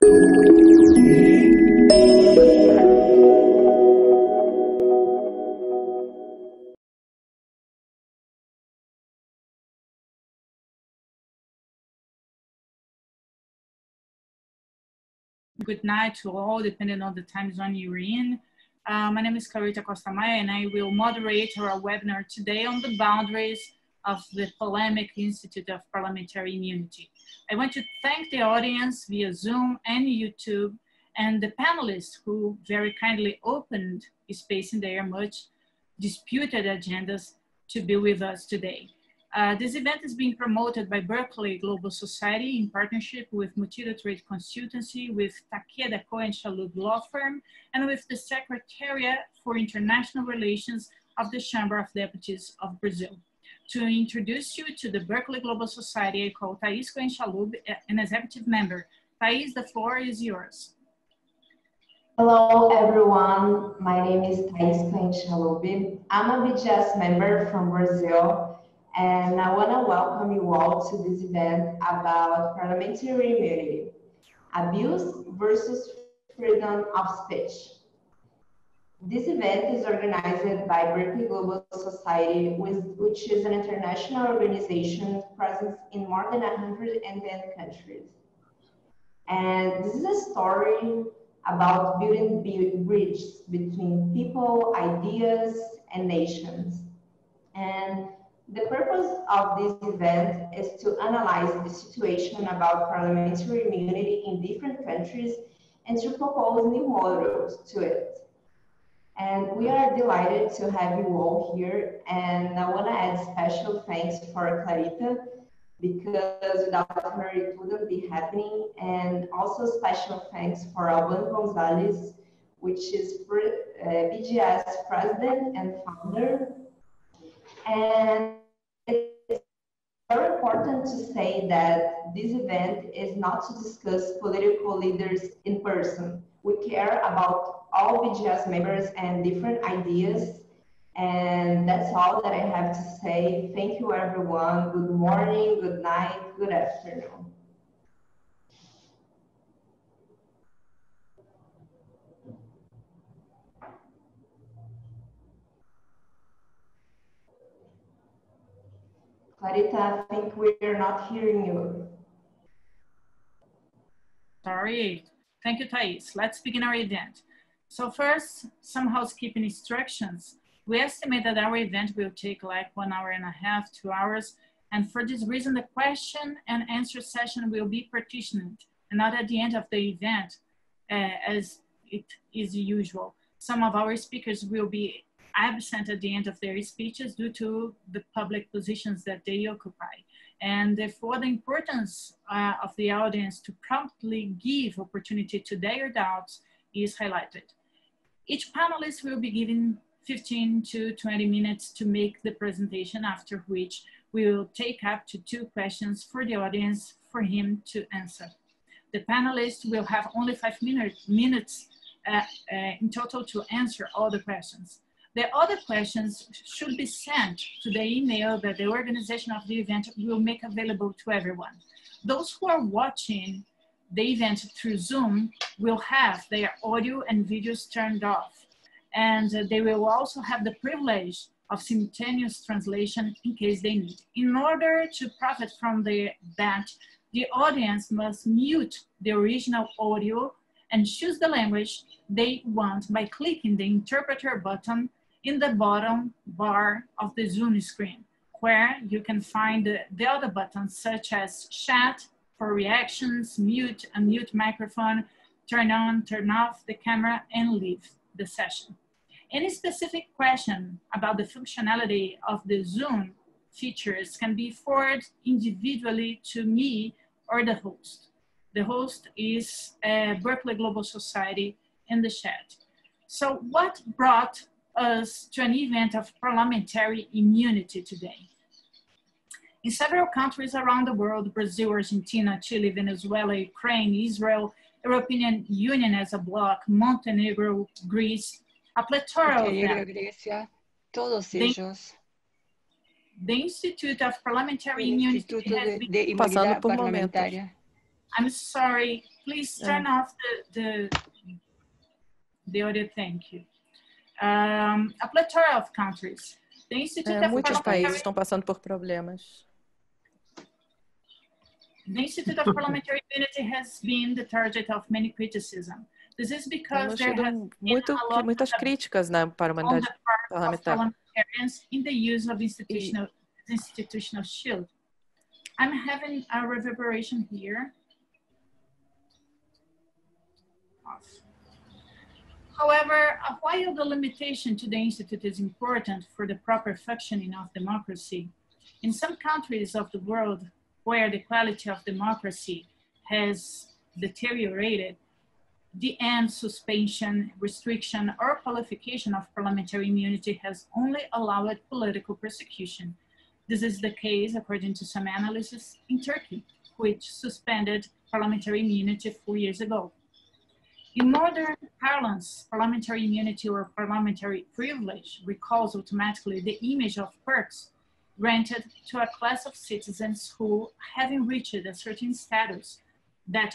Good night to all, depending on the time zone you're in. My name is Clarita Costa Maia, and I will moderate our webinar today on the boundaries of the Polemic Institute of Parliamentary Immunity. I want to thank the audience via Zoom and YouTube, and the panelists who very kindly opened space in their much disputed agendas to be with us today. This event is being promoted by Berkeley Global Society in partnership with Motillo Trade Consultancy, with Takeda Cohen Chalub Law Firm, and with the Secretariat for International Relations of the Chamber of Deputies of Brazil. To introduce you to the Berkeley Global Society, I call Thais Cohen Chalub, an executive member. Thais, the floor is yours. Hello, everyone. My name is Thais Cohen Chalub. I'm a BGS member from Brazil, and I want to welcome you all to this event about parliamentary immunity, abuse versus freedom of speech. This event is organized by Berkeley Global Society, which is an international organization present in more than 110 countries. And this is a story about building bridges between people, ideas, and nations. And the purpose of this event is to analyze the situation about parliamentary immunity in different countries and to propose new models to it. And we are delighted to have you all here. And I want to add special thanks for Clarita, because without her it wouldn't be happening. And also special thanks for Alban Gonzalez, which is BGS president and founder. And it's very important to say that this event is not to discuss political leaders in person. We care about all BGS members and different ideas. And that's all that I have to say. Thank you, everyone. Good morning, good night, good afternoon. Clarita, I think we're not hearing you. Sorry. Thank you, Thais. Let's begin our event. So first, some housekeeping instructions. We estimate that our event will take like 1.5 hours, 2 hours. And for this reason, the question and answer session will be partitioned and not at the end of the event, as it is usual. Some of our speakers will be absent at the end of their speeches due to the public positions that they occupy. And therefore, the importance of the audience to promptly give opportunity to their doubts is highlighted. Each panelist will be given 15 to 20 minutes to make the presentation, after which we will take up to 2 questions for the audience for him to answer. The panelists will have only 5 minutes in total to answer all the questions. The other questions should be sent to the email that the organization of the event will make available to everyone. Those who are watching the event through Zoom will have their audio and videos turned off. And they will also have the privilege of simultaneous translation in case they need. In order to profit from that, the audience must mute the original audio and choose the language they want by clicking the interpreter button in the bottom bar of the Zoom screen, where you can find the other buttons such as chat for reactions, mute, unmute microphone, turn on, turn off the camera, and leave the session. Any specific question about the functionality of the Zoom features can be forwarded individually to me or the host. The host is Berkeley Global Society in the chat. So what brought us to an event of parliamentary immunity today? In several countries around the world, Brazil, Argentina, Chile, Venezuela, Ukraine, Israel, European Union as a bloc, Montenegro, Greece, a plethora of them. Grecia, todos ellos. The Institute of Parliamentary Immunity has been de Inmunidad Parlamentaria. I'm sorry. Please turn off the audio. Thank you. A plethora of countries. The Institute of Muitos países estão passando por problemas. The Institute of Parliamentary Unity has been the target of many criticism. This is because there has been muitas críticas na on the part of parlamentar. parliamentarians in the use of institutional shield. I'm having a reverberation here. Off. However, while the limitation to the Institute is important for the proper functioning of democracy, in some countries of the world where the quality of democracy has deteriorated, the end, suspension, restriction, or qualification of parliamentary immunity has only allowed political persecution. This is the case, according to some analysis, in Turkey, which suspended parliamentary immunity 4 years ago. In modern parlance, parliamentary immunity or parliamentary privilege recalls automatically the image of perks granted to a class of citizens who, having reached a certain status, that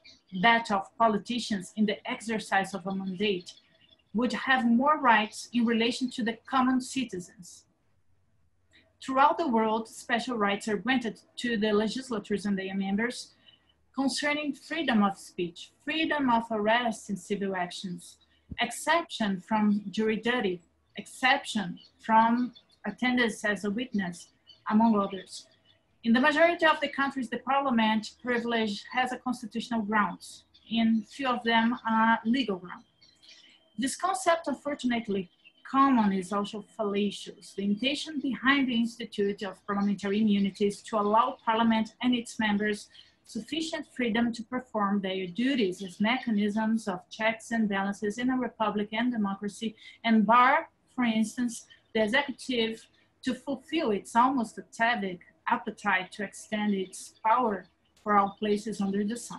of politicians in the exercise of a mandate, would have more rights in relation to the common citizens. Throughout the world, special rights are granted to the legislators and their members concerning freedom of speech, freedom of arrest in civil actions, exception from jury duty, exception from attendance as a witness, among others. In the majority of the countries, the parliament privilege has a constitutional grounds. In few of them are legal grounds. This concept, unfortunately, common is also fallacious. The intention behind the Institute of Parliamentary Immunity is to allow Parliament and its members sufficient freedom to perform their duties as mechanisms of checks and balances in a republic and democracy, and bar, for instance, the executive to fulfill its almost atavic appetite to extend its power for all places under the sun.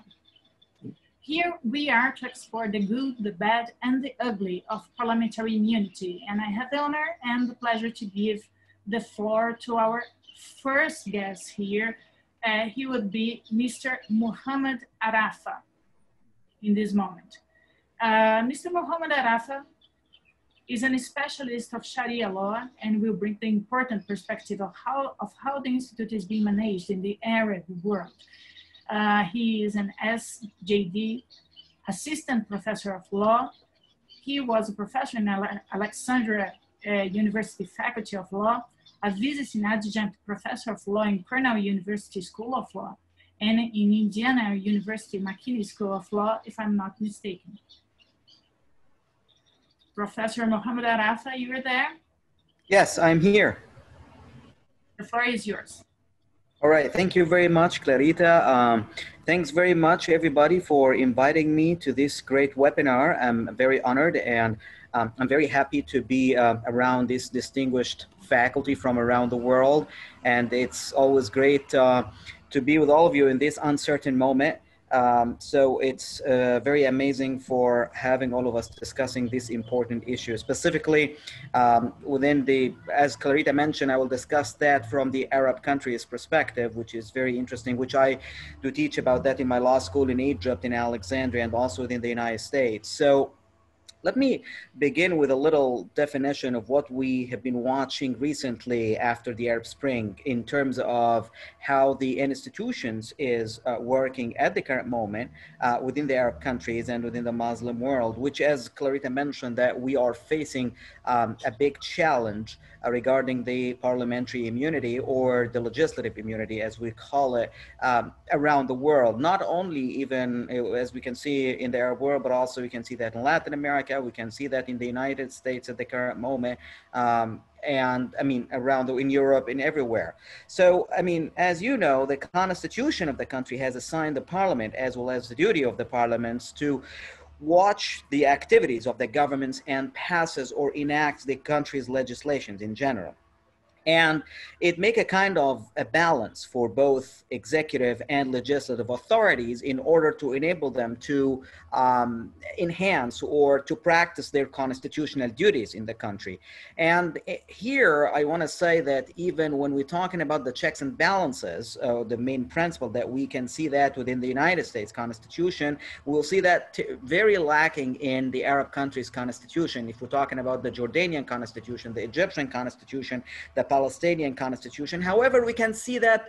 Here we are to explore the good, the bad, and the ugly of parliamentary immunity, and I have the honor and the pleasure to give the floor to our first guest here. He would be Mr. Mohamed Arafa in this moment. Mr. Mohamed Arafa is a specialist of Sharia law and will bring the important perspective of how the Institute is being managed in the Arab world. He is an SJD assistant professor of law. He was a professor in Alexandria University Faculty of Law, a visiting adjunct professor of law in Cornell University School of Law, and in Indiana University McKinney School of Law, if I'm not mistaken. Professor Mohamed Arafa, you are there? Yes, I'm here. The floor is yours. All right, thank you very much, Clarita. Thanks very much, everybody, for inviting me to this great webinar. I'm very honored, and I'm very happy to be around this distinguished faculty from around the world. And it's always great to be with all of you in this uncertain moment. So it's very amazing for having all of us discussing this important issue. Specifically, within as Clarita mentioned, I will discuss that from the Arab countries perspective, which is very interesting, which I do teach about that in my law school in Egypt, in Alexandria, and also within the United States. So let me begin with a little definition of what we have been watching recently after the Arab Spring in terms of how the institutions is working at the current moment within the Arab countries and within the Muslim world, which, as Clarita mentioned, that we are facing a big challenge regarding the parliamentary immunity, or the legislative immunity, as we call it, around the world. Not only even, as we can see in the Arab world, but also we can see that in Latin America, we can see that in the United States at the current moment, and I mean, in Europe and everywhere. So, I mean, as you know, the constitution of the country has assigned the parliament, as well as the duty of the parliaments, to watch the activities of the governments and passes or enacts the country's legislations in general. And it make a kind of a balance for both executive and legislative authorities in order to enable them to enhance or to practice their constitutional duties in the country. And here I want to say that even when we're talking about the checks and balances, the main principle that we can see that within the United States Constitution, we'll see that very lacking in the Arab countries' constitution. If we're talking about the Jordanian constitution, the Egyptian constitution, the Palestinian constitution. However, we can see that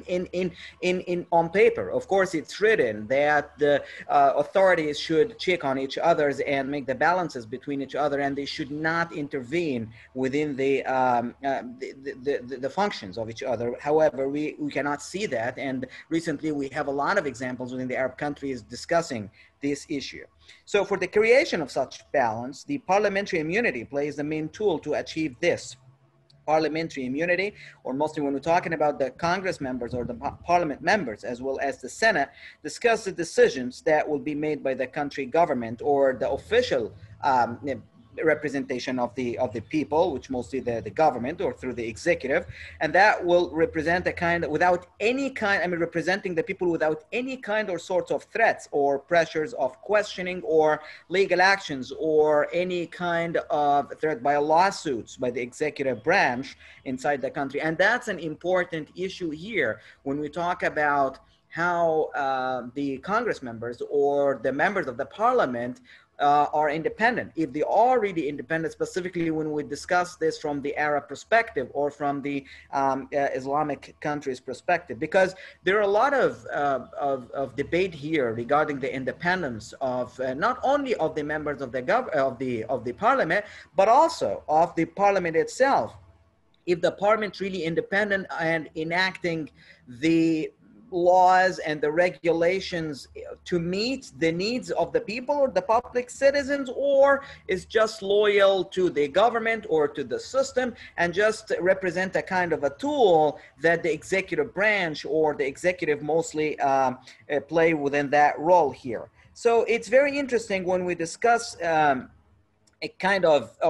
on paper. Of course, it's written that the authorities should check on each other's and make the balances between each other, and they should not intervene within the functions of each other. However, we cannot see that, and recently we have a lot of examples within the Arab countries discussing this issue. So for the creation of such balance, the parliamentary immunity plays the main tool to achieve this. Parliamentary immunity, or mostly when we're talking about the Congress members or the parliament members, as well as the Senate, discuss the decisions that will be made by the country government or the official representation of the people, which mostly the government or through the executive, and that will represent a kind of, without any kind, I mean, representing the people without any kind or sorts of threats or pressures of questioning or legal actions or any kind of threat by lawsuits by the executive branch inside the country. And that's an important issue here when we talk about how the Congress members or the members of the parliament are independent. If they are really independent, specifically when we discuss this from the Arab perspective or from the Islamic countries perspective, because there are a lot of debate here regarding the independence of not only of the members of the parliament, but also of the parliament itself. If the parliament really independent and enacting the laws and the regulations to meet the needs of the people or the public citizens, or is just loyal to the government or to the system and just represent a kind of a tool that the executive branch or the executive mostly play within that role here. So it's very interesting when we discuss a kind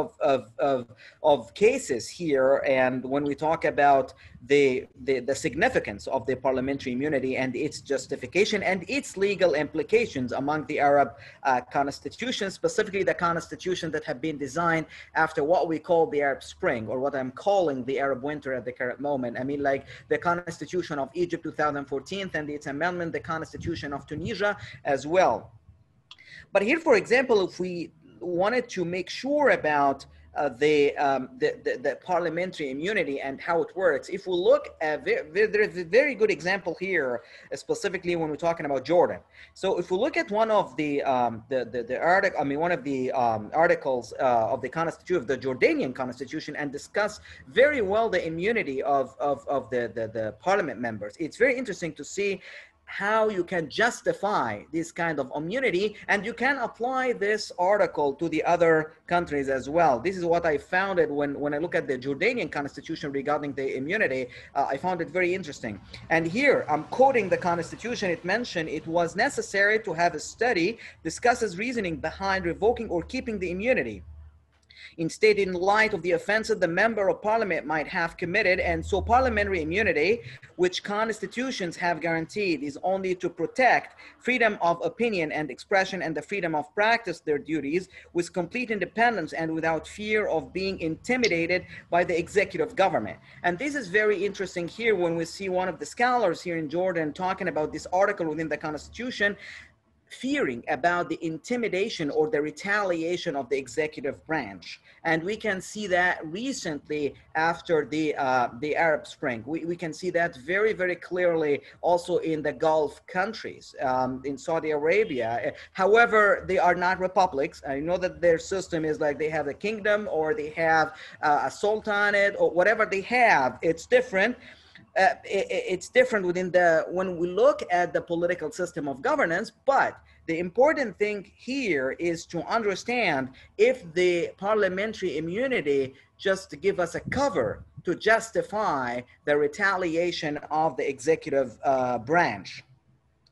of cases here, and when we talk about the significance of the parliamentary immunity and its justification and its legal implications among the Arab constitutions, specifically the constitution that have been designed after what we call the Arab Spring, or what I'm calling the Arab Winter at the current moment. I mean, like the Constitution of Egypt 2014 and its amendment, the Constitution of Tunisia as well. But here, for example, if we wanted to make sure about the parliamentary immunity and how it works, if we look at, there's a very good example here, specifically when we're talking about Jordan. So if we look at one of the article, I mean, one of the articles of the Constitution, of the Jordanian Constitution, and discuss very well the immunity of the parliament members, it's very interesting to see how you can justify this kind of immunity, and you can apply this article to the other countries as well. This is what I found it when I look at the Jordanian constitution regarding the immunity. I found it very interesting. And here I'm quoting the constitution. It mentioned it was necessary to have a study discusses reasoning behind revoking or keeping the immunity. Instead, in light of the offenses the member of parliament might have committed, and so parliamentary immunity, which constitutions have guaranteed, is only to protect freedom of opinion and expression and the freedom of practice their duties with complete independence and without fear of being intimidated by the executive government. And this is very interesting here when we see one of the scholars here in Jordan talking about this article within the constitution, fearing about the intimidation or the retaliation of the executive branch. And we can see that recently after the Arab Spring. We can see that very, very clearly also in the Gulf countries, in Saudi Arabia. However, they are not republics. I know that their system is like they have a kingdom or they have a sultanate or whatever they have. It's different. It's different within when we look at the political system of governance, but the important thing here is to understand if the parliamentary immunity just to give us a cover to justify the retaliation of the executive branch.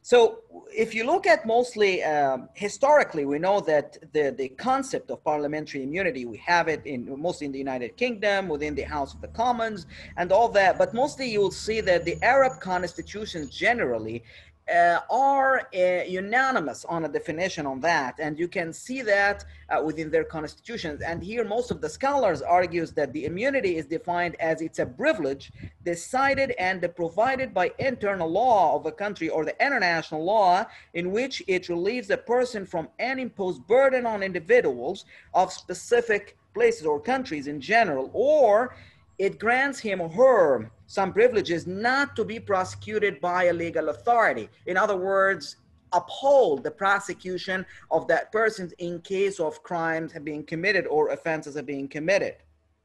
So if you look at mostly historically, we know that the concept of parliamentary immunity, we have it mostly in the United Kingdom, within the House of the Commons and all that, but mostly you will see that the Arab constitutions generally are unanimous on a definition on that, and you can see that within their constitutions. And here most of the scholars argues that the immunity is defined as it's a privilege decided and provided by internal law of a country or the international law, in which it relieves a person from an imposed burden on individuals of specific places or countries in general, or it grants him or her some privileges not to be prosecuted by a legal authority. In other words, uphold the prosecution of that person in case of crimes have been committed or offenses have been committed.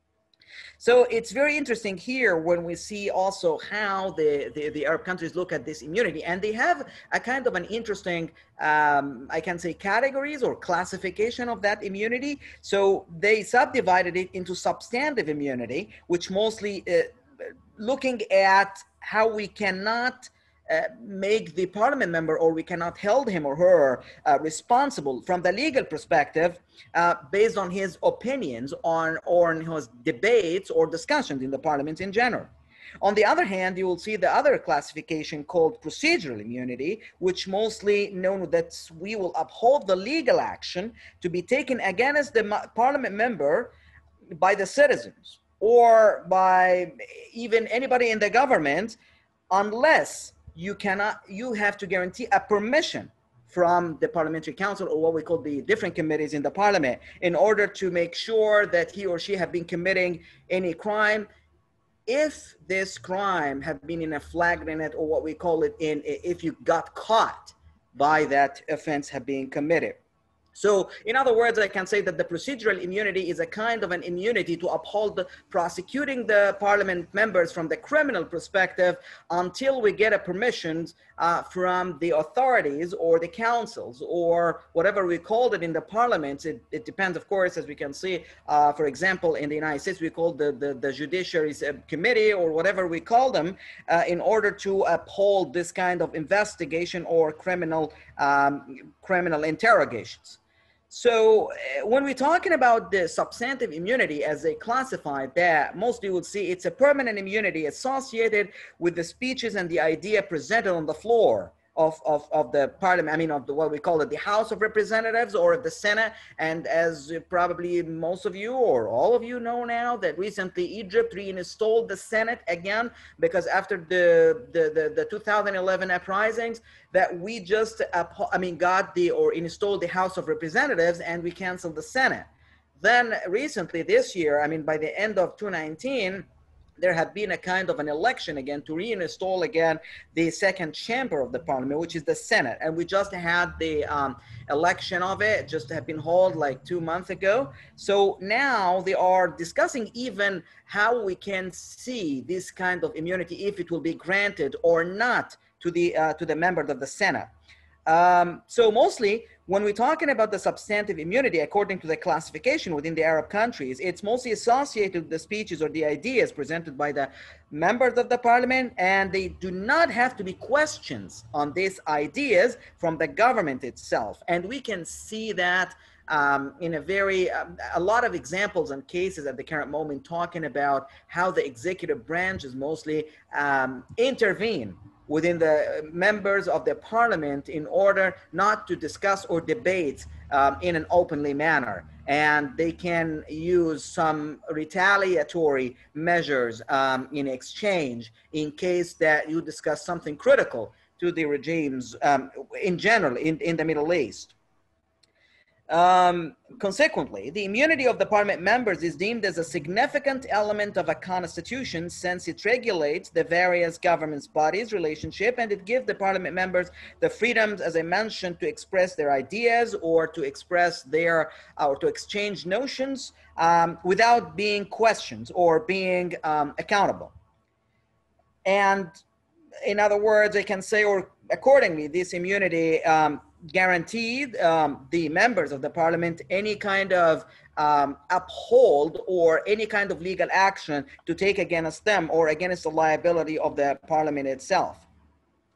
So it's very interesting here when we see also how the Arab countries look at this immunity, and they have a kind of an interesting, I can say, categories or classification of that immunity. So they subdivided it into substantive immunity, which mostly looking at how we cannot make the parliament member, or we cannot hold him or her responsible from the legal perspective based on his opinions or on his debates or discussions in the parliament in general. On the other hand, you will see the other classification called procedural immunity, which mostly known that we will uphold the legal action to be taken against the parliament member by the citizens or by even anybody in the government, unless you have to guarantee a permission from the Parliamentary Council, or what we call the different committees in the parliament, in order to make sure that he or she have been committing any crime. If this crime have been in a flagrant, or what we call it if you got caught by that offense have been committed. So in other words, I can say that the procedural immunity is a kind of an immunity to uphold prosecuting the parliament members from the criminal perspective until we get a permission from the authorities or the councils or whatever we called it in the parliament. It depends, of course, as we can see, for example, in the United States, we call the Judiciary Committee or whatever we call them in order to uphold this kind of investigation or criminal interrogations. So when we're talking about the substantive immunity as they classified that, mostly would see it's a permanent immunity associated with the speeches and the idea presented on the floor of the parliament, I mean of the, what we call it, the House of Representatives or the Senate. And as probably most of you or all of you know now, that recently Egypt reinstalled the Senate again, because after the 2011 uprisings, that we just installed the House of Representatives and we canceled the Senate. Then recently this year, I mean by the end of 2019, there had been a kind of an election again to reinstall again the second chamber of the parliament, which is the Senate. And we just had the election of it, just have been held like 2 months ago. So now they are discussing even how we can see this kind of immunity, if it will be granted or not to the members of the Senate. So mostly when we're talking about the substantive immunity, according to the classification within the Arab countries, it's mostly associated with the speeches or the ideas presented by the members of the parliament, and they do not have to be questions on these ideas from the government itself. And we can see that in a lot of examples and cases at the current moment, talking about how the executive branches mostly intervene within the members of the parliament in order not to discuss or debate in an openly manner. And they can use some retaliatory measures in exchange in case that you discuss something critical to the regimes in general in the Middle East. Consequently, the immunity of the parliament members is deemed as a significant element of a constitution, since it regulates the various government bodies' relationship, and it gives the parliament members the freedoms, as I mentioned, to express their ideas or to express their or to exchange notions without being questioned or being accountable. And in other words, I can say, or accordingly, this immunity guaranteed the members of the parliament any kind of uphold or any kind of legal action to take against them or against the liability of the parliament itself.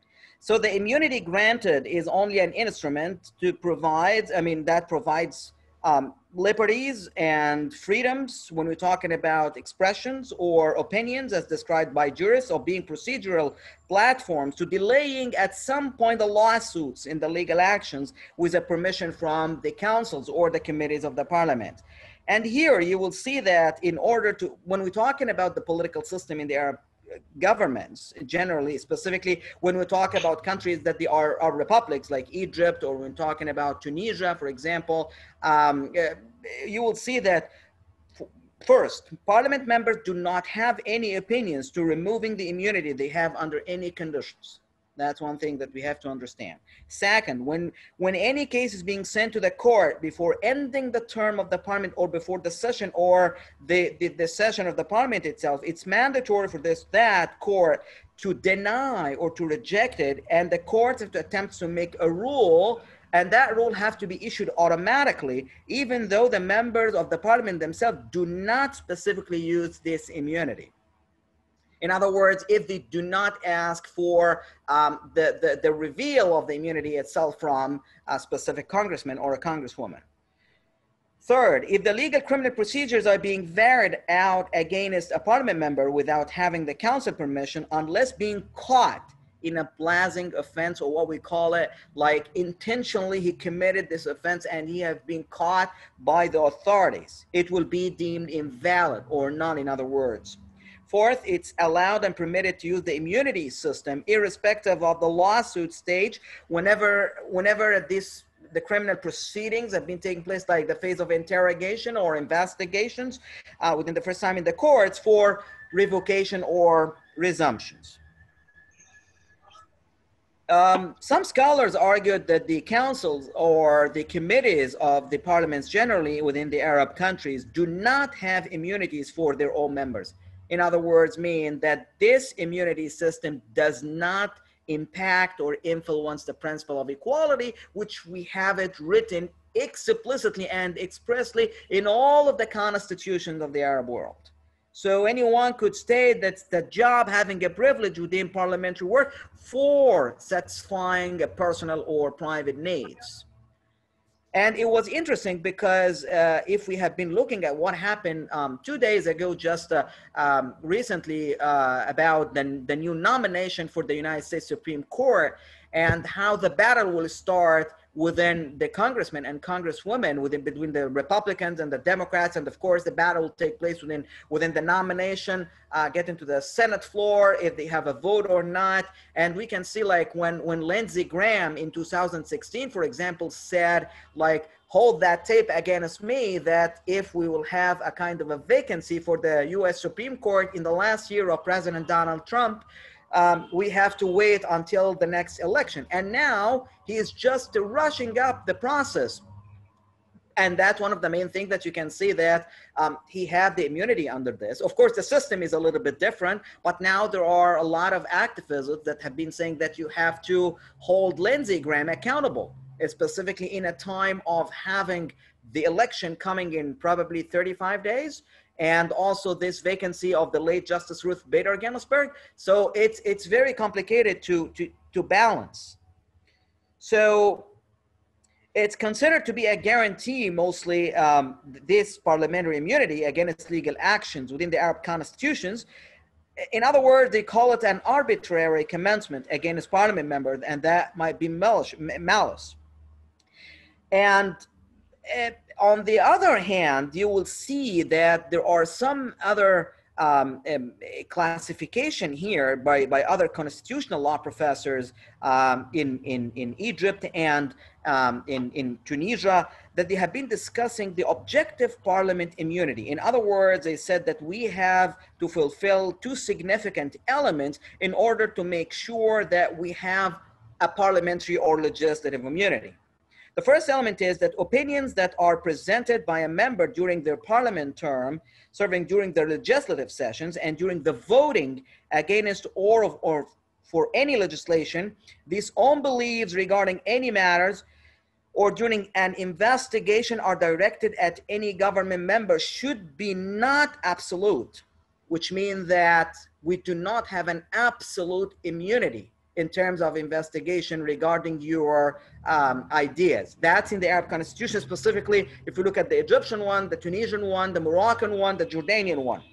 So the immunity granted is only an instrument to provide, that provides liberties and freedoms when we're talking about expressions or opinions as described by jurists, or being procedural platforms to delaying at some point the lawsuits in the legal actions with a permission from the councils or the committees of the parliament. And here you will see that in order to, when we're talking about the political system in the Arab governments generally, specifically when we talk about countries that they are republics like Egypt, or when talking about Tunisia, for example, you will see that first, parliament members do not have any opinions to removing the immunity they have under any conditions. That's one thing that we have to understand. Second, when any case is being sent to the court before ending the term of the parliament or before the session or the session of the parliament itself, it's mandatory for that court to deny or to reject it, and the court have to attempt to make a rule, and that rule have to be issued automatically, even though the members of the parliament themselves do not specifically use this immunity. In other words, if they do not ask for the reveal of the immunity itself from a specific congressman or a congresswoman. Third, if the legal criminal procedures are being carried out against a parliament member without having the council permission, unless being caught in a blasting offense, or what we call it, like intentionally he committed this offense and he has been caught by the authorities, it will be deemed invalid or none, in other words. Fourth, it's allowed and permitted to use the immunity system irrespective of the lawsuit stage whenever the criminal proceedings have been taking place, like the phase of interrogation or investigations within the first time in the courts for revocation or resumptions. Some scholars argued that the councils or the committees of the parliaments generally within the Arab countries do not have immunities for their own members. In other words, mean that this immunity system does not impact or influence the principle of equality, which we have it written explicitly and expressly in all of the constitutions of the Arab world. So anyone could state that's the job having a privilege within parliamentary work for satisfying a personal or private needs. And it was interesting because if we have been looking at what happened 2 days ago, just recently about the new nomination for the United States Supreme Court, and how the battle will start within the congressmen and congresswomen between the Republicans and the Democrats, and of course the battle will take place within the nomination, get into the Senate floor if they have a vote or not. And we can see, like when Lindsey Graham in 2016, for example, said, like, hold that tape against me, that if we will have a kind of a vacancy for the US Supreme Court in the last year of President Donald Trump, we have to wait until the next election. And now he is just rushing up the process. And that's one of the main things that you can see, that he had the immunity under this. Of course, the system is a little bit different, but now there are a lot of activists that have been saying that you have to hold Lindsey Graham accountable, specifically in a time of having the election coming in probably 35 days. And also this vacancy of the late Justice Ruth Bader Ginsburg. So it's very complicated to balance. So it's considered to be a guarantee, mostly this parliamentary immunity against legal actions within the Arab constitutions. In other words, they call it an arbitrary commencement against parliament members, and that might be malice. And on the other hand, you will see that there are some other classification here by other constitutional law professors in Egypt and in Tunisia, that they have been discussing the objective parliament immunity. In other words, they said that we have to fulfill two significant elements in order to make sure that we have a parliamentary or legislative immunity. The first element is that opinions that are presented by a member during their parliament term, serving during their legislative sessions, and during the voting against or for any legislation, these own beliefs regarding any matters or during an investigation are directed at any government member should be not absolute, which means that we do not have an absolute immunity in terms of investigation regarding your ideas. That's in the Arab constitution specifically. If you look at the Egyptian one, the Tunisian one, the Moroccan one, the Jordanian one.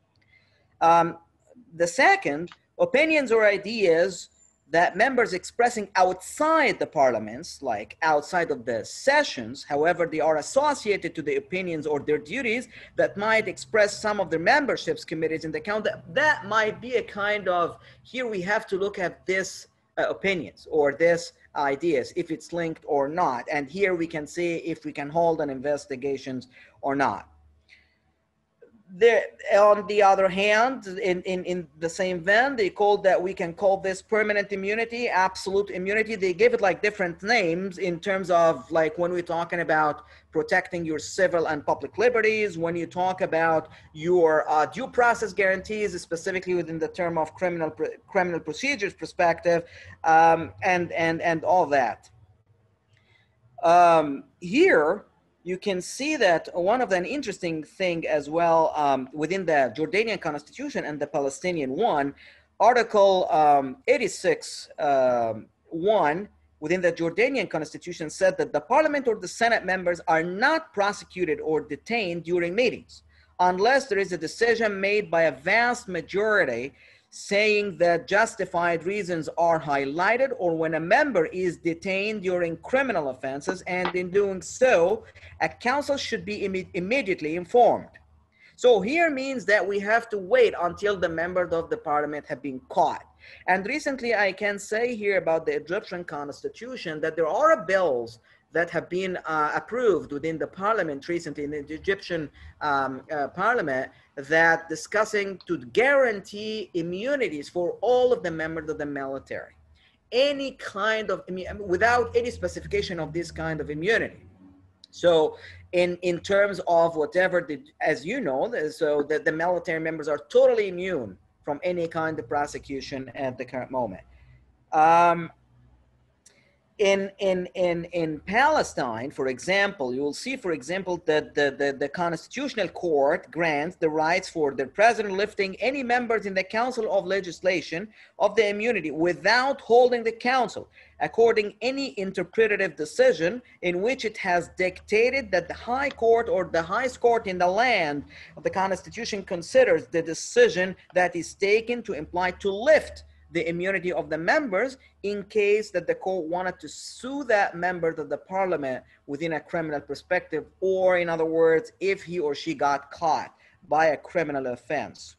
The second, opinions or ideas that members expressing outside the parliaments, like outside of the sessions, however, they are associated to the opinions or their duties that might express some of their memberships committees in the count, that might be a kind of, here we have to look at this opinions or this ideas, if it's linked or not. And here we can see if we can hold an investigations or not. On the other hand, in the same vein, they called that we can call this permanent immunity, absolute immunity. They give it like different names in terms of like when we're talking about protecting your civil and public liberties, when you talk about your due process guarantees, specifically within the term of criminal procedures perspective, and all that. Here, you can see that one of the interesting thing as well within the Jordanian constitution and the Palestinian one, Article 86(1) within the Jordanian constitution said that the parliament or the Senate members are not prosecuted or detained during meetings unless there is a decision made by a vast majority saying that justified reasons are highlighted, or when a member is detained during criminal offenses, and in doing so, a council should be immediately informed. So here means that we have to wait until the members of the parliament have been caught. And recently I can say here about the Egyptian constitution that there are bills that have been approved within the parliament recently in the Egyptian parliament that discussing to guarantee immunities for all of the members of the military. Any kind of, without any specification of this kind of immunity. So in terms of whatever, as you know, so that the military members are totally immune from any kind of prosecution at the current moment. In Palestine, for example, you will see, for example, that the Constitutional Court grants the rights for the president lifting any members in the Council of Legislation of the immunity without holding the council, according any interpretative decision in which it has dictated that the High Court or the highest court in the land of the Constitution considers the decision that is taken to imply to lift the immunity of the members in case that the court wanted to sue that member of the parliament within a criminal perspective, or in other words, if he or she got caught by a criminal offense.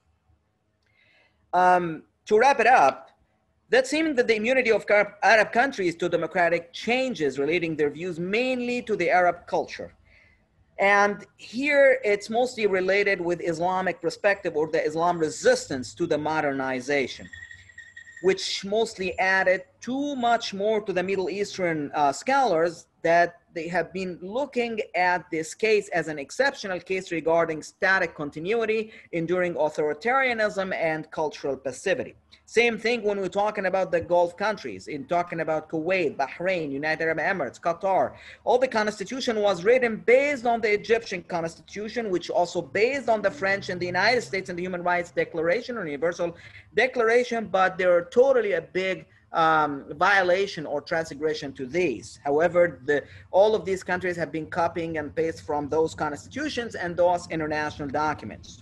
To wrap it up, that seeming that the immunity of Arab countries to democratic changes relating their views mainly to the Arab culture. And here it's mostly related with Islamic perspective or the Islam resistance to the modernization, which mostly added too much more to the Middle Eastern scholars that they have been looking at this case as an exceptional case regarding static continuity, enduring authoritarianism, and cultural passivity. Same thing when we're talking about the Gulf countries, in talking about Kuwait, Bahrain, United Arab Emirates, Qatar. All the constitution was written based on the Egyptian constitution, which also based on the French and the United States and the Human Rights Declaration or Universal Declaration, but they're totally a big violation or transgression to these. However, all of these countries have been copying and pasting from those constitutions and those international documents.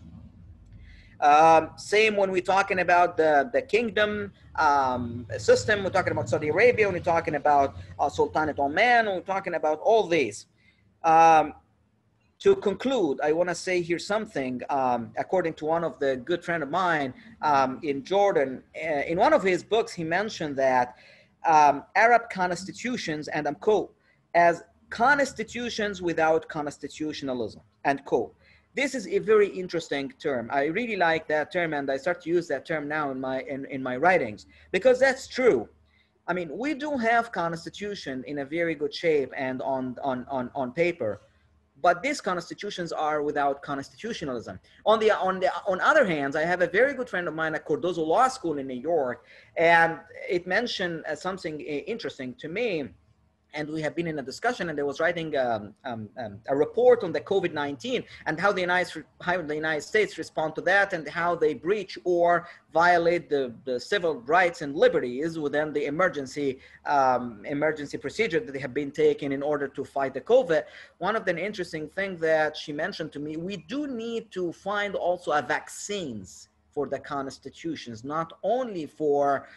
Same when we're talking about the kingdom system, we're talking about Saudi Arabia, when we're talking about Sultanate Oman, we're talking about all these. To conclude, I want to say here something, according to one of the good friend of mine in Jordan, in one of his books, he mentioned that Arab constitutions, and I'm quote, as constitutions without constitutionalism, and quote. This is a very interesting term. I really like that term, and I start to use that term now in my writings, because that's true. I mean, we do have constitution in a very good shape and on paper, but these constitutions are without constitutionalism. On other hand, I have a very good friend of mine at Cardozo Law School in New York, and it mentioned something interesting to me. and we have been in a discussion, and I was writing a report on the COVID-19 and how the United States respond to that, and how they breach or violate the civil rights and liberties within the emergency procedure that they have been taking in order to fight the COVID. One of the interesting things that she mentioned to me, we do need to find also a vaccines for the constitutions, not only for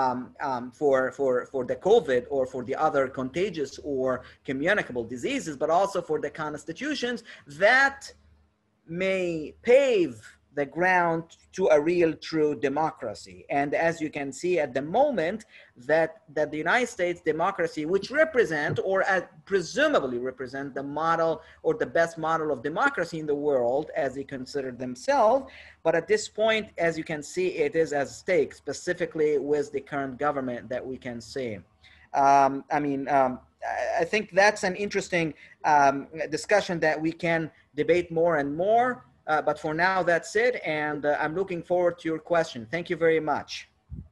the COVID or for the other contagious or communicable diseases, but also for the constitutions that may pave the ground to a real true democracy. And as you can see at the moment, that the United States democracy, which represent or presumably represent the model or the best model of democracy in the world as they consider themselves, but at this point, as you can see, it is at stake, specifically with the current government that we can see. I think that's an interesting discussion that we can debate more and more. But for now, that's it. And I'm looking forward to your question. Thank you very much.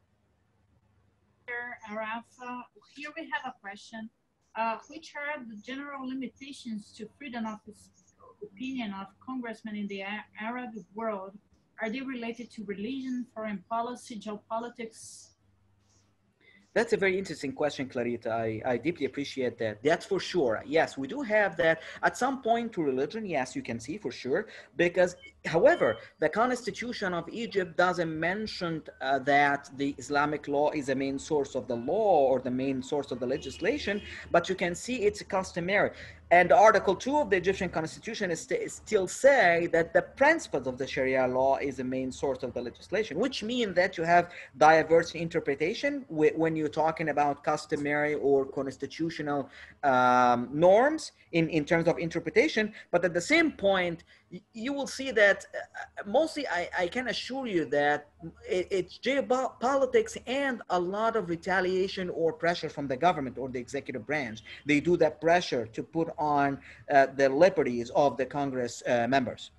Rafa, here we have a question. Which are the general limitations to freedom of opinion of congressmen in the Arab world? Are they related to religion, foreign policy, geopolitics? That's a very interesting question, Clarita. I deeply appreciate that. That's for sure. Yes, we do have that at some point to religion. Yes, you can see for sure. Because, however, the Constitution of Egypt doesn't mention that the Islamic law is the main source of the law or the main source of the legislation, but you can see it's customary. And Article 2 of the Egyptian Constitution is still say that the principles of the Sharia law is the main source of the legislation, which means that you have diverse interpretation when you're talking about customary or constitutional norms in terms of interpretation. But at the same point, you will see that mostly I can assure you that it's geopolitics and a lot of retaliation or pressure from the government or the executive branch. They do that pressure to put on the liberties of the Congress members.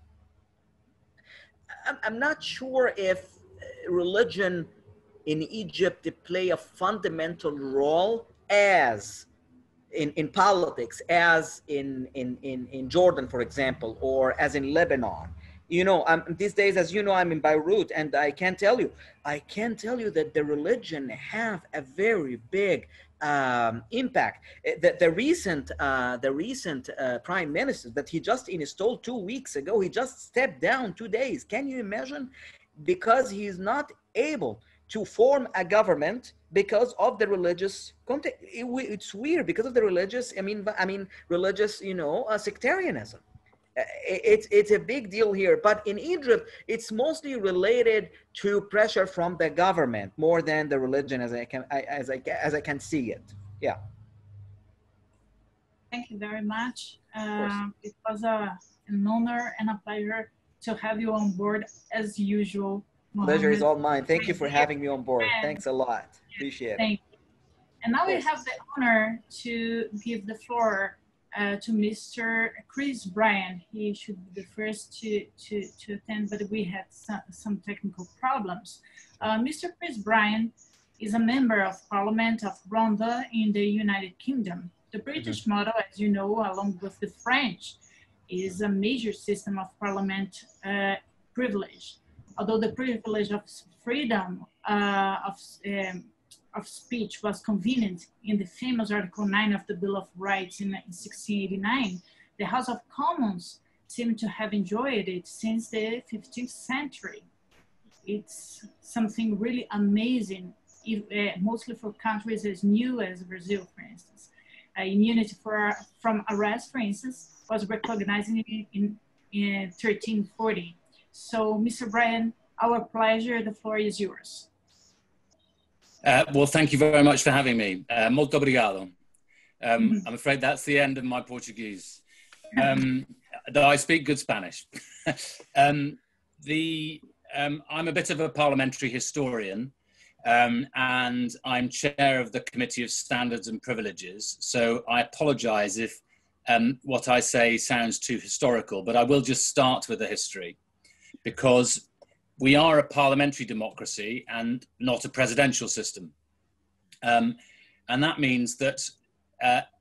I'm not sure if religion in Egypt play a fundamental role as in politics as in Jordan, for example, or as in Lebanon. You know, these days, as you know, I'm in Beirut, and I can tell you that the religion have a very big impact. The recent prime minister that he just installed 2 weeks ago, he just stepped down 2 days. Can you imagine? Because he's not able to form a government because of the religious context. It's weird because of the religious, religious, sectarianism. It's a big deal here, but in Egypt, it's mostly related to pressure from the government more than the religion, as I can see it. Yeah. Thank you very much. It was an honor and a pleasure to have you on board as usual. Mohammed. Pleasure is all mine. Thank you for having me on board. Thanks a lot. Appreciate it. Thank you. And now we have the honor to give the floor to Mr. Chris Bryan. He should be the first to attend, but we had some technical problems. Mr. Chris Bryan is a member of Parliament of Ronda in the United Kingdom. The British model, as you know, along with the French, is a major system of parliament privilege. Although the privilege of freedom of speech was convenient in the famous Article 9 of the Bill of Rights in 1689, the House of Commons seemed to have enjoyed it since the 15th century. It's something really amazing, mostly for countries as new as Brazil, for instance. Immunity from arrest, for instance, was recognized in 1340. So, Mr. Bryan, our pleasure, the floor is yours. Well, thank you very much for having me. Muito obrigado. I'm afraid that's the end of my Portuguese. Though I speak good Spanish. I'm a bit of a parliamentary historian, and I'm chair of the Committee of Standards and Privileges. So I apologize if what I say sounds too historical, but I will just start with the history, because we are a parliamentary democracy and not a presidential system. And that means that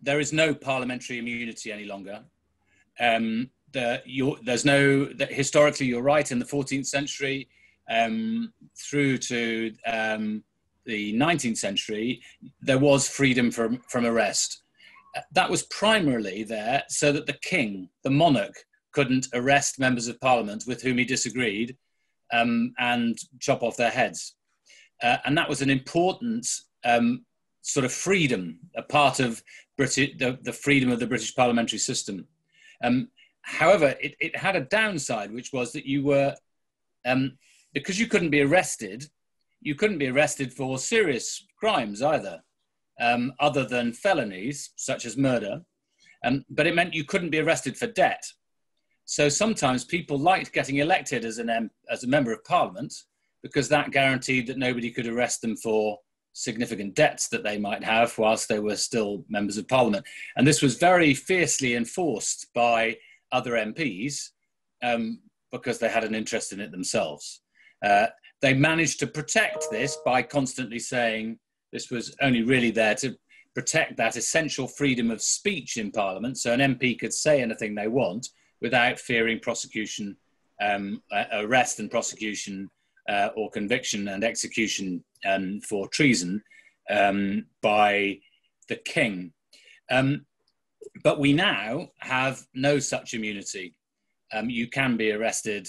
there is no parliamentary immunity any longer. Historically, you're right, in the 14th century through to the 19th century, there was freedom from arrest. That was primarily there so that the king, the monarch, couldn't arrest members of parliament with whom he disagreed and chop off their heads. And that was an important sort of freedom, a part of the freedom of the British parliamentary system. However, it had a downside, which was that you were, because you couldn't be arrested for serious crimes either, other than felonies, such as murder, but it meant you couldn't be arrested for debt. So sometimes people liked getting elected as a member of parliament because that guaranteed that nobody could arrest them for significant debts that they might have whilst they were still members of parliament. And this was very fiercely enforced by other MPs because they had an interest in it themselves. They managed to protect this by constantly saying this was only really there to protect that essential freedom of speech in Parliament, so an MP could say anything they want without fearing prosecution, arrest and prosecution, or conviction and execution for treason by the king. But we now have no such immunity. You can be arrested.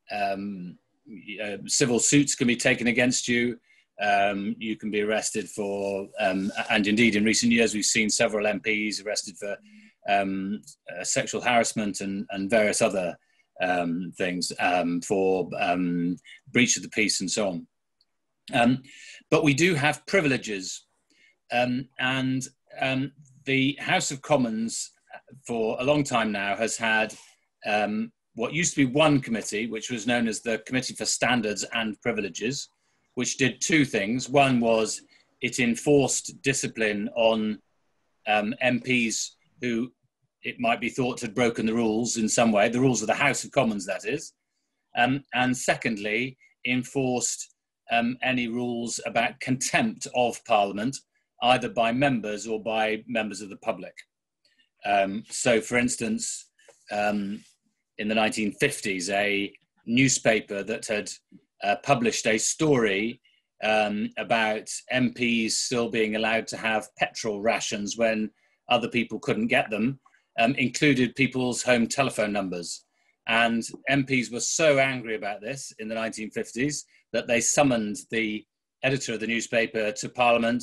Civil suits can be taken against you. You can be arrested for, and indeed in recent years we've seen several MPs arrested for sexual harassment and various other things, for breach of the peace and so on. But we do have privileges, and the House of Commons for a long time now has had what used to be one committee, which was known as the Committee for Standards and Privileges, which did two things. One was it enforced discipline on MPs who it might be thought had broken the rules in some way, the rules of the House of Commons, that is. And secondly, enforced any rules about contempt of Parliament, either by members or by members of the public. So, for instance, in the 1950s, a newspaper that had published a story about MPs still being allowed to have petrol rations when other people couldn't get them, included people's home telephone numbers. And MPs were so angry about this in the 1950s that they summoned the editor of the newspaper to Parliament,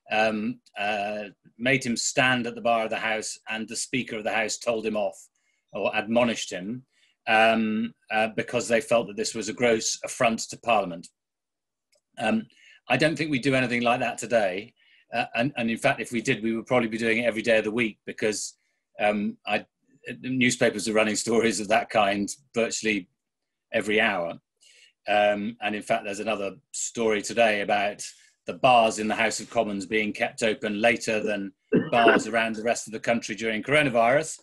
made him stand at the bar of the House, and the Speaker of the House told him off or admonished him because they felt that this was a gross affront to Parliament. I don't think we do anything like that today. And in fact, if we did, we would probably be doing it every day of the week, because newspapers are running stories of that kind virtually every hour. And in fact, there's another story today about the bars in the House of Commons being kept open later than bars around the rest of the country during coronavirus.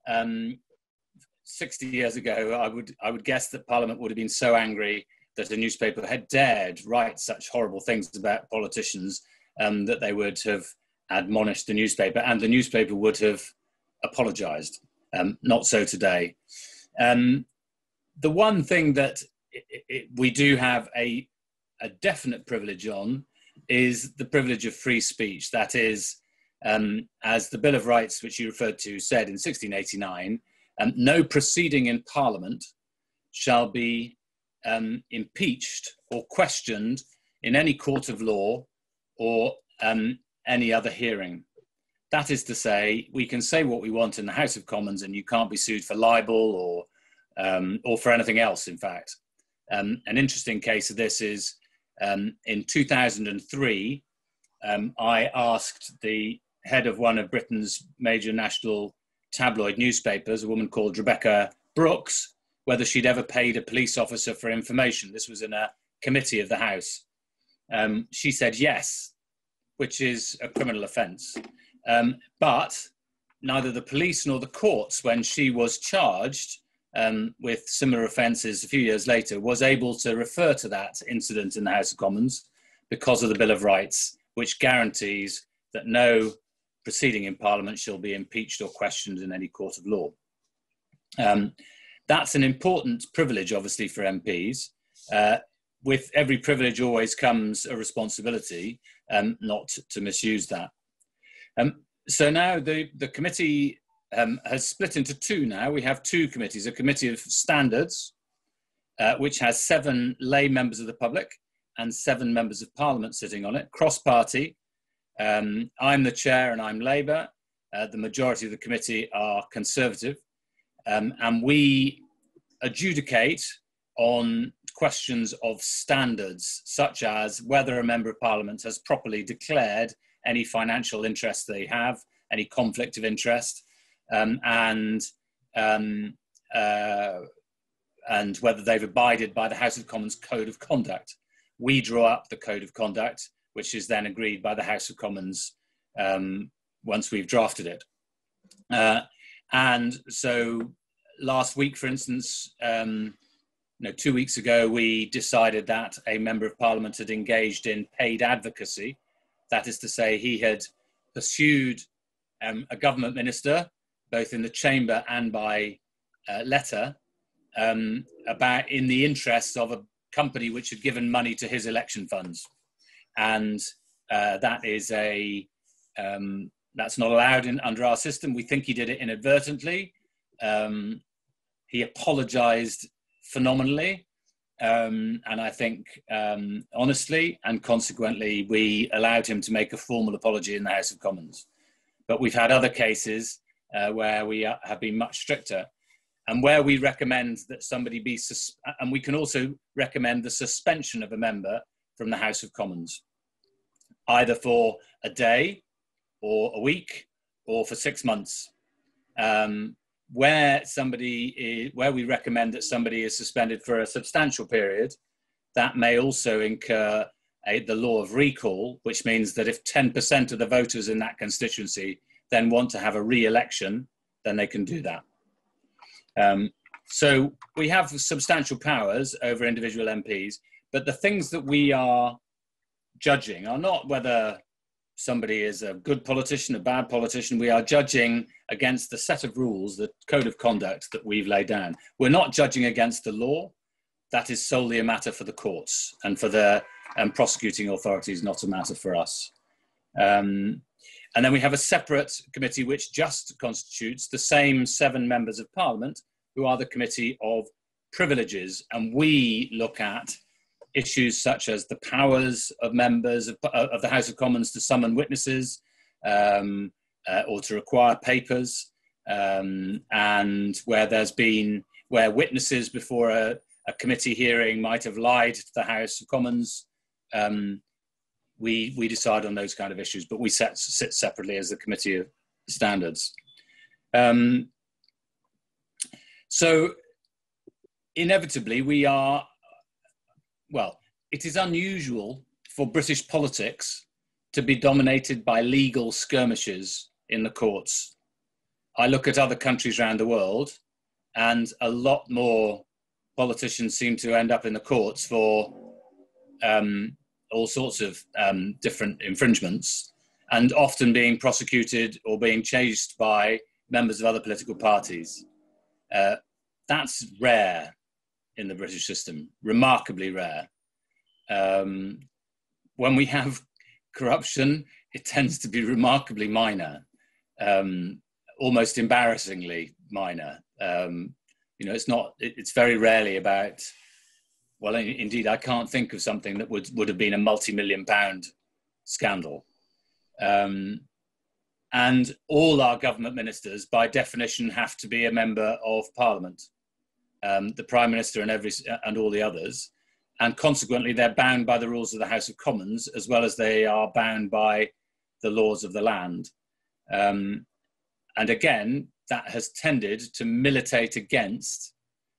60 years ago, I would guess that Parliament would have been so angry that a newspaper had dared write such horrible things about politicians that they would have admonished the newspaper, and the newspaper would have apologized. Not so today. The one thing that we do have a definite privilege on is the privilege of free speech. That is, as the Bill of Rights, which you referred to, said in 1689, no proceeding in Parliament shall be impeached or questioned in any court of law or any other hearing. That is to say, we can say what we want in the House of Commons, and you can't be sued for libel or for anything else, in fact. An interesting case of this is in 2003, I asked the head of one of Britain's major national tabloid newspapers, a woman called Rebecca Brooks, whether she'd ever paid a police officer for information. This was in a committee of the House. She said yes, which is a criminal offence. But neither the police nor the courts, when she was charged with similar offences a few years later, was able to refer to that incident in the House of Commons because of the Bill of Rights, which guarantees that no proceeding in Parliament shall be impeached or questioned in any court of law. That's an important privilege, obviously, for MPs. With every privilege always comes a responsibility, not to misuse that. So now the committee has split into two now. We have two committees, a committee of standards, which has 7 lay members of the public and 7 members of Parliament sitting on it, cross-party. I'm the chair and I'm Labour. The majority of the committee are Conservative. And we adjudicate on questions of standards, such as whether a member of Parliament has properly declared any financial interest they have, any conflict of interest, and whether they've abided by the House of Commons Code of Conduct. We draw up the Code of Conduct, which is then agreed by the House of Commons once we've drafted it. And so last week, for instance, 2 weeks ago, we decided that a member of Parliament had engaged in paid advocacy. That is to say, he had pursued a government minister, both in the chamber and by letter, about in the interests of a company which had given money to his election funds. And that is that's not allowed under our system. We think he did it inadvertently. He apologized phenomenally, and I think honestly, and consequently, we allowed him to make a formal apology in the House of Commons. But we've had other cases where we have been much stricter, and where we recommend that somebody be, and we can also recommend the suspension of a member from the House of Commons, either for a day or a week or for 6 months. Where we recommend that somebody is suspended for a substantial period, that may also incur the law of recall, which means that if 10% of the voters in that constituency then want to have a re-election, then they can do that. So we have substantial powers over individual MPs, but the things that we are judging are not whether somebody is a good politician, a bad politician. We are judging against the set of rules, the code of conduct that we've laid down. We're not judging against the law. That is solely a matter for the courts and for the prosecuting authorities, not a matter for us. And then we have a separate committee which just constitutes the same 7 members of Parliament, who are the Committee of Privileges. And we look at issues such as the powers of members of the House of Commons to summon witnesses or to require papers, and where witnesses before a committee hearing might have lied to the House of Commons. We decide on those kind of issues, but we sit separately as the Committee of Standards. So inevitably it is unusual for British politics to be dominated by legal skirmishes in the courts. I look at other countries around the world, and a lot more politicians seem to end up in the courts for all sorts of different infringements, and often being prosecuted or being chased by members of other political parties. That's rare in the British system, remarkably rare. When we have corruption, it tends to be remarkably minor, almost embarrassingly minor. It's very rarely about, well, indeed, I can't think of something that would have been a multi-million-pound scandal. And all our government ministers, by definition, have to be a member of Parliament, the Prime Minister and all the others. And consequently, they're bound by the rules of the House of Commons, as well as they are bound by the laws of the land. And again, that has tended to militate against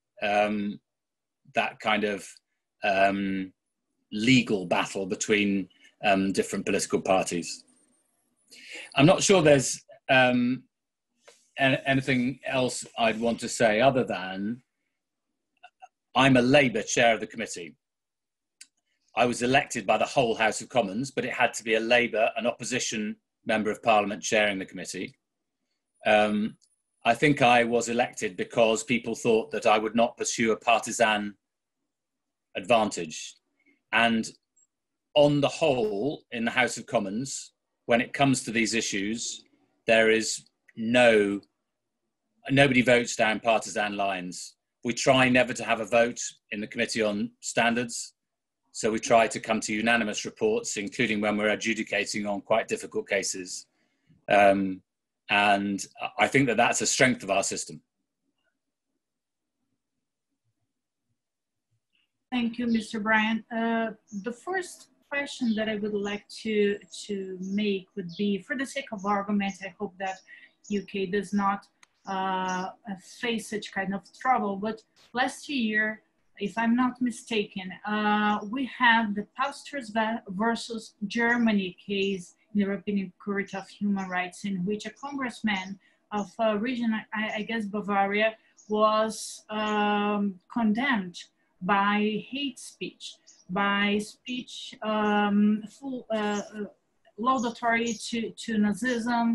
that kind of legal battle between different political parties. I'm not sure there's anything else I'd want to say other than I'm a Labour chair of the committee. I was elected by the whole House of Commons, but it had to be a Labour, an opposition Member of Parliament chairing the committee. I think I was elected because people thought that I would not pursue a partisan advantage. And on the whole, in the House of Commons, when it comes to these issues, there is nobody votes down partisan lines. We try never to have a vote in the Committee on Standards. So we try to come to unanimous reports, including when we're adjudicating on quite difficult cases. And I think that that's a strength of our system. Thank you, Mr. Brian. The first question that I would like to make would be, for the sake of argument, I hope that UK does not face such kind of trouble, but last year, if I'm not mistaken, we had the Pastors versus Germany case in the European Court of Human Rights, in which a congressman of a region, I guess Bavaria, was condemned by hate speech, by speech laudatory to Nazism,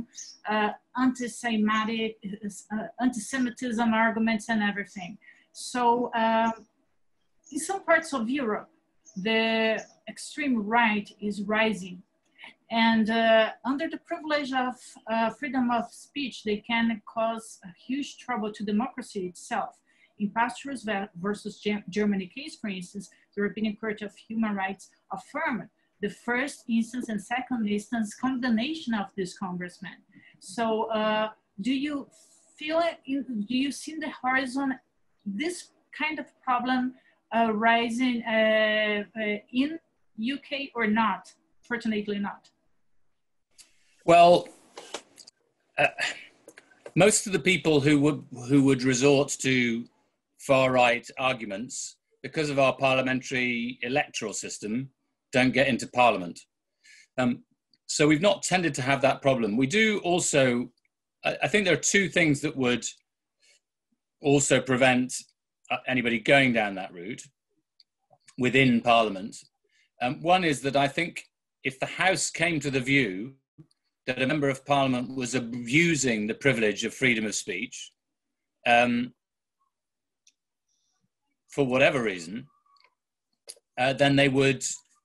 anti-Semitism arguments and everything. So in some parts of Europe, the extreme right is rising. And under the privilege of freedom of speech, they can cause a huge trouble to democracy itself. In Pastors versus Germany case, for instance, the European Court of Human Rights affirmed the first instance and second instance condemnation of this congressman. So do you feel it, do you see in the horizon this kind of problem rising in UK or not? Fortunately not. Well, most of the people who would resort to far-right arguments, because of our parliamentary electoral system, don't get into Parliament. So we've not tended to have that problem. We do also, I think there are two things that would also prevent anybody going down that route within Parliament. One is that I think if the House came to the view that a member of Parliament was abusing the privilege of freedom of speech, for whatever reason, then they would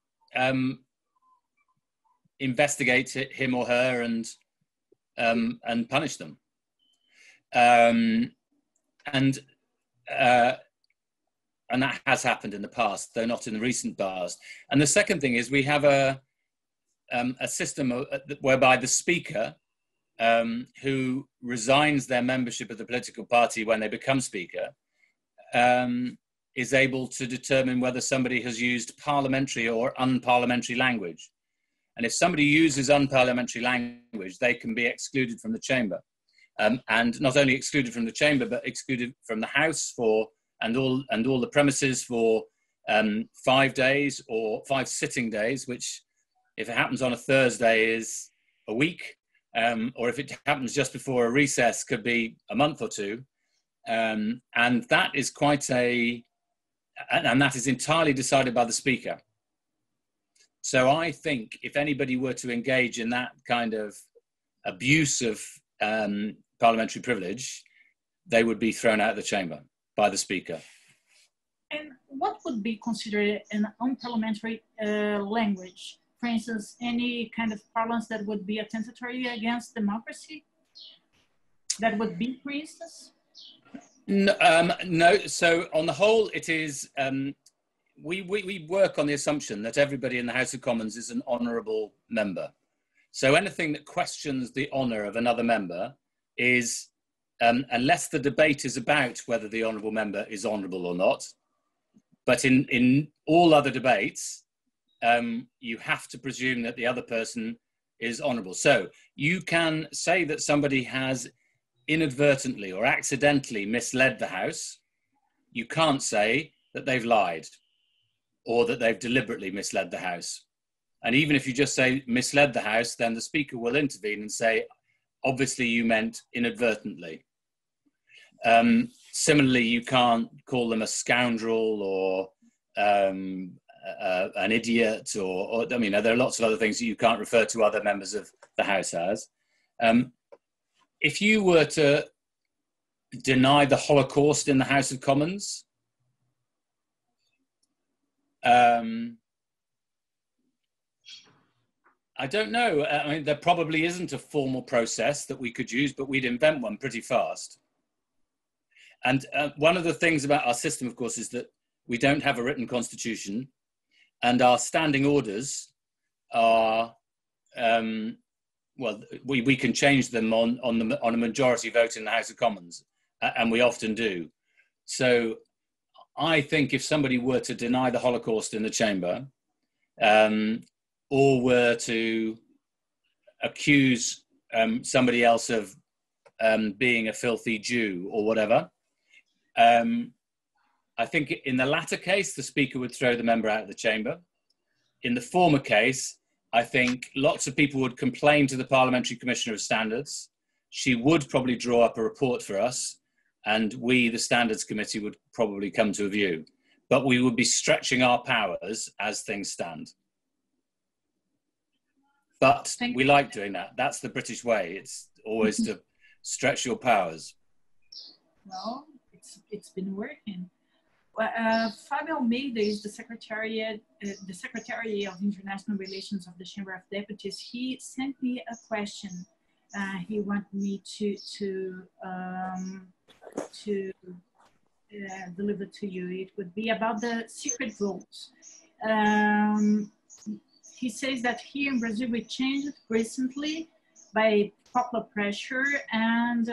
investigate him or her and punish them. And that has happened in the past, though not in the recent past. And the second thing is we have a system whereby the Speaker, who resigns their membership of the political party when they become Speaker, is able to determine whether somebody has used parliamentary or unparliamentary language. And if somebody uses unparliamentary language, they can be excluded from the chamber. And not only excluded from the chamber, but excluded from the House and all the premises for 5 days or 5 sitting days, which if it happens on a Thursday is a week, or if it happens just before a recess could be a month or two. And that is and that is entirely decided by the Speaker. So I think if anybody were to engage in that kind of abuse of parliamentary privilege, they would be thrown out of the chamber by the Speaker. And what would be considered an unparliamentary language? For instance, any kind of parlance that would be attentatory against democracy? That would be, for instance? No, so on the whole, it is, we work on the assumption that everybody in the House of Commons is an honourable member. So anything that questions the honour of another member is, unless the debate is about whether the honourable member is honourable or not, but in all other debates, you have to presume that the other person is honourable. So you can say that somebody has inadvertently or accidentally misled the House. You can't say that they've lied or that they've deliberately misled the House. And even if you just say misled the House, then the Speaker will intervene and say, obviously you meant inadvertently. Similarly, you can't call them a scoundrel or an idiot, or I mean, there are lots of other things that you can't refer to other members of the House as. If you were to deny the Holocaust in the House of Commons, I don't know. I mean, there probably isn't a formal process that we could use, but we'd invent one pretty fast. And one of the things about our system, of course, is that we don't have a written constitution, and our standing orders are, well, we can change them on a majority vote in the House of Commons, and we often do. So I think if somebody were to deny the Holocaust in the chamber, or were to accuse somebody else of being a filthy Jew or whatever, I think in the latter case, the Speaker would throw the member out of the chamber. In the former case, I think lots of people would complain to the Parliamentary Commissioner of Standards. She would probably draw up a report for us, and we, the Standards Committee, would probably come to a view. But we would be stretching our powers as things stand. But we like doing that. That's the British way. It's always to stretch your powers. Well, it's been working. Fabio Almeida is the Secretary of International Relations of the Chamber of Deputies. He sent me a question. He wanted me to deliver to you. It would be about the secret votes. He says that here in Brazil we changed recently by popular pressure, and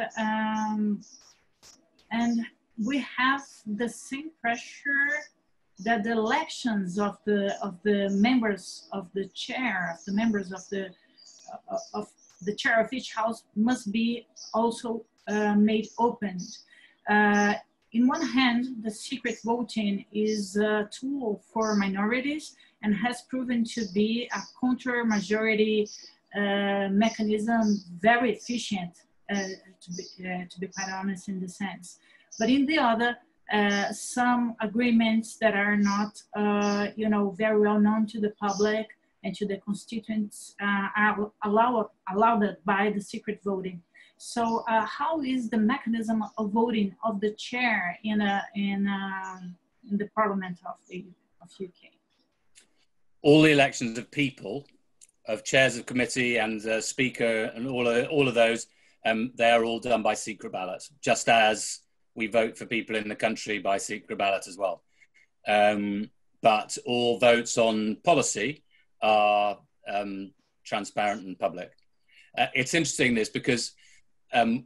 we have the same pressure that the elections of the members of the chair, of the members of the chair of each house must be also made open. In one hand, the secret voting is a tool for minorities and has proven to be a counter-majority mechanism, very efficient, to be quite honest in the sense. But in the other, some agreements that are not, very well known to the public and to the constituents are allowed by the secret voting. So how is the mechanism of voting of the chair in the Parliament of UK? All the elections of people, of chairs of committee and speaker and all of those, they are all done by secret ballot, just as we vote for people in the country by secret ballot as well. But all votes on policy are transparent and public. It's interesting this because in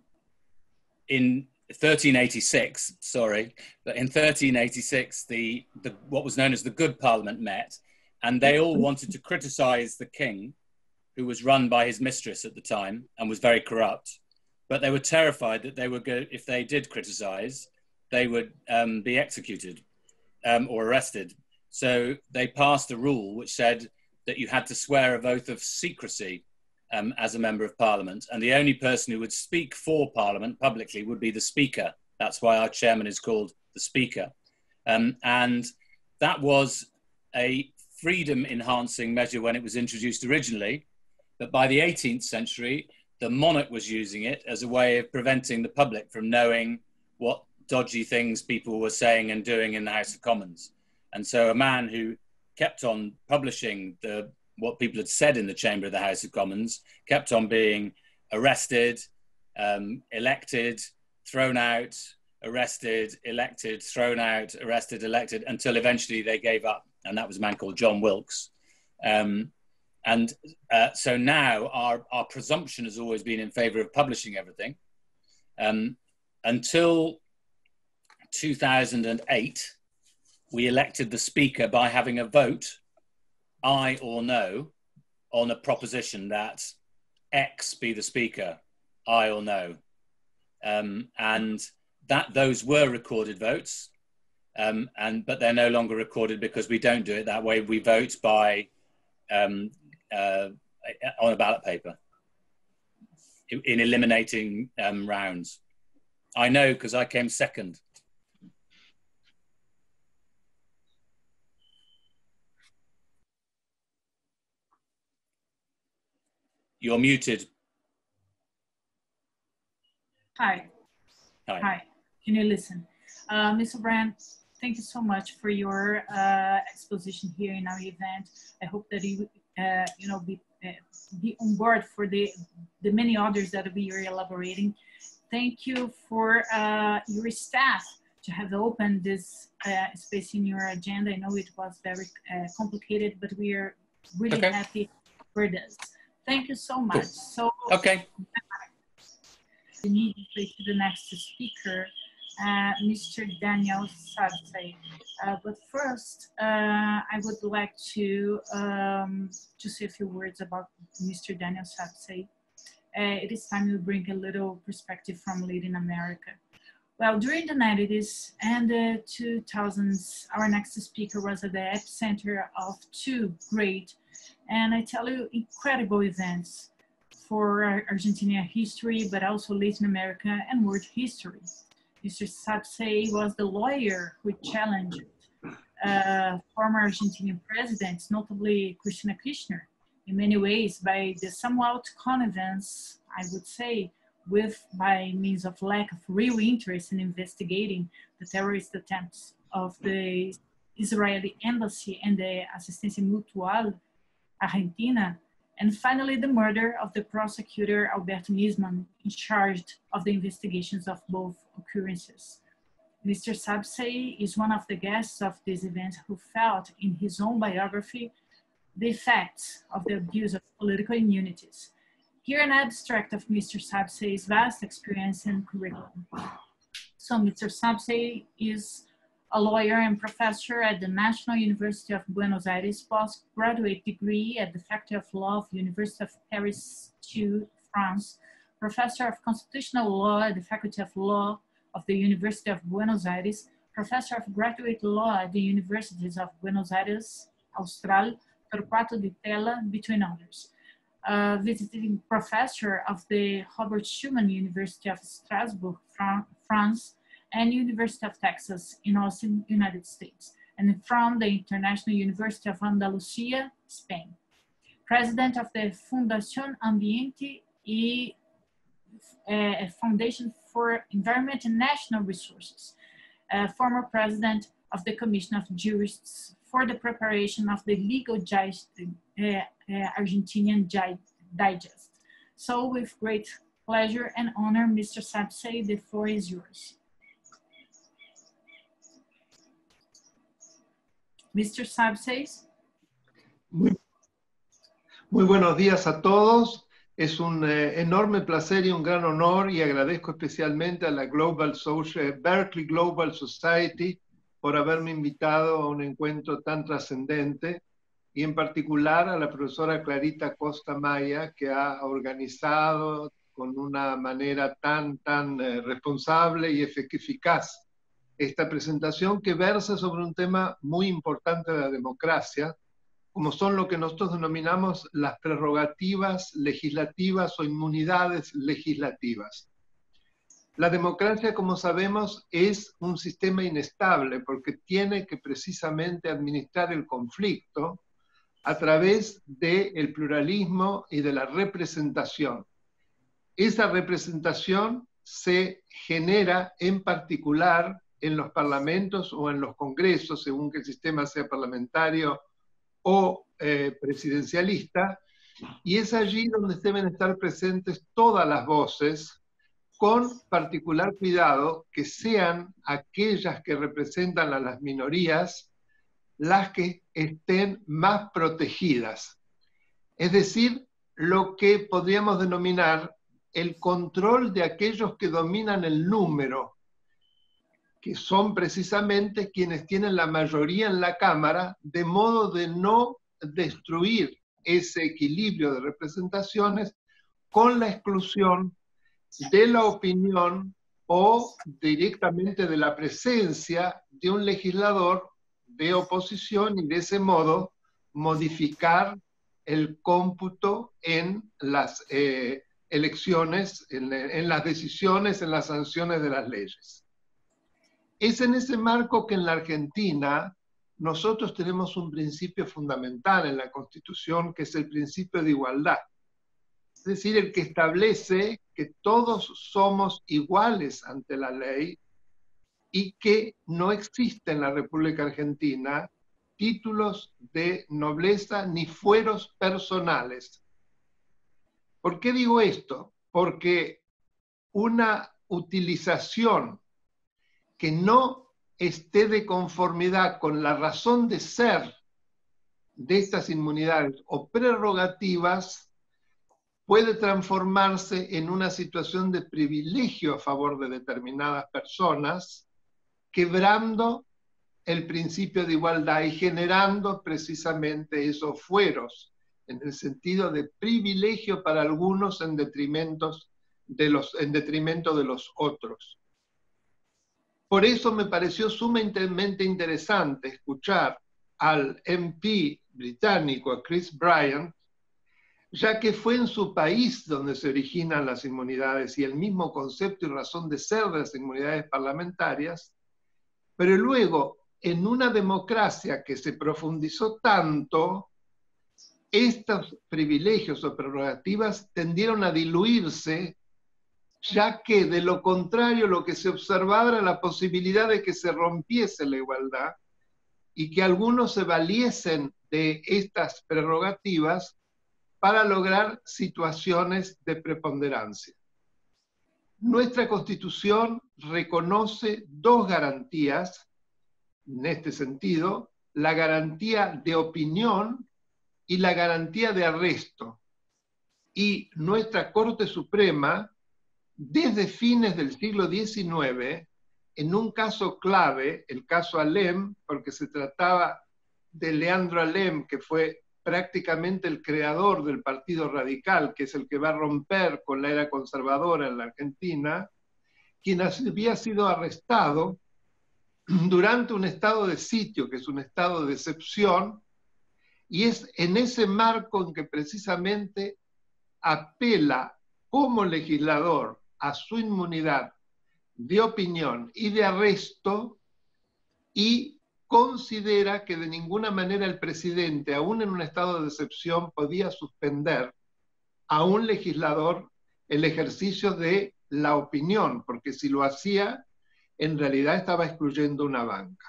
1386, but in 1386, the what was known as the Good Parliament met, and they all wanted to criticize the king, who was run by his mistress at the time and was very corrupt. But they were terrified that they would go, if they did criticize, they would be executed or arrested. So they passed a rule which said that you had to swear an oath of secrecy as a member of Parliament. And the only person who would speak for Parliament publicly would be the Speaker. That's why our chairman is called the Speaker. And that was a freedom-enhancing measure when it was introduced originally. But by the 18th century, the monarch was using it as a way of preventing the public from knowing what dodgy things people were saying and doing in the House of Commons. And so a man who kept on publishing what people had said in the chamber of the House of Commons kept on being arrested, elected, thrown out, arrested, elected, thrown out, arrested, elected, until eventually they gave up. And that was a man called John Wilkes. So now our presumption has always been in favor of publishing everything. Until 2008, we elected the Speaker by having a vote, aye or no, on a proposition that X be the Speaker, aye or no. And those were recorded votes, but they're no longer recorded because we don't do it that way. We vote by on a ballot paper in eliminating rounds. I know because I came second. You're muted. Hi. Hi. Hi. Can you listen? Mr. Brandt, thank you so much for your exposition here in our event. I hope that you, be on board for the many others that we are elaborating. Thank you for your staff to have opened this space in your agenda. I know it was very complicated, but we are really happy for this. Thank you so much. So, okay. Immediately to the next speaker, Mr. Daniel Sabsay. But first, I would like to say a few words about Mr. Daniel Sabsay. It is time to bring a little perspective from Latin America. Well, during the 90s and the 2000s, our next speaker was at the epicenter of two great, and I tell you, incredible events for Argentina history, but also Latin America and world history. Mr. Sabsay was the lawyer who challenged former Argentinian presidents, notably Cristina Kirchner, in many ways by the somewhat connivance, I would say, by means of lack of real interest in investigating the terrorist attempts of the Israeli embassy and the Asistencia Mutual Argentina, and finally the murder of the prosecutor Alberto Nisman, in charge of the investigations of both occurrences. Mr. Sabsay is one of the guests of this event who felt in his own biography the effects of the abuse of political immunities. Here an abstract of Mr. Sabsay's vast experience and curriculum. So Mr. Sabsay is a lawyer and professor at the National University of Buenos Aires, postgraduate degree at the Faculty of Law of the University of Paris II, France, professor of constitutional law at the Faculty of Law of the University of Buenos Aires, professor of graduate law at the Universities of Buenos Aires, Austral, Torquato de Tella, between others. Visiting professor of the Robert Schuman University of Strasbourg, France, and University of Texas in Austin, United States, and from the International University of Andalusia, Spain. President of the Fundación Ambiente y Foundation for Environment and National Resources. Former president of the Commission of Jurists for the preparation of the legal Argentinian Digest. So with great pleasure and honor, Mr. Sabsay, the floor is yours. Mr. Sabsay. Muy buenos días a todos. Es un enorme placer y un gran honor, y agradezco especialmente a la Berkeley Global Society por haberme invitado a un encuentro tan trascendente, y en particular a la profesora Clarita Costa Maya, que ha organizado con una manera tan responsable y eficaz esta presentación, que versa sobre un tema muy importante de la democracia, como son lo que nosotros denominamos las prerrogativas legislativas o inmunidades legislativas. La democracia, como sabemos, es un sistema inestable porque tiene que precisamente administrar el conflicto a través del pluralismo y de la representación. Esa representación se genera en particular en los parlamentos o en los congresos, según que el sistema sea parlamentario o presidencialista, y es allí donde deben estar presentes todas las voces, con particular cuidado que sean aquellas que representan a las minorías las que estén más protegidas. Es decir, lo que podríamos denominar el control de aquellos que dominan el número, que son precisamente quienes tienen la mayoría en la Cámara, de modo de no destruir ese equilibrio de representaciones con la exclusión de la opinión o directamente de la presencia de un legislador de oposición, y de ese modo modificar el cómputo en las elecciones, en las decisiones, en las sanciones de las leyes. Es en ese marco que en la Argentina nosotros tenemos un principio fundamental en la Constitución, que es el principio de igualdad. es decir, el que establece que todos somos iguales ante la ley y que no existe en la República Argentina títulos de nobleza ni fueros personales. ¿Por qué digo esto? Porque una utilización que no esté de conformidad con la razón de ser de estas inmunidades o prerrogativas puede transformarse en una situación de privilegio a favor de determinadas personas, quebrando el principio de igualdad y generando precisamente esos fueros, en el sentido de privilegio para algunos en detrimento de los otros. Por eso me pareció sumamente interesante escuchar al MP británico, a Chris Bryant, ya que fue en su país donde se originan las inmunidades y el mismo concepto y razón de ser de las inmunidades parlamentarias, pero luego, en una democracia que se profundizó tanto, estos privilegios o prerrogativas tendieron a diluirse, ya que de lo contrario lo que se observaba era la posibilidad de que se rompiese la igualdad y que algunos se valiesen de estas prerrogativas para lograr situaciones de preponderancia. Nuestra Constitución reconoce dos garantías en este sentido, la garantía de opinión y la garantía de arresto. Y nuestra Corte Suprema, desde fines del siglo XIX, en un caso clave, el caso Alem, porque se trataba de Leandro Alem, que fue prácticamente el creador del Partido Radical, que es el que va a romper con la era conservadora en la Argentina, quien había sido arrestado durante un estado de sitio, que es un estado de excepción, y es en ese marco en que precisamente apela como legislador a su inmunidad de opinión y de arresto y considera que de ninguna manera el presidente, aún en un estado de excepción, podía suspender a un legislador el ejercicio de la opinión, porque si lo hacía, en realidad estaba excluyendo una banca.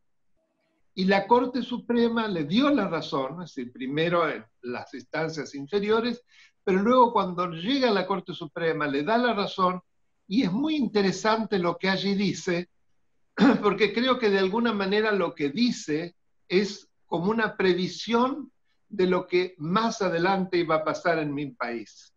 Y la Corte Suprema le dio la razón, es decir, primero en las instancias inferiores, pero luego cuando llega a la Corte Suprema le da la razón, y es muy interesante lo que allí dice, porque creo que de alguna manera lo que dice es como una previsión de lo que más adelante iba a pasar en mi país.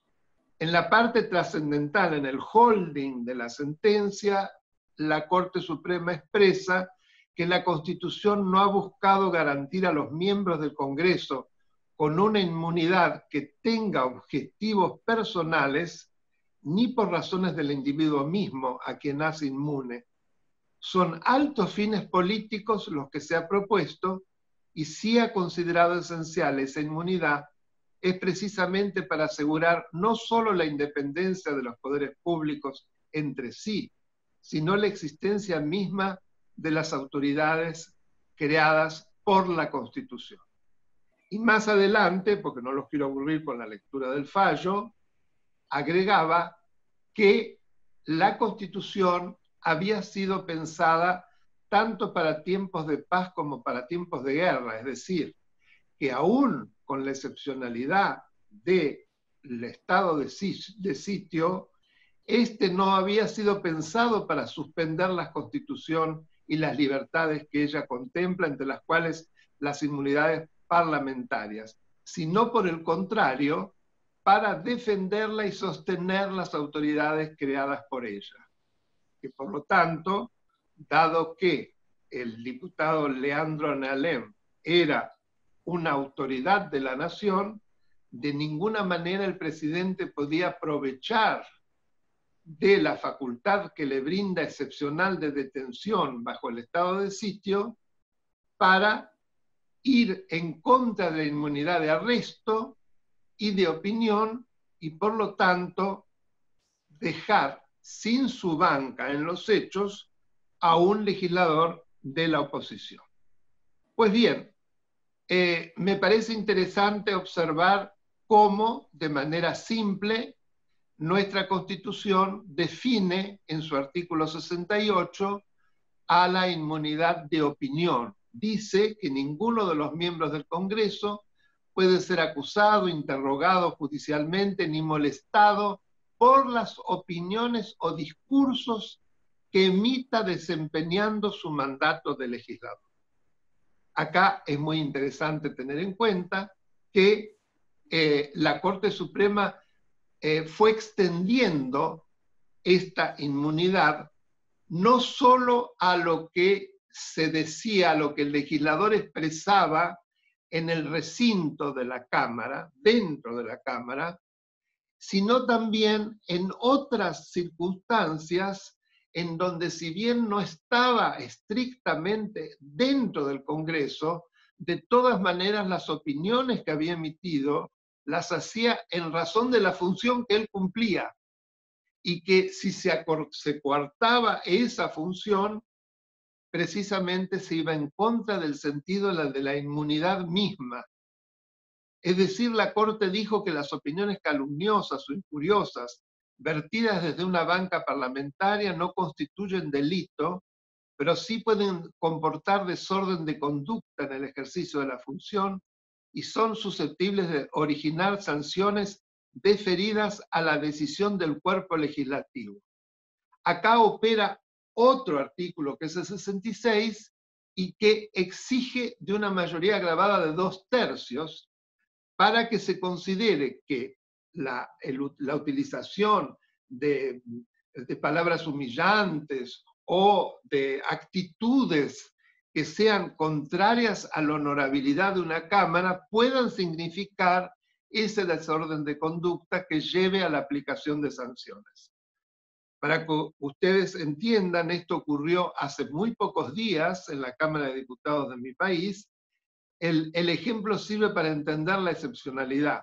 En la parte trascendental, en el holding de la sentencia, la Corte Suprema expresa que la Constitución no ha buscado garantir a los miembros del Congreso con una inmunidad que tenga objetivos personales, ni por razones del individuo mismo a quien hace inmune. Son altos fines políticos los que se ha propuesto y sí ha considerado esencial esa inmunidad es precisamente para asegurar no solo la independencia de los poderes públicos entre sí, sino la existencia misma de las autoridades creadas por la Constitución. Y más adelante, porque no los quiero aburrir con la lectura del fallo, agregaba que la Constitución había sido pensada tanto para tiempos de paz como para tiempos de guerra, es decir, que aún con la excepcionalidad del estado de sitio, este no había sido pensado para suspender la Constitución y las libertades que ella contempla, entre las cuales las inmunidades parlamentarias, sino por el contrario, para defenderla y sostener las autoridades creadas por ella. Que por lo tanto, dado que el diputado Leandro Alem era una autoridad de la nación, de ninguna manera el presidente podía aprovechar de la facultad que le brinda excepcional de detención bajo el estado de sitio para ir en contra de la inmunidad de arresto y de opinión y por lo tanto dejar sin su banca en los hechos a un legislador de la oposición. Pues bien, me parece interesante observar cómo, de manera simple, nuestra Constitución define en su artículo 68 a la inmunidad de opinión. Dice que ninguno de los miembros del Congreso puede ser acusado, interrogado judicialmente, ni molestado por las opiniones o discursos que emita desempeñando su mandato de legislador. Acá es muy interesante tener en cuenta que la Corte Suprema fue extendiendo esta inmunidad no solo a lo que se decía, a lo que el legislador expresaba en el recinto de la Cámara, dentro de la Cámara, sino también en otras circunstancias en donde, si bien no estaba estrictamente dentro del Congreso, de todas maneras las opiniones que había emitido las hacía en razón de la función que él cumplía, y que si se coartaba esa función, precisamente se iba en contra del sentido de la inmunidad misma. Es decir, la Corte dijo que las opiniones calumniosas o injuriosas vertidas desde una banca parlamentaria no constituyen delito, pero sí pueden comportar desorden de conducta en el ejercicio de la función y son susceptibles de originar sanciones deferidas a la decisión del cuerpo legislativo. Acá opera otro artículo, que es el 66, y que exige de una mayoría agravada de 2/3 para que se considere que la utilización de palabras humillantes o de actitudes que sean contrarias a la honorabilidad de una Cámara puedan significar ese desorden de conducta que lleve a la aplicación de sanciones. Para que ustedes entiendan, esto ocurrió hace muy pocos días en la Cámara de Diputados de mi país. El ejemplo sirve para entender la excepcionalidad.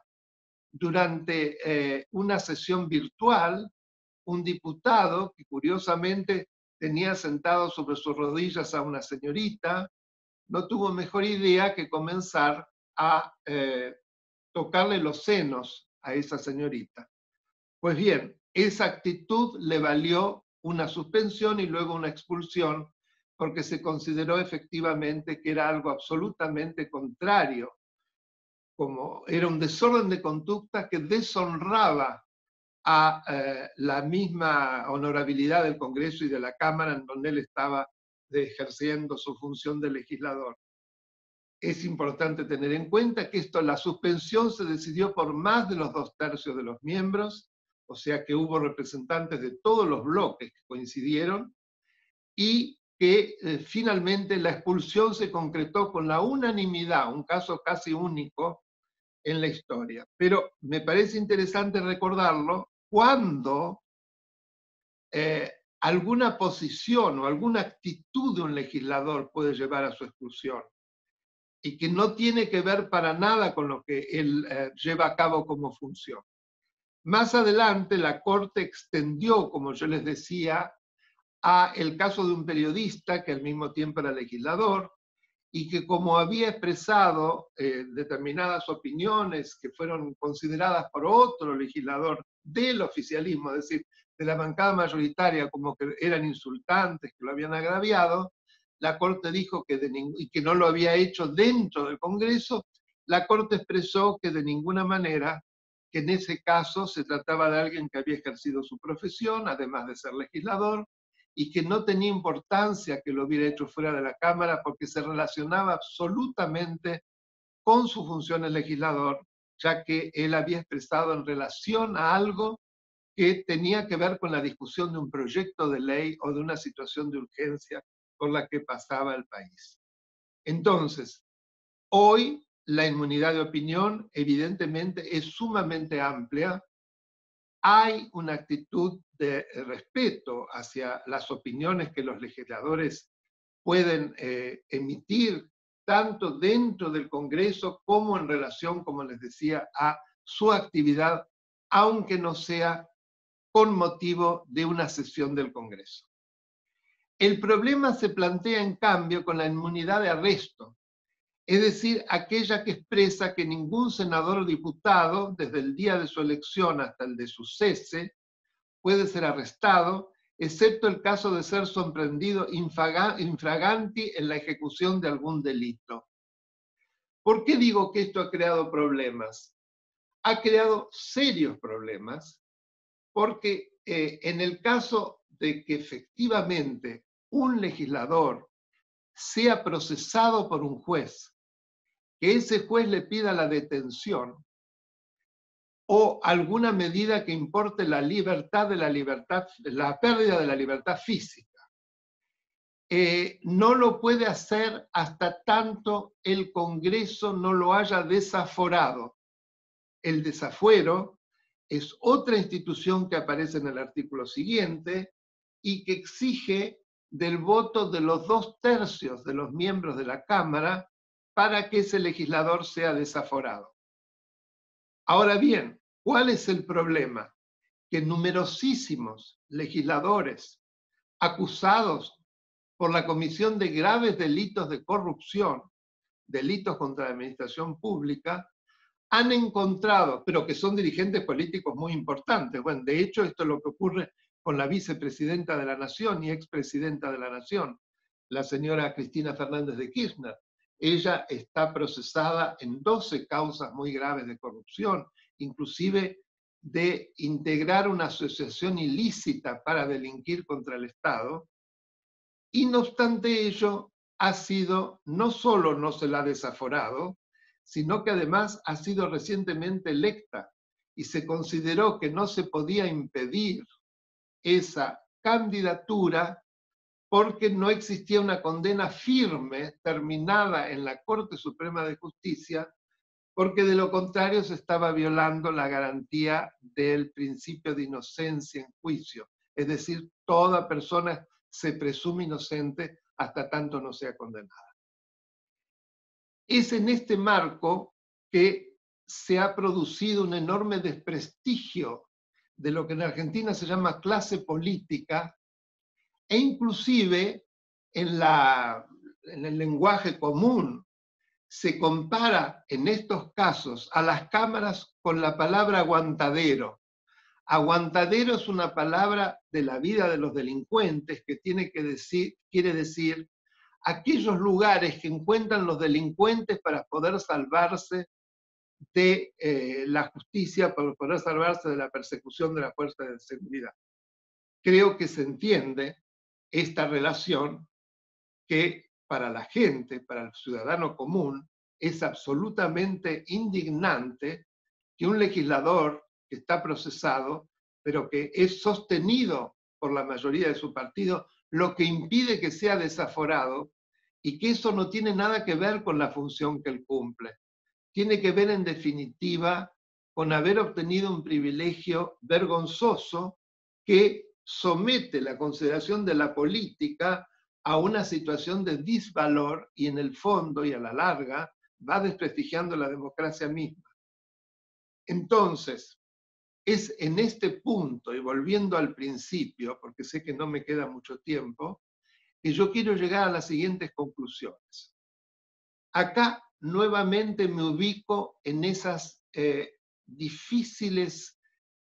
Durante una sesión virtual, un diputado que curiosamente tenía sentado sobre sus rodillas a una señorita, no tuvo mejor idea que comenzar a tocarle los senos a esa señorita. Pues bien, esa actitud le valió una suspensión y luego una expulsión, porque se consideró efectivamente que era algo absolutamente contrario, como era un desorden de conducta que deshonraba a la misma honorabilidad del Congreso y de la Cámara en donde él estaba ejerciendo su función de legislador. Es importante tener en cuenta que la suspensión se decidió por más de los 2/3 de los miembros, o sea que hubo representantes de todos los bloques que coincidieron, y que finalmente la expulsión se concretó con la unanimidad, un caso casi único en la historia. Pero me parece interesante recordarlo cuando alguna posición o alguna actitud de un legislador puede llevar a su expulsión, y que no tiene que ver para nada con lo que él lleva a cabo como función. Más adelante la Corte extendió, como yo les decía, a el caso de un periodista que al mismo tiempo era legislador y que, como había expresado determinadas opiniones que fueron consideradas por otro legislador del oficialismo, es decir, de la bancada mayoritaria, como que eran insultantes, que lo habían agraviado, la Corte dijo y que no lo había hecho dentro del Congreso. La Corte expresó que de ninguna manera, que en ese caso se trataba de alguien que había ejercido su profesión, además de ser legislador, y que no tenía importancia que lo hubiera hecho fuera de la Cámara porque se relacionaba absolutamente con su función de legislador, ya que él había expresado en relación a algo que tenía que ver con la discusión de un proyecto de ley o de una situación de urgencia por la que pasaba el país. Entonces, hoy la inmunidad de opinión evidentemente es sumamente amplia. Hay una actitud de respeto hacia las opiniones que los legisladores pueden emitir, tanto dentro del Congreso como en relación, como les decía, a su actividad, aunque no sea con motivo de una sesión del Congreso. El problema se plantea, en cambio, con la inmunidad de arresto. es decir, aquella que expresa que ningún senador o diputado, desde el día de su elección hasta el de su cese, puede ser arrestado, excepto el caso de ser sorprendido infraganti en la ejecución de algún delito. ¿Por qué digo que esto ha creado problemas? Ha creado serios problemas, porque en el caso de que efectivamente un legislador sea procesado por un juez, que ese juez le pida la detención o alguna medida que importe la pérdida de la libertad física, no lo puede hacer hasta tanto el Congreso no lo haya desaforado. El desafuero es otra institución que aparece en el artículo siguiente y que exige del voto de los 2/3 de los miembros de la Cámara para que ese legislador sea desaforado. Ahora bien, ¿cuál es el problema? Que numerosísimos legisladores acusados por la comisión de graves delitos de corrupción, delitos contra la administración pública, han encontrado, pero que son dirigentes políticos muy importantes. Bueno, de hecho, esto es lo que ocurre con la vicepresidenta de la Nación y expresidenta de la Nación, la señora Cristina Fernández de Kirchner. Ella está procesada en 12 causas muy graves de corrupción, inclusive de integrar una asociación ilícita para delinquir contra el Estado, y no obstante ello, ha sido, no solo no se la ha desaforado, sino que además ha sido recientemente electa y se consideró que no se podía impedir esa candidatura porque no existía una condena firme terminada en la Corte Suprema de Justicia, porque de lo contrario se estaba violando la garantía del principio de inocencia en juicio. Es decir, toda persona se presume inocente hasta tanto no sea condenada. Es en este marco que se ha producido un enorme desprestigio de lo que en Argentina se llama clase política, e inclusive en el lenguaje común se compara en estos casos a las cámaras con la palabra aguantadero. Aguantadero es una palabra de la vida de los delincuentes que quiere decir aquellos lugares que encuentran los delincuentes para poder salvarse de la justicia, para poder salvarse de la persecución de las fuerzas de seguridad. Creo que se entiende esta relación que para la gente, para el ciudadano común, es absolutamente indignante que un legislador que está procesado, pero que es sostenido por la mayoría de su partido, lo que impide que sea desaforado, y que eso no tiene nada que ver con la función que él cumple. Tiene que ver, en definitiva, con haber obtenido un privilegio vergonzoso que somete la consideración de la política a una situación de disvalor y en el fondo y a la larga va desprestigiando la democracia misma. Entonces, es en este punto, y volviendo al principio, porque sé que no me queda mucho tiempo, que yo quiero llegar a las siguientes conclusiones. Acá nuevamente me ubico en esas difíciles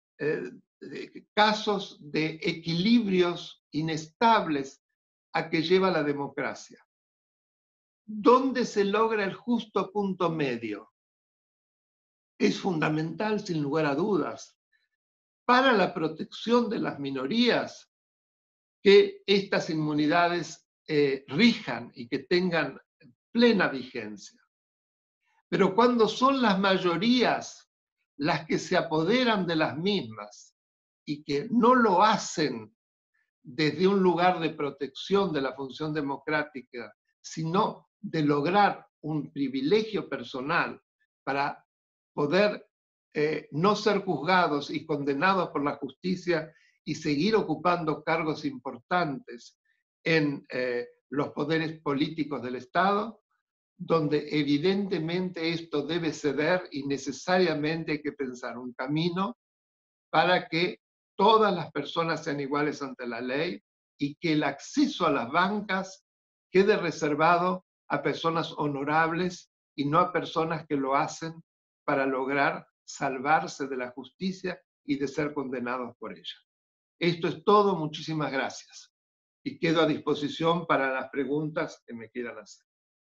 casos de equilibrios inestables a que lleva la democracia. ¿Dónde se logra el justo punto medio? Es fundamental, sin lugar a dudas, para la protección de las minorías, que estas inmunidades rijan y que tengan plena vigencia. Pero cuando son las mayorías las que se apoderan de las mismas y que no lo hacen desde un lugar de protección de la función democrática, sino de lograr un privilegio personal para poder no ser juzgados y condenados por la justicia y seguir ocupando cargos importantes en los poderes políticos del Estado, donde evidentemente esto debe ceder y necesariamente hay que pensar un camino para que todas las personas sean iguales ante la ley y que el acceso a las bancas quede reservado a personas honorables y no a personas que lo hacen para lograr salvarse de la justicia y de ser condenados por ella. Esto es todo, muchísimas gracias. Y quedo a disposición para las preguntas que me quieran hacer.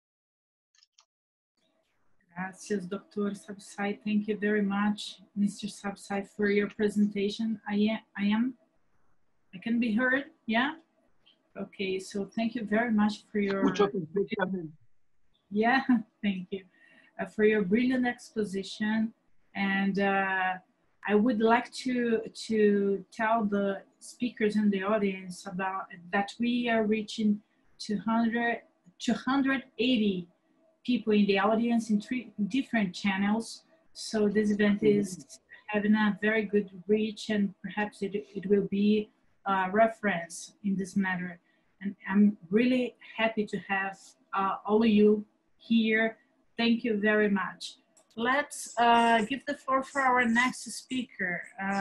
Gracias, Dr. Sabsai. Thank you very much, Mr. Sabsai, for your presentation. I can be heard, yeah? Okay, so thank you very much for your... Escucho perfectamente. Yeah, thank you. For your brilliant exposition. And I would like to tell the speakers in the audience about that we are reaching 280 people in the audience in 3 different channels. So this event is having a very good reach, and perhaps it will be a reference in this matter. And I'm really happy to have all of you here. Thank you very much. Let's give the floor for our next speaker,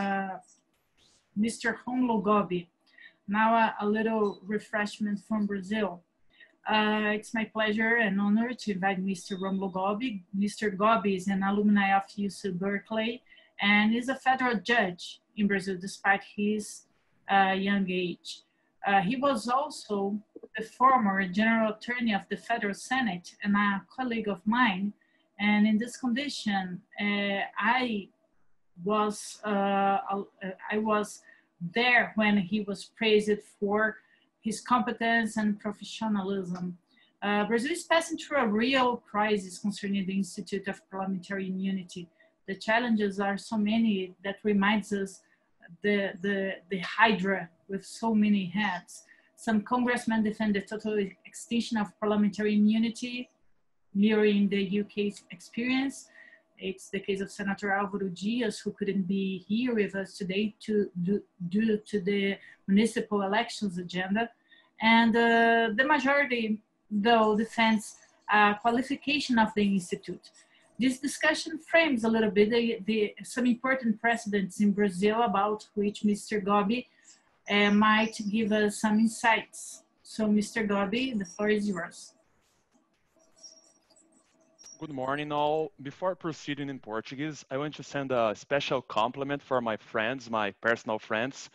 Mr. Romulo Gobi. Now a little refreshment from Brazil. It's my pleasure and honor to invite Mr. Romulo Gobi. Mr. Gobi is an alumni of UC Berkeley and is a federal judge in Brazil despite his young age. He was also the former general attorney of the Federal Senate and a colleague of mine. And in this condition, I was there when he was praised for his competence and professionalism. Brazil is passing through a real crisis concerning the Institute of Parliamentary Immunity. The challenges are so many that reminds us the Hydra with so many heads. Some congressmen defend the total extinction of parliamentary immunity, mirroring the UK's experience. It's the case of Senator Álvaro Dias, who couldn't be here with us today due to the municipal elections agenda. And the majority, though, defends qualification of the Institute. This discussion frames a little bit some important precedents in Brazil about which Mr. Gobi might give us some insights. So, Mr. Gobi, the floor is yours. Good morning, all. Before proceeding in Portuguese, I want to send a special compliment for my friends, my personal friends.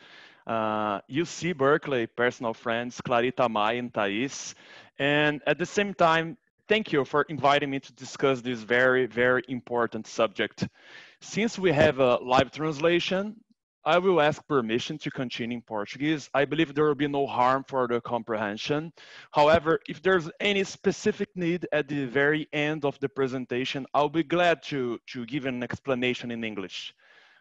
UC Berkeley personal friends, Clarita, Mai, and Thais. And at the same time, thank you for inviting me to discuss this very, very important subject. Since we have a live translation, I will ask permission to continue in Portuguese. I believe there will be no harm for the comprehension. However, if there's any specific need at the very end of the presentation, I'll be glad to give an explanation in English.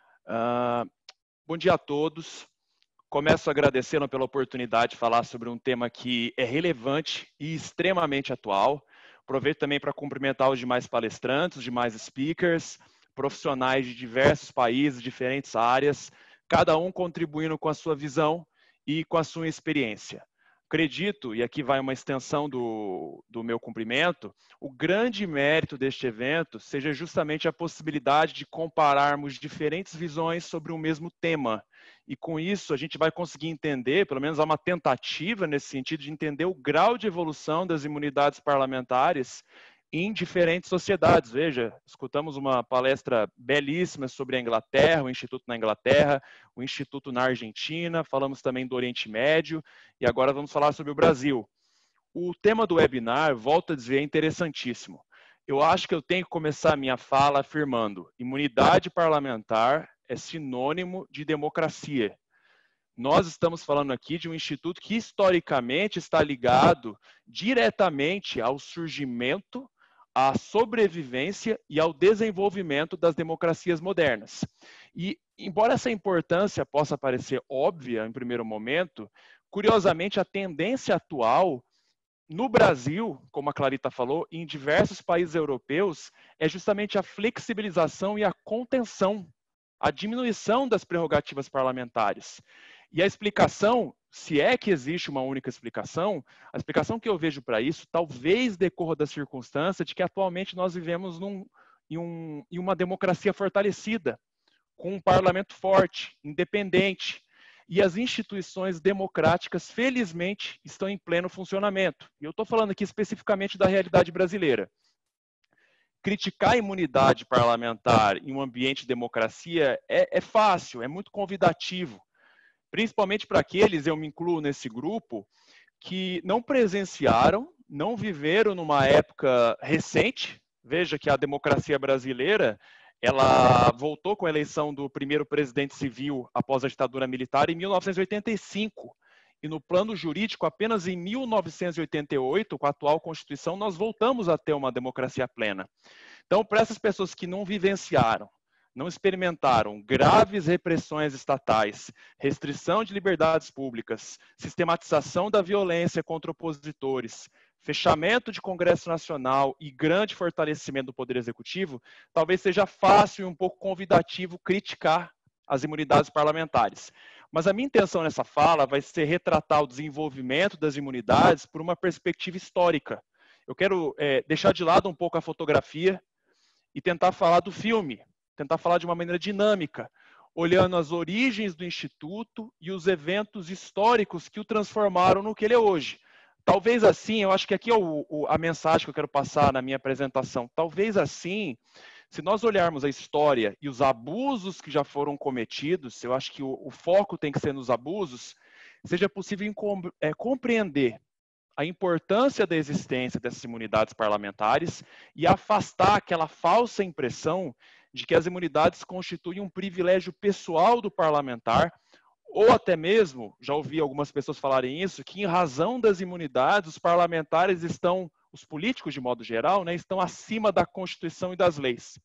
Bom dia a todos. Começo agradecendo pela oportunidade de falar sobre um tema que é relevante e extremamente atual. Aproveito também para cumprimentar os demais palestrantes, os demais speakers, profissionais de diversos países, diferentes áreas, cada um contribuindo com a sua visão e com a sua experiência. Acredito, e aqui vai uma extensão do meu cumprimento, o grande mérito deste evento seja justamente a possibilidade de compararmos diferentes visões sobre o mesmo tema. E com isso a gente vai conseguir entender, pelo menos há uma tentativa nesse sentido, de entender o grau de evolução das imunidades parlamentares em diferentes sociedades. Veja, escutamos uma palestra belíssima sobre a Inglaterra, o Instituto na Inglaterra, o Instituto na Argentina, falamos também do Oriente Médio e agora vamos falar sobre o Brasil. O tema do webinar, volto a dizer, é interessantíssimo. Eu acho que eu tenho que começar a minha fala afirmando: imunidade parlamentar é sinônimo de democracia. Nós estamos falando aqui de um instituto que historicamente está ligado diretamente ao surgimento, à sobrevivência e ao desenvolvimento das democracias modernas. E, embora essa importância possa parecer óbvia em primeiro momento, curiosamente a tendência atual no Brasil, como a Clarita falou, e em diversos países europeus, é justamente a flexibilização e a contenção, a diminuição das prerrogativas parlamentares. E a explicação, se é que existe uma única explicação, a explicação que eu vejo para isso talvez decorra da circunstância de que atualmente nós vivemos em uma democracia fortalecida, com um parlamento forte, independente, e as instituições democráticas, felizmente, estão em pleno funcionamento. E eu estou falando aqui especificamente da realidade brasileira. criticar a imunidade parlamentar em um ambiente de democracia é fácil, é muito convidativo. Principalmente para aqueles, eu me incluo nesse grupo, que não presenciaram, não viveram numa época recente. Veja que a democracia brasileira, ela voltou com a eleição do primeiro presidente civil após a ditadura militar em 1985. E no plano jurídico, apenas em 1988, com a atual Constituição, nós voltamos a ter uma democracia plena. Então, para essas pessoas que não vivenciaram, não experimentaram graves repressões estatais, restrição de liberdades públicas, sistematização da violência contra opositores, fechamento de Congresso Nacional e grande fortalecimento do Poder Executivo, talvez seja fácil e um pouco convidativo criticar as imunidades parlamentares. Mas a minha intenção nessa fala vai ser retratar o desenvolvimento das imunidades por uma perspectiva histórica. Eu quero deixar de lado um pouco a fotografia e tentar falar do filme, tentar falar de uma maneira dinâmica, olhando as origens do Instituto e os eventos históricos que o transformaram no que ele é hoje. Talvez assim, eu acho que aqui é a mensagem que eu quero passar na minha apresentação, talvez assim, se nós olharmos a história e os abusos que já foram cometidos, eu acho que o foco tem que ser nos abusos, seja possível compreender a importância da existência dessas imunidades parlamentares e afastar aquela falsa impressão de que as imunidades constituem um privilégio pessoal do parlamentar, ou até mesmo, já ouvi algumas pessoas falarem isso, que em razão das imunidades, os parlamentares estão, os políticos de modo geral, né, estão acima da Constituição e das leis.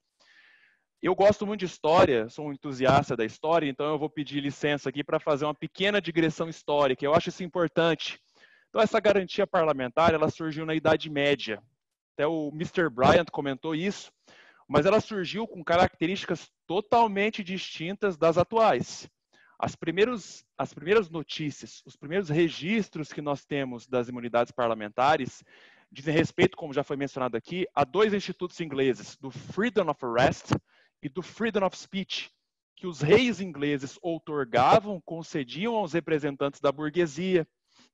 Eu gosto muito de história, sou um entusiasta da história, então eu vou pedir licença aqui para fazer uma pequena digressão histórica, eu acho isso importante. Então essa garantia parlamentar, ela surgiu na Idade Média, até o Mr. Bryant comentou isso, mas ela surgiu com características totalmente distintas das atuais. As primeiras notícias, os primeiros registros que nós temos das imunidades parlamentares dizem respeito, como já foi mencionado aqui, a dois institutos ingleses, do Freedom of Arrest e do Freedom of Speech, que os reis ingleses outorgavam, concediam aos representantes da burguesia.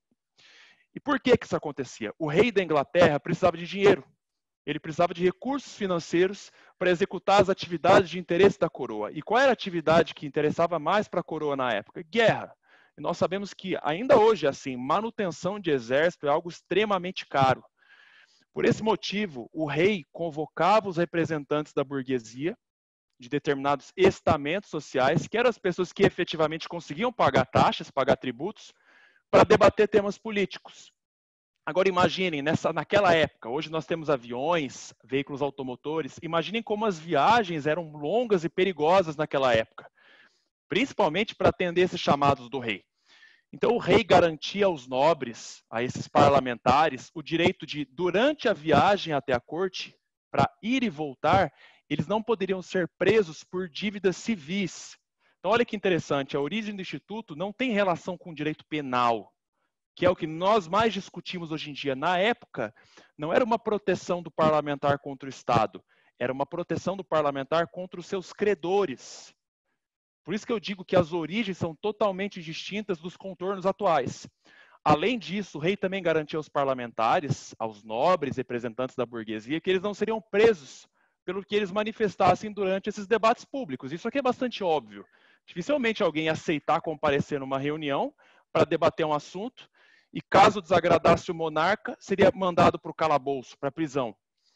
E por que isso acontecia? O rei da Inglaterra precisava de dinheiro. Ele precisava de recursos financeiros para executar as atividades de interesse da coroa. E qual era a atividade que interessava mais para a coroa na época? Guerra. E nós sabemos que ainda hoje, assim, manutenção de exército é algo extremamente caro. Por esse motivo, o rei convocava os representantes da burguesia, de determinados estamentos sociais, que eram as pessoas que efetivamente conseguiam pagar taxas, pagar tributos, para debater temas políticos. Agora imaginem, naquela época, hoje nós temos aviões, veículos automotores, imaginem como as viagens eram longas e perigosas naquela época, principalmente para atender esses chamados do rei. Então o rei garantia aos nobres, a esses parlamentares, o direito de, durante a viagem até a corte, para ir e voltar, eles não poderiam ser presos por dívidas civis. Então olha que interessante, a origem do Instituto não tem relação com direito penal, que é o que nós mais discutimos hoje em dia. Na época, não era uma proteção do parlamentar contra o Estado, era uma proteção do parlamentar contra os seus credores. Por isso que eu digo que as origens são totalmente distintas dos contornos atuais. Além disso, o rei também garantia aos parlamentares, aos nobres representantes da burguesia, que eles não seriam presos pelo que eles manifestassem durante esses debates públicos. Isso aqui é bastante óbvio. Dificilmente alguém ia aceitar comparecer numa reunião para debater um assunto, e caso desagradasse o monarca, seria mandado para o calabouço, para a prisão.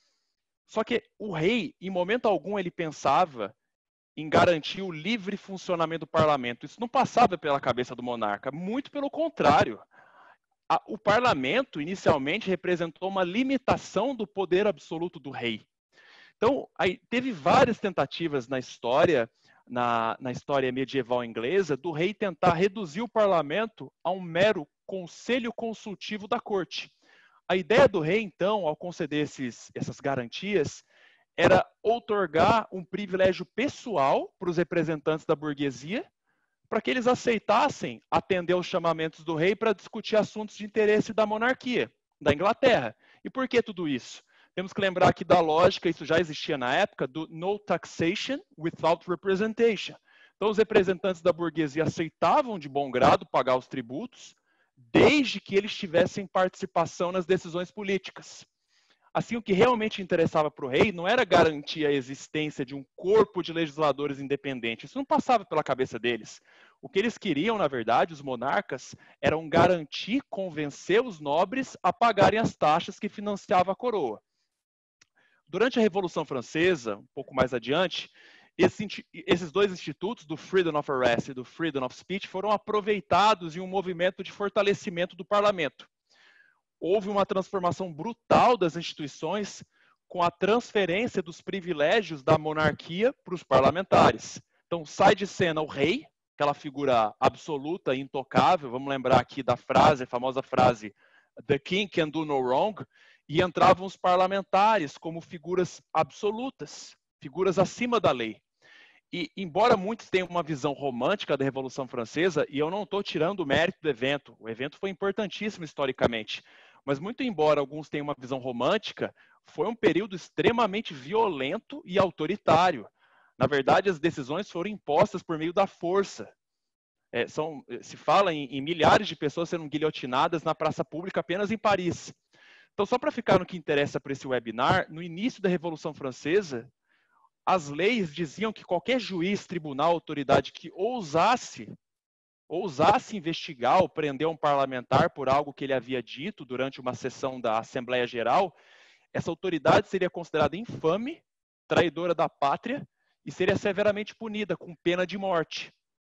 Só que o rei, em momento algum, ele pensava em garantir o livre funcionamento do parlamento. Isso não passava pela cabeça do monarca, muito pelo contrário. O parlamento, inicialmente, representou uma limitação do poder absoluto do rei. Então, aí, teve várias tentativas na história, na história medieval inglesa, do rei tentar reduzir o parlamento a um mero conselho consultivo da corte. A ideia do rei, então, ao conceder essas garantias, era outorgar um privilégio pessoal para os representantes da burguesia, para que eles aceitassem atender aos chamamentos do rei para discutir assuntos de interesse da monarquia, da Inglaterra. E por que tudo isso? Temos que lembrar aqui da lógica, isso já existia na época, do no taxation without representation. Então, os representantes da burguesia aceitavam de bom grado pagar os tributos, desde que eles tivessem participação nas decisões políticas. Assim, o que realmente interessava para o rei não era garantir a existência de um corpo de legisladores independentes. Isso não passava pela cabeça deles. O que eles queriam, na verdade, os monarcas, eram garantir, convencer os nobres a pagarem as taxas que financiava a coroa. Durante a Revolução Francesa, um pouco mais adiante, esses dois institutos, do Freedom of Arrest e do Freedom of Speech, foram aproveitados em um movimento de fortalecimento do parlamento. Houve uma transformação brutal das instituições com a transferência dos privilégios da monarquia para os parlamentares. Então, sai de cena o rei, aquela figura absoluta e intocável, vamos lembrar aqui da frase, a famosa frase, "The king can do no wrong", e entravam os parlamentares como figuras absolutas, figuras acima da lei. E, embora muitos tenham uma visão romântica da Revolução Francesa, e eu não estou tirando o mérito do evento, o evento foi importantíssimo historicamente, mas muito embora alguns tenham uma visão romântica, foi um período extremamente violento e autoritário. Na verdade, as decisões foram impostas por meio da força. Se fala em milhares de pessoas sendo guilhotinadas na praça pública apenas em Paris. Então, só para ficar no que interessa para esse webinar, no início da Revolução Francesa, as leis diziam que qualquer juiz, tribunal, autoridade que ousasse investigar ou prender um parlamentar por algo que ele havia dito durante uma sessão da Assembleia Geral, essa autoridade seria considerada infame, traidora da pátria e seria severamente punida com pena de morte.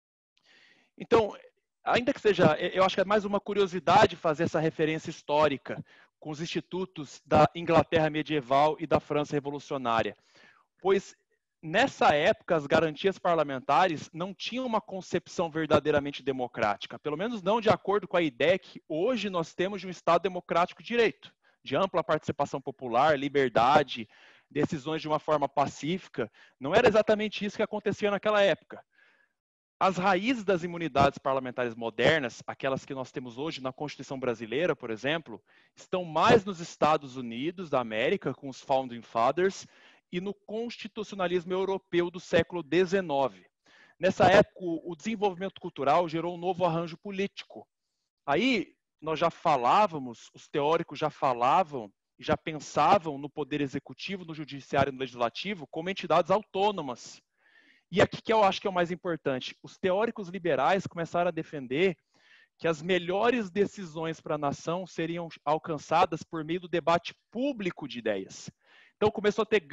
Então, ainda que seja, eu acho que é mais uma curiosidade fazer essa referência histórica com os institutos da Inglaterra medieval e da França revolucionária, pois nessa época as garantias parlamentares não tinham uma concepção verdadeiramente democrática, pelo menos não de acordo com a ideia que hoje nós temos de um Estado democrático de direito, de ampla participação popular, liberdade, decisões de uma forma pacífica. Não era exatamente isso que acontecia naquela época. As raízes das imunidades parlamentares modernas, aquelas que nós temos hoje na Constituição brasileira, por exemplo, estão mais nos Estados Unidos da América, com os Founding Fathers, e no constitucionalismo europeu do século XIX. Nessa época, o desenvolvimento cultural gerou um novo arranjo político. Aí, nós já falávamos, os teóricos já falavam, já pensavam no poder executivo, no judiciário e no legislativo como entidades autônomas. E aqui que eu acho que é o mais importante, os teóricos liberais começaram a defender que as melhores decisões para a nação seriam alcançadas por meio do debate público de ideias. Então começou a ter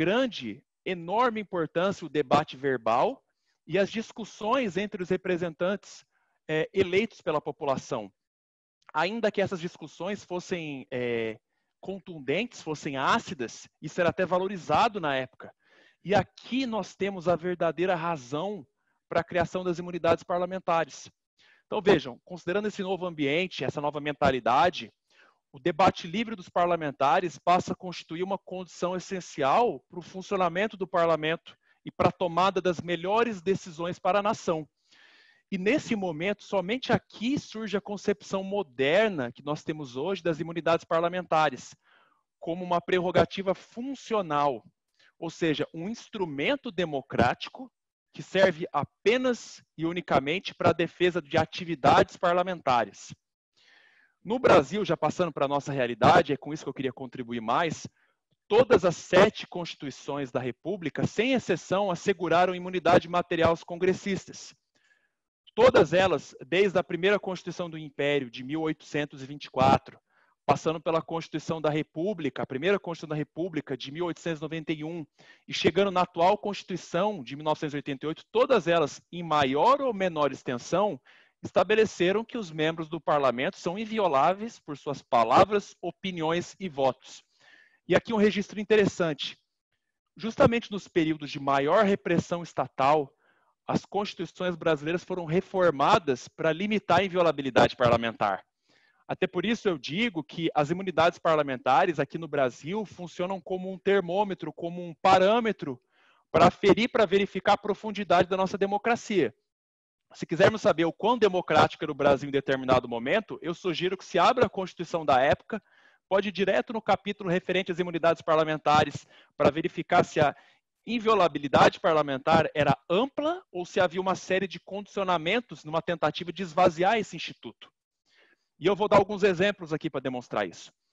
enorme importância o debate verbal e as discussões entre os representantes eleitos pela população. Ainda que essas discussões fossem contundentes, fossem ácidas, isso era até valorizado na época. E aqui nós temos a verdadeira razão para a criação das imunidades parlamentares. Então vejam, considerando esse novo ambiente, essa nova mentalidade, o debate livre dos parlamentares passa a constituir uma condição essencial para o funcionamento do parlamento e para a tomada das melhores decisões para a nação. E nesse momento, somente aqui surge a concepção moderna que nós temos hoje das imunidades parlamentares, como uma prerrogativa funcional, ou seja, um instrumento democrático que serve apenas e unicamente para a defesa de atividades parlamentares. No Brasil, já passando para a nossa realidade, é com isso que eu queria contribuir mais, todas as 7 constituições da República, sem exceção, asseguraram imunidade material aos congressistas. Todas elas, desde a primeira Constituição do Império, de 1824, passando pela Constituição da República, a primeira Constituição da República, de 1891, e chegando na atual Constituição, de 1988, todas elas, em maior ou menor extensão, estabeleceram que os membros do parlamento são invioláveis por suas palavras, opiniões e votos. E aqui um registro interessante. Justamente nos períodos de maior repressão estatal, as constituições brasileiras foram reformadas para limitar a inviolabilidade parlamentar. Até por isso eu digo que as imunidades parlamentares aqui no Brasil funcionam como um termômetro, como um parâmetro para aferir, para verificar a profundidade da nossa democracia. Se quisermos saber o quão democrático era o Brasil em determinado momento, eu sugiro que se abra a Constituição da época, pode ir direto no capítulo referente às imunidades parlamentares para verificar se a inviolabilidade parlamentar era ampla ou se havia uma série de condicionamentos numa tentativa de esvaziar esse instituto. E eu vou dar alguns exemplos aqui para demonstrar isso.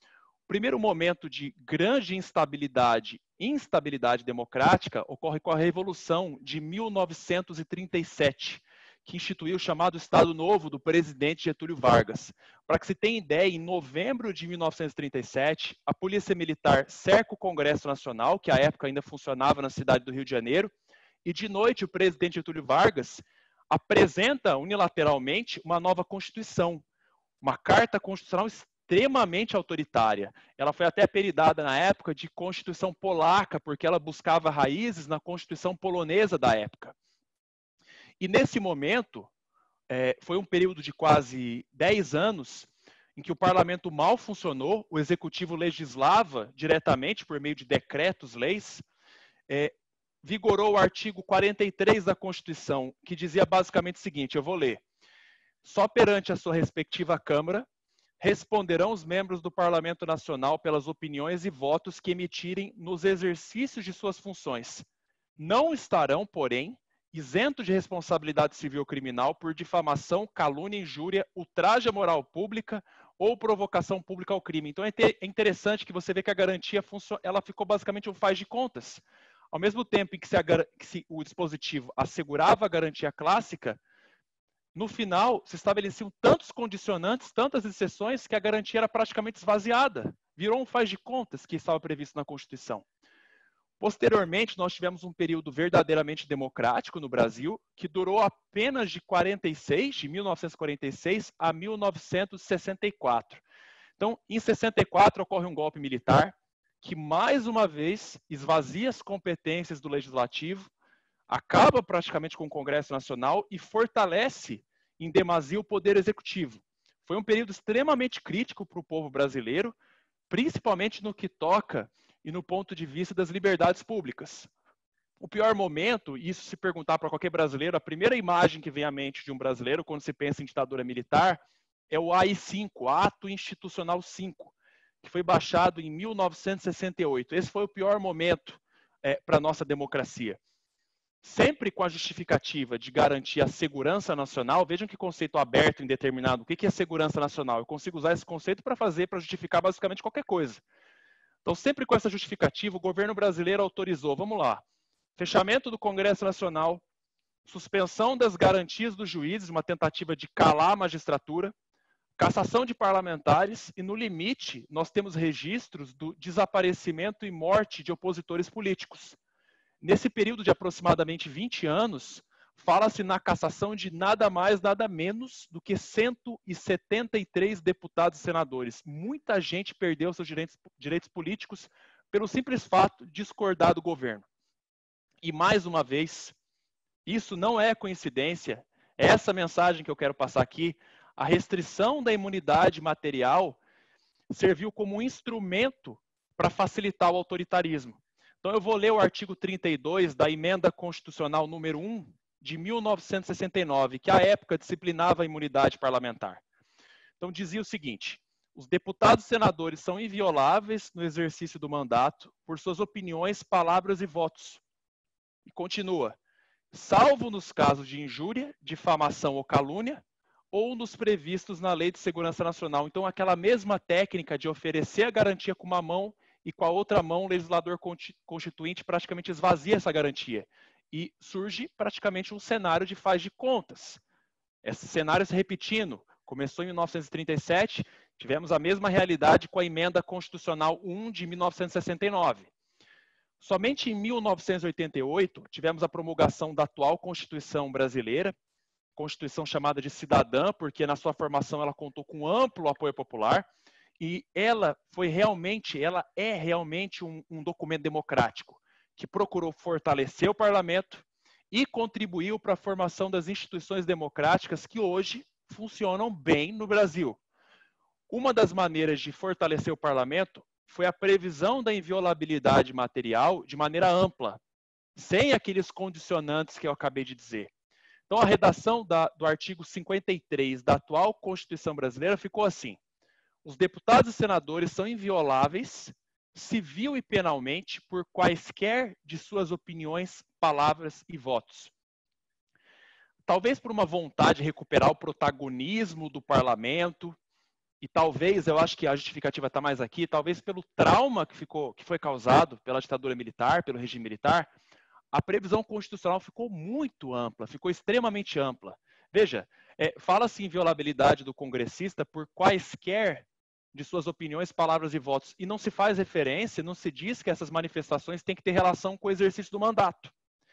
primeiro momento de grande instabilidade democrática ocorre com a Revolução de 1937, que instituiu o chamado Estado Novo do presidente Getúlio Vargas. Para que se tenha ideia, em novembro de 1937, a Polícia Militar cerca o Congresso Nacional, que à época ainda funcionava na cidade do Rio de Janeiro, e de noite o presidente Getúlio Vargas apresenta unilateralmente uma nova Constituição, uma carta constitucional extremamente autoritária. Ela foi até apelidada na época de Constituição Polaca, porque ela buscava raízes na Constituição polonesa da época. E nesse momento, foi um período de quase 10 anos em que o parlamento mal funcionou, o executivo legislava diretamente por meio de decretos, leis, vigorou o artigo 43 da Constituição, que dizia basicamente o seguinte, eu vou ler: só perante a sua respectiva Câmara responderão os membros do Parlamento Nacional pelas opiniões e votos que emitirem nos exercícios de suas funções. Não estarão, porém, isentos de responsabilidade civil ou criminal por difamação, calúnia, injúria, ultraje à moral pública ou provocação pública ao crime. Então é interessante que você vê que a garantia ela ficou basicamente um faz de contas. Ao mesmo tempo em que o dispositivo assegurava a garantia clássica, no final se estabeleciam tantos condicionantes, tantas exceções, que a garantia era praticamente esvaziada. Virou um faz de contas que estava previsto na Constituição. Posteriormente, nós tivemos um período verdadeiramente democrático no Brasil, que durou apenas de 1946 a 1964. Então, em 64 ocorre um golpe militar, que mais uma vez esvazia as competências do Legislativo, acaba praticamente com o Congresso Nacional e fortalece em demasia o Poder Executivo. Foi um período extremamente crítico para o povo brasileiro, principalmente no que toca e no ponto de vista das liberdades públicas. O pior momento, isso se perguntar para qualquer brasileiro, a primeira imagem que vem à mente de um brasileiro quando se pensa em ditadura militar é o AI-5, Ato Institucional 5, que foi baixado em 1968. Esse foi o pior momento para a nossa democracia. Sempre com a justificativa de garantir a segurança nacional, vejam que conceito aberto, indeterminado. O que é segurança nacional? Eu consigo usar esse conceito para justificar basicamente qualquer coisa. Então, sempre com essa justificativa, o governo brasileiro autorizou, vamos lá, fechamento do Congresso Nacional, suspensão das garantias dos juízes, uma tentativa de calar a magistratura, cassação de parlamentares e, no limite, nós temos registros do desaparecimento e morte de opositores políticos. Nesse período de aproximadamente 20 anos, fala-se na cassação de nada mais, nada menos do que 173 deputados e senadores. Muita gente perdeu seus direitos políticos pelo simples fato de discordar do governo. E, mais uma vez, isso não é coincidência, é essa mensagem que eu quero passar aqui. A restrição da imunidade material serviu como um instrumento para facilitar o autoritarismo. Então, eu vou ler o artigo 32 da Emenda Constitucional número 1 de 1969, que à época disciplinava a imunidade parlamentar. Então, dizia o seguinte: os deputados e senadores são invioláveis no exercício do mandato por suas opiniões, palavras e votos. E continua: salvo nos casos de injúria, difamação ou calúnia, ou nos previstos na Lei de Segurança Nacional. Então, aquela mesma técnica de oferecer a garantia com uma mão e com a outra mão o legislador constituinte praticamente esvazia essa garantia. E surge praticamente um cenário de faz de contas. Esse cenário se repetindo. Começou em 1937, tivemos a mesma realidade com a Emenda Constitucional 1 de 1969. Somente em 1988, tivemos a promulgação da atual Constituição brasileira, Constituição chamada de cidadã, porque na sua formação ela contou com amplo apoio popular, e ela é realmente um documento democrático, que procurou fortalecer o parlamento e contribuiu para a formação das instituições democráticas que hoje funcionam bem no Brasil. Uma das maneiras de fortalecer o parlamento foi a previsão da inviolabilidade material de maneira ampla, sem aqueles condicionantes que eu acabei de dizer. Então, a redação do artigo 53 da atual Constituição brasileira ficou assim: os deputados e senadores são invioláveis, civil e penalmente, por quaisquer de suas opiniões, palavras e votos. Talvez por uma vontade de recuperar o protagonismo do parlamento, e talvez, eu acho que a justificativa está mais aqui, talvez pelo trauma que foi causado pela ditadura militar, pelo regime militar, a previsão constitucional ficou muito ampla, ficou extremamente ampla. Veja, fala-se em inviolabilidade do congressista por quaisquer de suas opiniões, palavras e votos, e não se faz referência, não se diz que essas manifestações têm que ter relação com o exercício do mandato.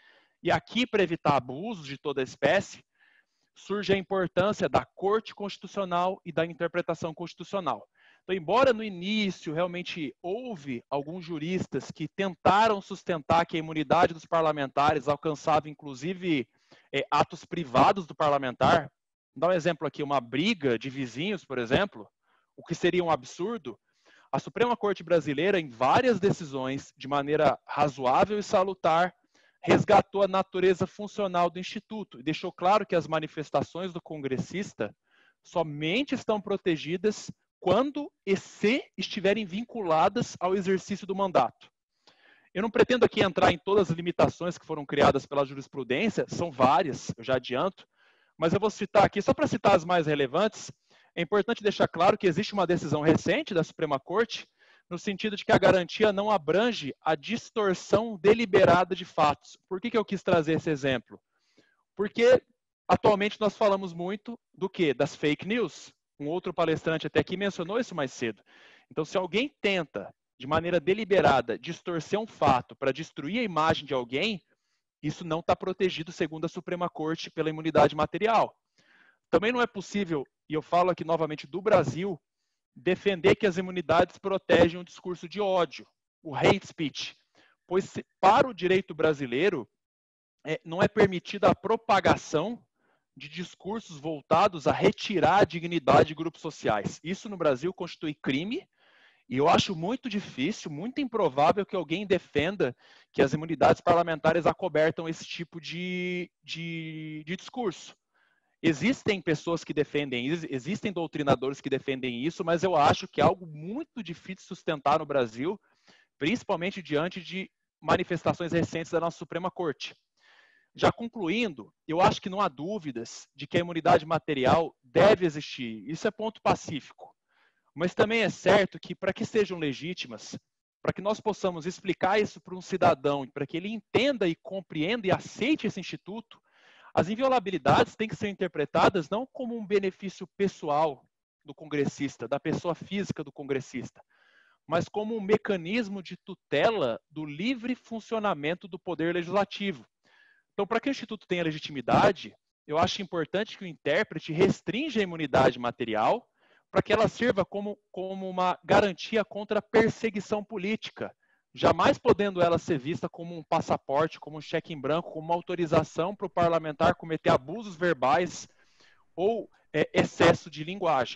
E aqui, para evitar abusos de toda espécie, surge a importância da Corte Constitucional e da interpretação constitucional. Então, embora no início realmente houve alguns juristas que tentaram sustentar que a imunidade dos parlamentares alcançava inclusive atos privados do parlamentar, vou dar um exemplo aqui, uma briga de vizinhos, por exemplo, o que seria um absurdo, a Suprema Corte Brasileira, em várias decisões, de maneira razoável e salutar, resgatou a natureza funcional do Instituto e deixou claro que as manifestações do congressista somente estão protegidas quando e se estiverem vinculadas ao exercício do mandato. Eu não pretendo aqui entrar em todas as limitações que foram criadas pela jurisprudência, são várias, eu já adianto, mas eu vou citar aqui, só para citar as mais relevantes, é importante deixar claro que existe uma decisão recente da Suprema Corte no sentido de que a garantia não abrange a distorção deliberada de fatos. Por que eu quis trazer esse exemplo? Porque atualmente nós falamos muito do quê? Das fake news. Um outro palestrante até aqui mencionou isso mais cedo. Então, se alguém tenta, de maneira deliberada, distorcer um fato para destruir a imagem de alguém, isso não está protegido, segundo a Suprema Corte, pela imunidade material. Também não é possível, e eu falo aqui novamente do Brasil, defender que as imunidades protegem o discurso de ódio, o hate speech, pois para o direito brasileiro não é permitida a propagação de discursos voltados a retirar a dignidade de grupos sociais. Isso no Brasil constitui crime e eu acho muito difícil, muito improvável que alguém defenda que as imunidades parlamentares acobertam esse tipo de discurso. Existem pessoas que defendem isso, existem doutrinadores que defendem isso, mas eu acho que é algo muito difícil de sustentar no Brasil, principalmente diante de manifestações recentes da nossa Suprema Corte. Já concluindo, eu acho que não há dúvidas de que a imunidade material deve existir. Isso é ponto pacífico. Mas também é certo que, para que sejam legítimas, para que nós possamos explicar isso para um cidadão, para que ele entenda e compreenda e aceite esse instituto, as inviolabilidades têm que ser interpretadas não como um benefício pessoal do congressista, da pessoa física do congressista, mas como um mecanismo de tutela do livre funcionamento do poder legislativo. Então, para que o Instituto tenha legitimidade, eu acho importante que o intérprete restrinja a imunidade material para que ela sirva como uma garantia contra a perseguição política, jamais podendo ela ser vista como um passaporte, como um cheque em branco, como uma autorização para o parlamentar cometer abusos verbais ou excesso de linguagem.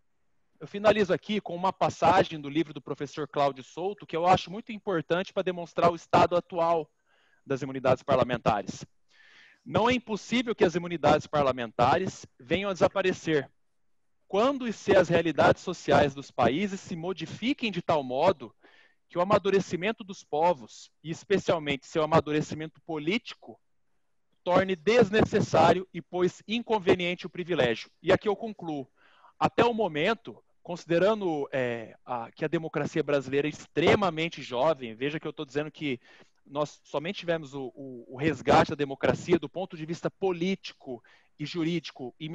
Eu finalizo aqui com uma passagem do livro do professor Cláudio Souto, que eu acho muito importante para demonstrar o estado atual das imunidades parlamentares. Não é impossível que as imunidades parlamentares venham a desaparecer quando e se as realidades sociais dos países se modifiquem de tal modo que o amadurecimento dos povos, e especialmente seu amadurecimento político, torne desnecessário e, pois, inconveniente o privilégio. E aqui eu concluo. Até o momento, considerando que a democracia brasileira é extremamente jovem, veja que eu estou dizendo que nós somente tivemos o resgate da democracia do ponto de vista político e jurídico em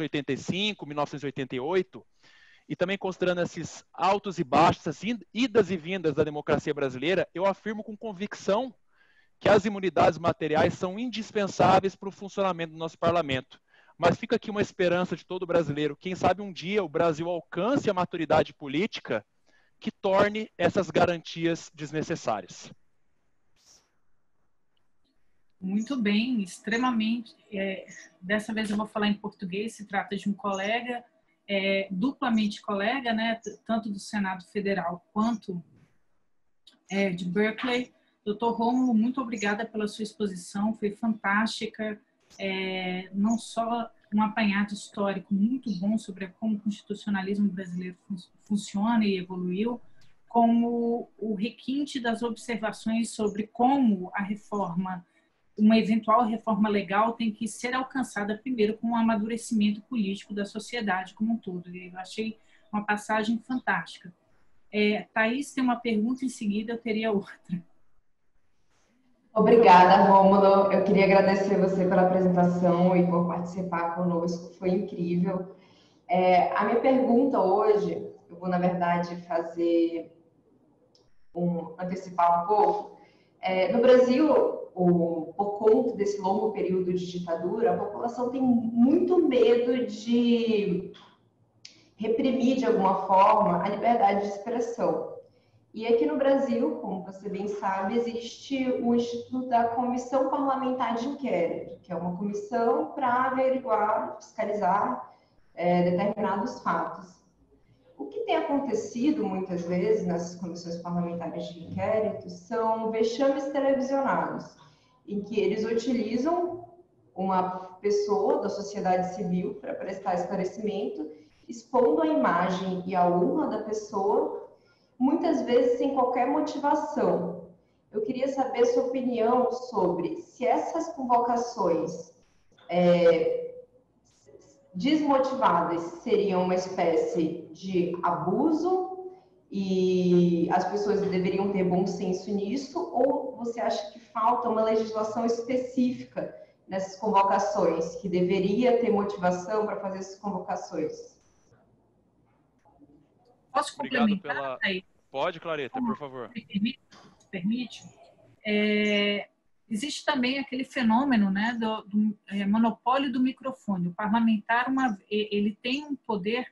1985, 1988, e também considerando esses altos e baixos, essas idas e vindas da democracia brasileira, eu afirmo com convicção que as imunidades materiais são indispensáveis para o funcionamento do nosso parlamento. Mas fica aqui uma esperança de todo brasileiro. Quem sabe um dia o Brasil alcance a maturidade política que torne essas garantias desnecessárias. Muito bem, extremamente. Dessa vez eu vou falar em português, se trata de um colega, duplamente colega, né, tanto do Senado Federal quanto de Berkeley. Dr. Rômulo, muito obrigada pela sua exposição, foi fantástica, não só um apanhado histórico muito bom sobre como o constitucionalismo brasileiro funciona e evoluiu, como o requinte das observações sobre como a reforma, uma eventual reforma legal tem que ser alcançada primeiro com o amadurecimento político da sociedade como um todo. Eu achei uma passagem fantástica. Thaís tem uma pergunta, em seguida eu teria outra. Obrigada, Rômulo. Eu queria agradecer você pela apresentação e por participar conosco, foi incrível. A minha pergunta hoje, eu vou, na verdade, antecipar um pouco. No Brasil, por conta desse longo período de ditadura, a população tem muito medo de reprimir, de alguma forma, a liberdade de expressão. E aqui no Brasil, como você bem sabe, existe o Instituto da Comissão Parlamentar de Inquérito, que é uma comissão para averiguar, fiscalizar determinados fatos. O que tem acontecido muitas vezes nessas comissões parlamentares de inquérito são vexames televisionados, em que eles utilizam uma pessoa da sociedade civil para prestar esclarecimento, expondo a imagem e a honra da pessoa, muitas vezes sem qualquer motivação. Eu queria saber a sua opinião sobre se essas convocações desmotivadas seriam uma espécie de abuso e as pessoas deveriam ter bom senso nisso, ou você acha que falta uma legislação específica nessas convocações, que deveria ter motivação para fazer essas convocações? Posso complementar? Pode, Clarita, por favor. Permite? Existe também aquele fenômeno, né, do monopólio do microfone. O parlamentar, ele tem um poder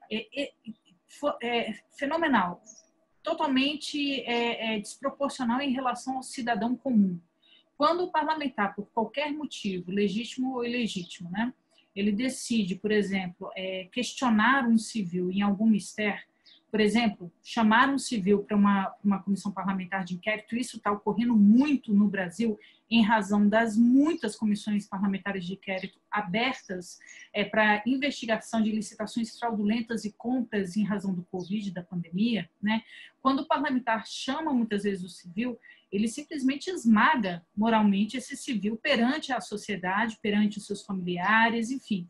fenomenal, totalmente desproporcional em relação ao cidadão comum. Quando o parlamentar, por qualquer motivo, legítimo ou ilegítimo, né, ele decide, por exemplo, questionar um civil em algum mistério, por exemplo, chamar um civil para uma comissão parlamentar de inquérito, isso está ocorrendo muito no Brasil, em razão das muitas comissões parlamentares de inquérito abertas para investigação de licitações fraudulentas e compras em razão do Covid, da pandemia, né? Quando o parlamentar chama muitas vezes o civil, ele simplesmente esmaga moralmente esse civil perante a sociedade, perante os seus familiares, enfim.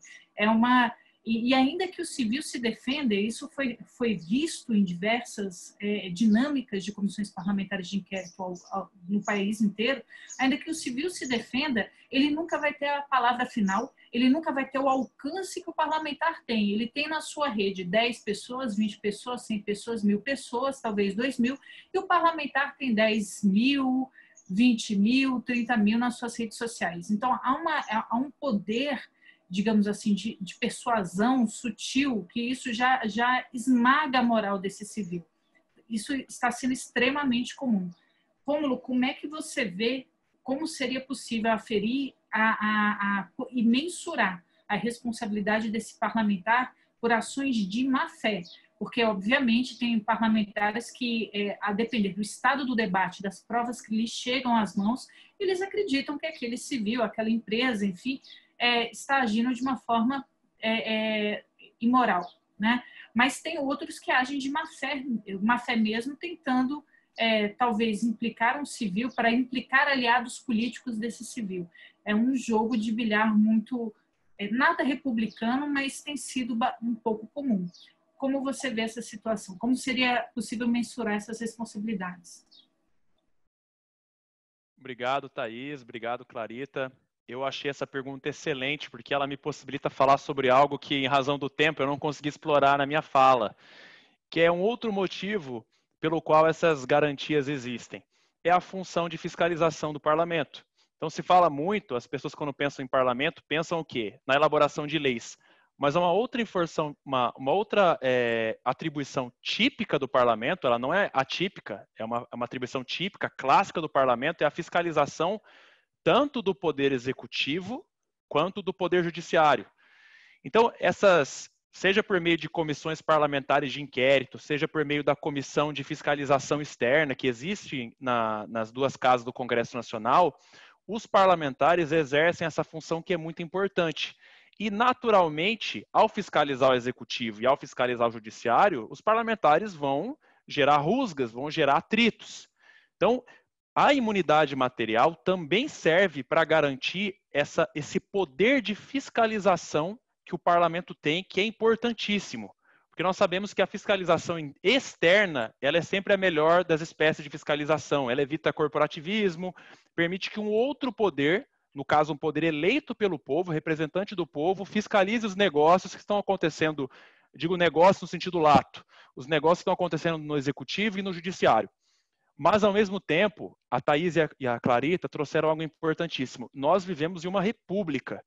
E ainda que o civil se defenda, isso foi visto em diversas dinâmicas de comissões parlamentares de inquérito no país inteiro, ainda que o civil se defenda, ele nunca vai ter a palavra final, ele nunca vai ter o alcance que o parlamentar tem. Ele tem na sua rede 10 pessoas, 20 pessoas, 100 pessoas, 1000 pessoas, talvez 2000, e o parlamentar tem 10 mil, 20 mil, 30 mil nas suas redes sociais. Então, há um poder, digamos assim, de persuasão sutil, que isso já esmaga a moral desse civil. Isso está sendo extremamente comum. Rômulo, como é que você vê como seria possível aferir e mensurar a responsabilidade desse parlamentar por ações de má-fé? Porque, obviamente, tem parlamentares que, a depender do estado do debate, das provas que lhes chegam às mãos, eles acreditam que aquele civil, aquela empresa, enfim, está agindo de uma forma imoral, né? Mas tem outros que agem de má fé mesmo, tentando talvez implicar um civil para implicar aliados políticos desse civil. É um jogo de bilhar muito, nada republicano, mas tem sido um pouco comum. Como você vê essa situação? Como seria possível mensurar essas responsabilidades? Obrigado, Thaís. Obrigado, Clarita. Eu achei essa pergunta excelente, porque ela me possibilita falar sobre algo que, em razão do tempo, eu não consegui explorar na minha fala, que é um outro motivo pelo qual essas garantias existem. É a função de fiscalização do parlamento. Então, se fala muito, as pessoas, quando pensam em parlamento, pensam o quê? Na elaboração de leis. Mas uma outra atribuição típica do parlamento, ela não é atípica, é uma atribuição típica, clássica do parlamento, é a fiscalização tanto do poder executivo quanto do poder judiciário. Então, seja por meio de comissões parlamentares de inquérito, seja por meio da comissão de fiscalização externa que existe nas duas casas do Congresso Nacional, os parlamentares exercem essa função que é muito importante. E, naturalmente, ao fiscalizar o executivo e ao fiscalizar o judiciário, os parlamentares vão gerar rusgas, vão gerar atritos. Então, a imunidade material também serve para garantir esse poder de fiscalização que o parlamento tem, que é importantíssimo. Porque nós sabemos que a fiscalização externa, ela é sempre a melhor das espécies de fiscalização. Ela evita corporativismo, permite que um outro poder, no caso um poder eleito pelo povo, representante do povo, fiscalize os negócios que estão acontecendo, digo negócios no sentido lato, os negócios que estão acontecendo no executivo e no judiciário. Mas, ao mesmo tempo, a Thaís e a Clarita trouxeram algo importantíssimo. Nós vivemos em uma república.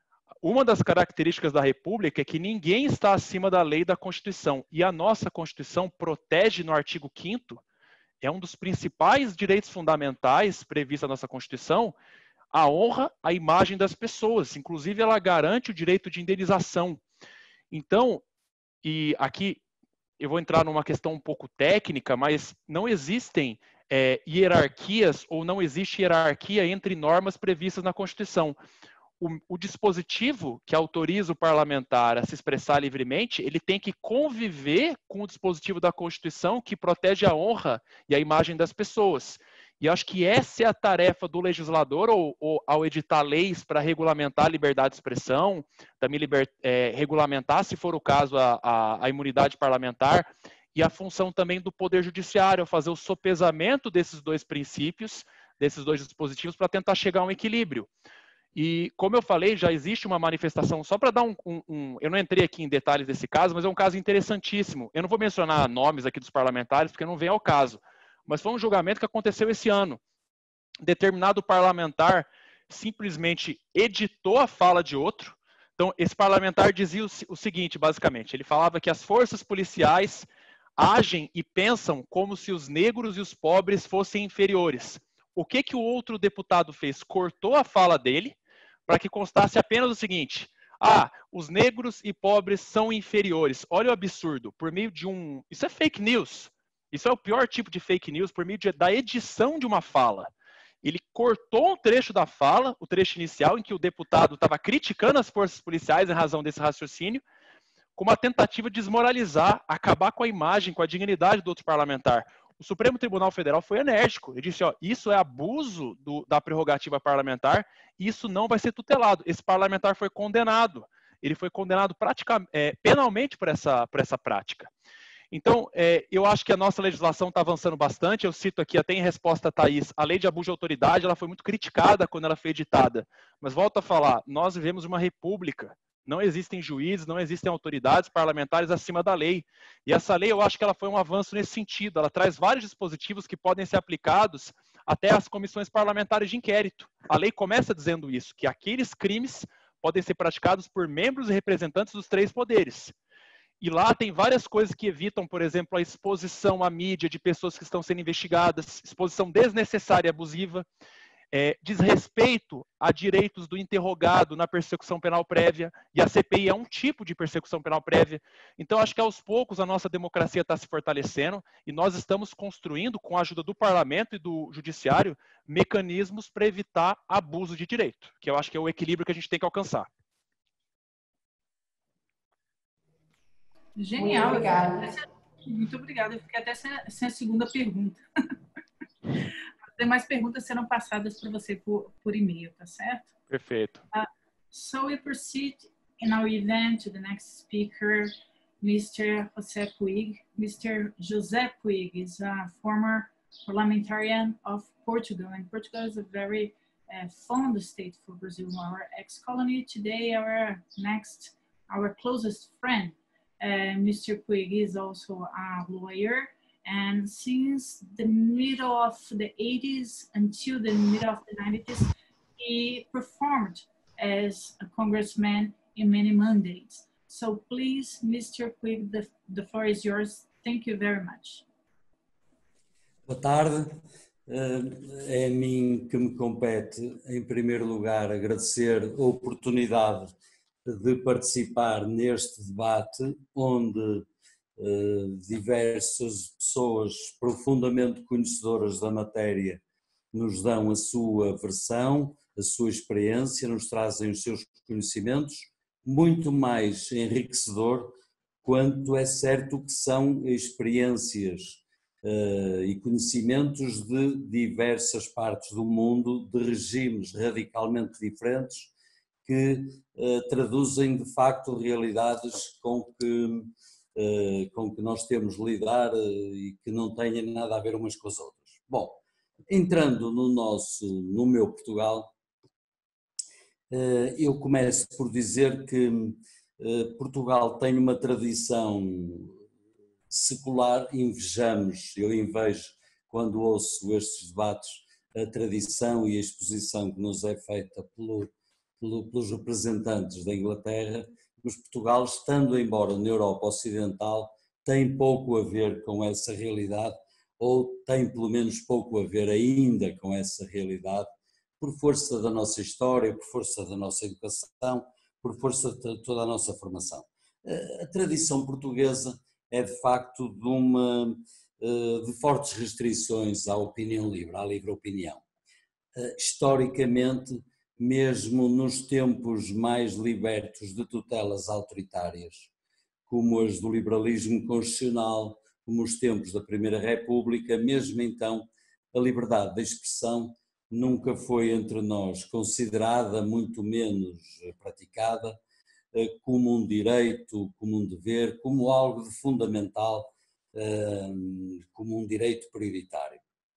Uma das características da república é que ninguém está acima da lei e da Constituição. E a nossa Constituição protege no artigo 5º, é um dos principais direitos fundamentais previstos na nossa Constituição, a honra à imagem das pessoas. Inclusive, ela garante o direito de indenização. Então, e aqui eu vou entrar numa questão um pouco técnica, mas não existem hierarquias ou não existe hierarquia entre normas previstas na Constituição. O dispositivo que autoriza o parlamentar a se expressar livremente, ele tem que conviver com o dispositivo da Constituição que protege a honra e a imagem das pessoas. E acho que essa é a tarefa do legislador, ou ao editar leis para regulamentar a liberdade de expressão, também regulamentar, se for o caso, a imunidade parlamentar, e a função também do Poder Judiciário, fazer o sopesamento desses dois princípios, desses dois dispositivos, para tentar chegar a um equilíbrio. E, como eu falei, já existe uma manifestação, só para dar eu não entrei aqui em detalhes desse caso, mas é um caso interessantíssimo. Eu não vou mencionar nomes aqui dos parlamentares, porque não vem ao caso. Mas foi um julgamento que aconteceu esse ano. Determinado parlamentar simplesmente editou a fala de outro. Então, esse parlamentar dizia o seguinte, basicamente, ele falava que as forças policiais agem e pensam como se os negros e os pobres fossem inferiores. O que o outro deputado fez? Cortou a fala dele para que constasse apenas o seguinte: os negros e pobres são inferiores. Olha o absurdo, por meio de isso é fake news. Isso é o pior tipo de fake news, por meio da edição de uma fala. Ele cortou um trecho da fala, o trecho inicial, em que o deputado estava criticando as forças policiais em razão desse raciocínio, com uma tentativa de desmoralizar, acabar com a imagem, com a dignidade do outro parlamentar. O Supremo Tribunal Federal foi enérgico. Ele disse, isso é abuso da prerrogativa parlamentar, e isso não vai ser tutelado. Esse parlamentar foi condenado. Ele foi condenado penalmente por essa prática. Então, eu acho que a nossa legislação está avançando bastante. Eu cito aqui, até em resposta a Thaís, a lei de abuso de autoridade, ela foi muito criticada quando ela foi editada. Mas volto a falar, nós vivemos uma república. Não existem juízes, não existem autoridades parlamentares acima da lei. E essa lei, eu acho que ela foi um avanço nesse sentido. Ela traz vários dispositivos que podem ser aplicados até às comissões parlamentares de inquérito. A lei começa dizendo isso, que aqueles crimes podem ser praticados por membros e representantes dos 3 poderes. E lá tem várias coisas que evitam, por exemplo, a exposição à mídia de pessoas que estão sendo investigadas, exposição desnecessária e abusiva, desrespeito a direitos do interrogado na persecução penal prévia, e a CPI é um tipo de persecução penal prévia. Então, acho que aos poucos a nossa democracia está se fortalecendo e nós estamos construindo, com a ajuda do parlamento e do judiciário, mecanismos para evitar abuso de direito, que eu acho que é o equilíbrio que a gente tem que alcançar. Genial. Muito obrigada. Muito obrigada. Eu fiquei até sem a segunda pergunta. As demais perguntas serão passadas para você por e-mail, tá certo? Perfeito. So we proceed in our event to the next speaker, Mr. José Puig. Mr. José Puig is a former parliamentarian of Portugal, and Portugal is a very fond state for Brazil, our ex-colony. Today, our closest friend. Mr. Puig is also a lawyer, and since the middle of the 80s until the middle of the 90s, he performed as a congressman in many mandates. So please, Mr. Puig, the floor is yours. Thank you very much. Boa tarde. É a mim que me compete, em primeiro lugar, agradecer a oportunidade de participar neste debate, onde diversas pessoas profundamente conhecedoras da matéria nos dão a sua versão, a sua experiência, nos trazem os seus conhecimentos, muito mais enriquecedor quanto é certo que são experiências e conhecimentos de diversas partes do mundo, de regimes radicalmente diferentes, que traduzem de facto realidades com que com que nós temos de lidar e que não têm nada a ver umas com as outras. Bom, entrando no meu Portugal, eu começo por dizer que Portugal tem uma tradição secular, eu invejo quando ouço estes debates a tradição e a exposição que nos é feita pelos representantes da Inglaterra, mas Portugal, estando embora na Europa Ocidental, tem pouco a ver com essa realidade, ou tem pelo menos pouco a ver ainda com essa realidade, por força da nossa história, por força da nossa educação, por força de toda a nossa formação. A tradição portuguesa é de facto de fortes restrições à opinião livre, à livre opinião. Historicamente, mesmo nos tempos mais libertos de tutelas autoritárias, como as do liberalismo constitucional, como os tempos da Primeira República, mesmo então, a liberdade de expressão nunca foi entre nós considerada, muito menos praticada, como um direito, como um dever, como algo de fundamental, como um direito prioritário.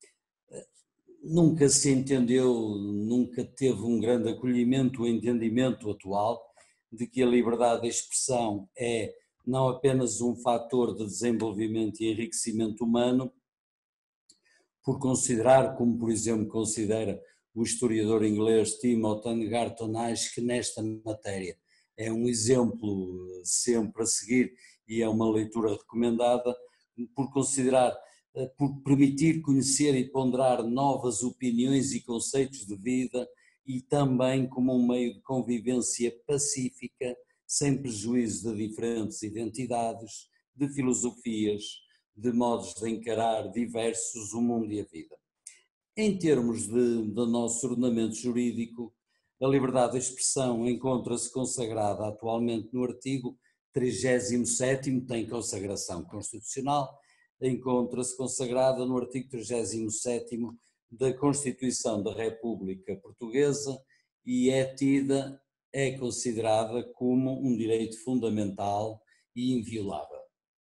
Nunca se entendeu, nunca teve um grande acolhimento, o entendimento atual de que a liberdade de expressão é não apenas um fator de desenvolvimento e enriquecimento humano, por considerar, como por exemplo considera o historiador inglês Timothy Garton Ash, que nesta matéria é um exemplo sempre a seguir e é uma leitura recomendada, por considerar, por permitir conhecer e ponderar novas opiniões e conceitos de vida e também como um meio de convivência pacífica, sem prejuízo de diferentes identidades, de filosofias, de modos de encarar diversos o mundo e a vida. Em termos do nosso ordenamento jurídico, a liberdade de expressão encontra-se consagrada atualmente no artigo 37º, tem consagração constitucional, encontra-se consagrada no artigo 37º da Constituição da República Portuguesa e é considerada como um direito fundamental e inviolável.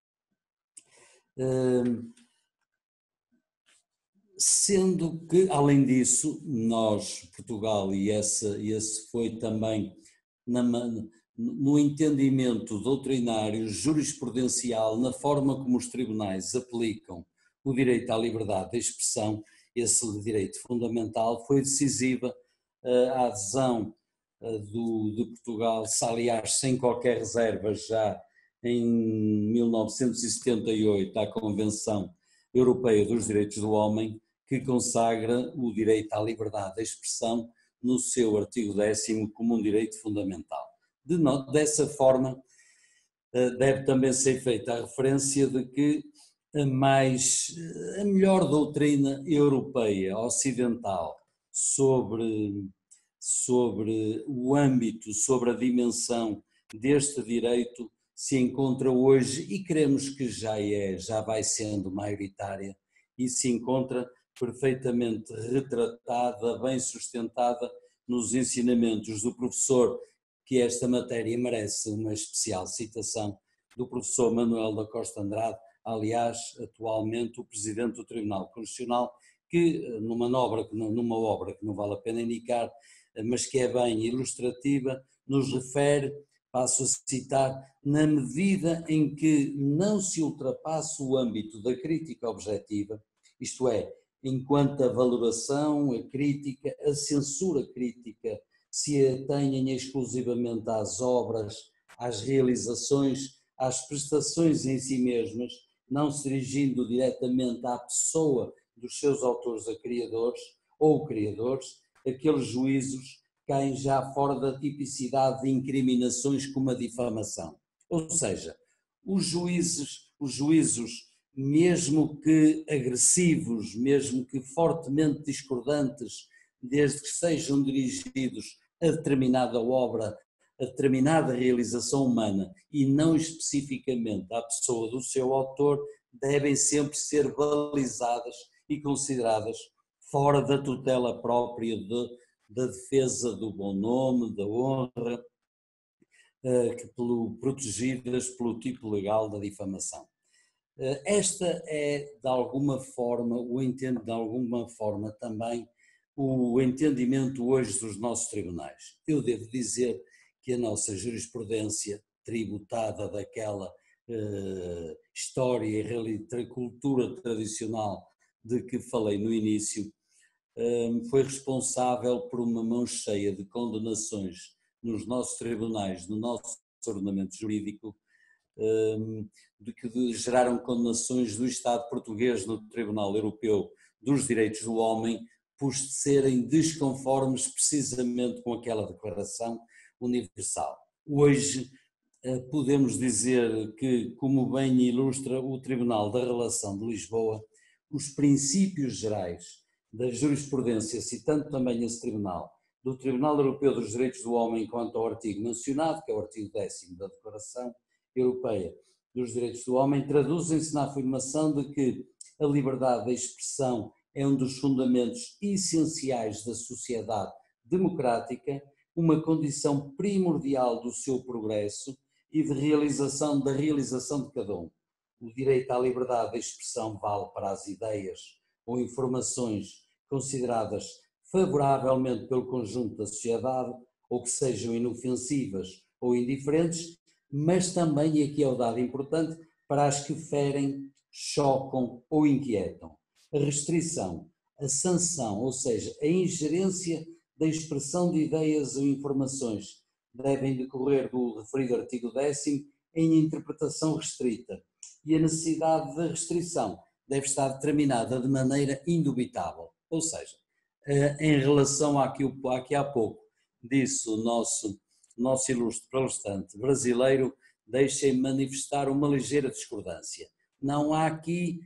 Sendo que, além disso, nós, Portugal, e esse foi também no entendimento doutrinário, jurisprudencial, na forma como os tribunais aplicam o direito à liberdade de expressão, esse direito fundamental, foi decisiva a adesão de Portugal, aliás, sem qualquer reserva, já em 1978, à Convenção Europeia dos Direitos do Homem, que consagra o direito à liberdade de expressão no seu artigo 10º como um direito fundamental. Dessa forma, deve também ser feita a referência de que a melhor doutrina europeia, ocidental, sobre o âmbito, sobre a dimensão deste direito, se encontra hoje, e queremos que já vai sendo maioritária, e se encontra perfeitamente retratada, bem sustentada nos ensinamentos do professor, que esta matéria merece uma especial citação, do professor Manuel da Costa Andrade, aliás, atualmente o Presidente do Tribunal Constitucional, que numa obra que não vale a pena indicar, mas que é bem ilustrativa, nos refere, passo a citar, na medida em que não se ultrapassa o âmbito da crítica objetiva, isto é, enquanto a valoração, a crítica, a censura crítica se atenhem exclusivamente às obras, às realizações, às prestações em si mesmas, não se dirigindo diretamente à pessoa dos seus autores ou criadores, aqueles juízos caem já fora da tipicidade de incriminações como a difamação. Ou seja, os juízos, mesmo que agressivos, mesmo que fortemente discordantes, desde que sejam dirigidos a determinada obra, a determinada realização humana e não especificamente à pessoa do seu autor, devem sempre ser balizadas e consideradas fora da tutela própria da defesa do bom nome, da honra, protegidas pelo tipo legal da difamação. Esta é, de alguma forma, também o entendimento hoje dos nossos tribunais. Eu devo dizer que a nossa jurisprudência, tributada daquela história e cultura tradicional de que falei no início, foi responsável por uma mão cheia de condenações nos nossos tribunais, no nosso ordenamento jurídico, de que geraram condenações do Estado português no Tribunal Europeu dos Direitos do Homem por serem desconformes precisamente com aquela Declaração Universal. Hoje podemos dizer que, como bem ilustra o Tribunal da Relação de Lisboa, os princípios gerais da jurisprudência, citando também esse Tribunal, do Tribunal Europeu dos Direitos do Homem quanto ao artigo mencionado, que é o artigo 10º da Declaração Europeia dos Direitos do Homem, traduzem-se na afirmação de que a liberdade de expressão é um dos fundamentos essenciais da sociedade democrática, uma condição primordial do seu progresso e da realização de cada um. O direito à liberdade de expressão vale para as ideias ou informações consideradas favoravelmente pelo conjunto da sociedade ou que sejam inofensivas ou indiferentes, mas também, e aqui é o dado importante, para as que ferem, chocam ou inquietam. A restrição, a sanção, ou seja, a ingerência da expressão de ideias ou informações devem decorrer do referido artigo 10º em interpretação restrita e a necessidade de restrição deve estar determinada de maneira indubitável. Ou seja, em relação àqui há pouco disse o nosso ilustre palestrante brasileiro, deixem-me manifestar uma ligeira discordância. Não há aqui,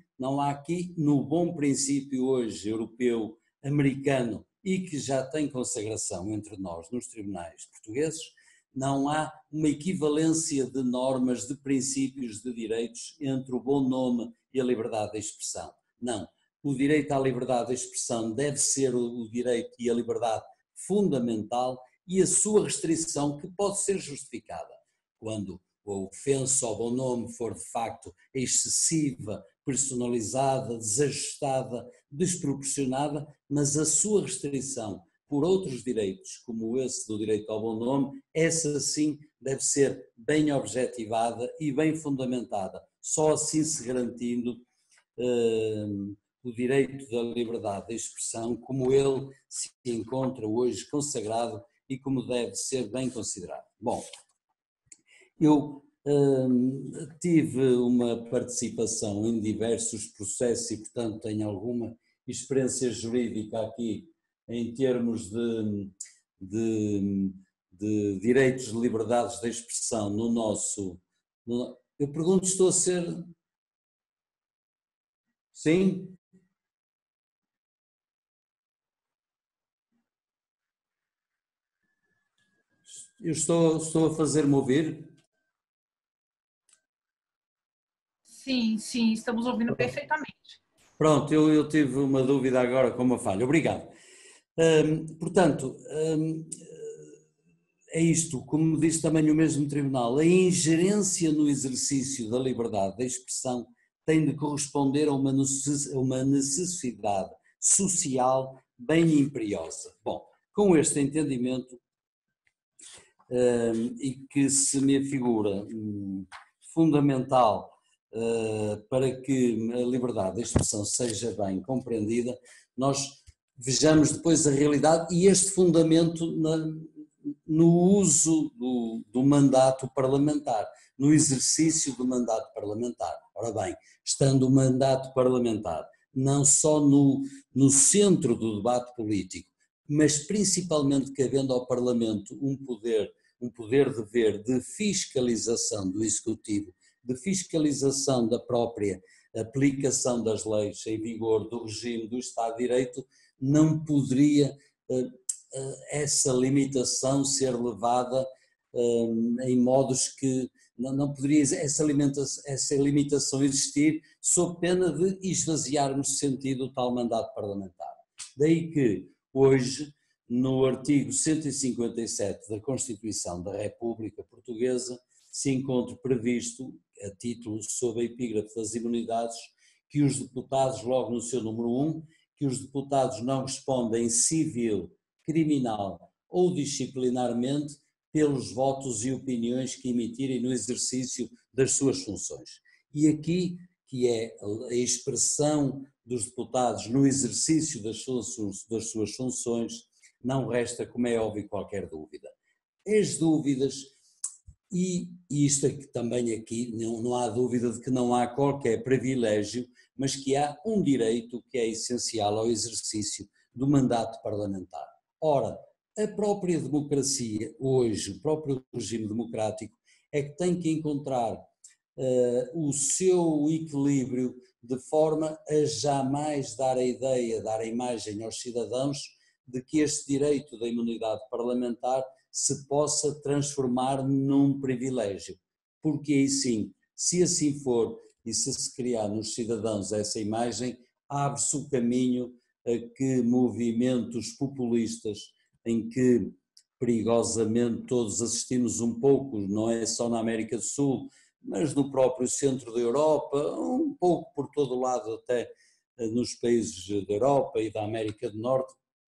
no bom princípio hoje europeu, americano, e que já tem consagração entre nós nos tribunais portugueses, não há uma equivalência de normas, de princípios, de direitos entre o bom nome e a liberdade de expressão. Não. O direito à liberdade de expressão deve ser o direito e a liberdade fundamental e a sua restrição que pode ser justificada quando a ofensa ao bom nome for de facto excessiva, personalizada, desajustada, desproporcionada, mas a sua restrição por outros direitos, como esse do direito ao bom nome, essa sim deve ser bem objetivada e bem fundamentada, só assim se garantindo o direito da liberdade de expressão como ele se encontra hoje consagrado e como deve ser bem considerado. Bom, eu tive uma participação em diversos processos e, portanto, tenho alguma experiência jurídica aqui em termos de direitos de liberdades de expressão no nosso... Eu pergunto, estou a ser... Sim? Eu estou a fazer-me ouvir? Sim, sim, estamos ouvindo perfeitamente. Pronto, eu tive uma dúvida agora com uma falha. Obrigado. Portanto, é isto, como diz também o mesmo tribunal, a ingerência no exercício da liberdade de expressão tem de corresponder a uma necessidade social bem imperiosa. Bom, com este entendimento, e que se me afigura fundamental para que a liberdade de expressão seja bem compreendida, nós vejamos depois a realidade e este fundamento no uso do mandato parlamentar, no exercício do mandato parlamentar. Ora bem, estando o mandato parlamentar não só no centro do debate político, mas principalmente cabendo ao Parlamento um poder-dever de fiscalização do Executivo, de fiscalização da própria aplicação das leis em vigor do regime do Estado de Direito, não poderia essa limitação ser levada em modos que não poderia essa limitação existir sob pena de esvaziarmos de sentido o tal mandato parlamentar. Daí que hoje no artigo 157 da Constituição da República Portuguesa se encontra previsto, a título sob a epígrafe das imunidades, que os deputados, logo no seu número 1, que os deputados não respondem civil, criminal ou disciplinarmente pelos votos e opiniões que emitirem no exercício das suas funções. E aqui, que é a expressão dos deputados no exercício das suas funções, não resta, como é óbvio, qualquer dúvida. As dúvidas, e isto aqui, também aqui, não há dúvida de que não há qualquer privilégio, mas que há um direito que é essencial ao exercício do mandato parlamentar. Ora, a própria democracia, hoje, o próprio regime democrático, é que tem que encontrar o seu equilíbrio de forma a jamais dar a ideia, dar a imagem aos cidadãos de que este direito da imunidade parlamentar se possa transformar num privilégio. Porque aí sim, se assim for e se criar nos cidadãos essa imagem, abre-se o caminho a que movimentos populistas, em que perigosamente todos assistimos um pouco, não é só na América do Sul, mas no próprio centro da Europa, um pouco por todo o lado até nos países da Europa e da América do Norte,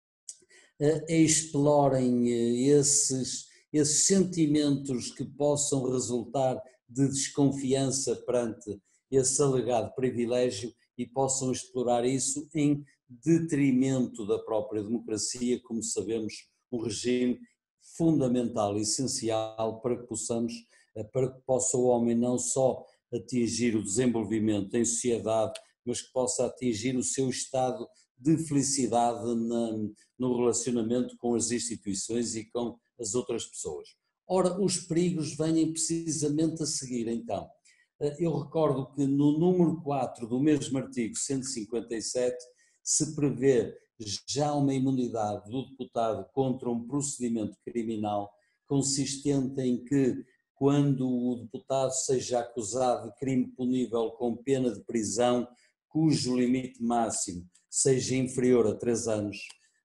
explorem esses sentimentos que possam resultar de desconfiança perante esse alegado privilégio e possam explorar isso em detrimento da própria democracia, como sabemos, um regime fundamental e essencial para que possa o homem não só atingir o desenvolvimento em sociedade, mas que possa atingir o seu estado de felicidade no relacionamento com as instituições e com as outras pessoas. Ora, os perigos vêm precisamente a seguir, então. Eu recordo que no número 4 do mesmo artigo 157 se prevê já uma imunidade do deputado contra um procedimento criminal consistente em que, quando o deputado seja acusado de crime punível com pena de prisão, cujo limite máximo seja inferior a 3 anos,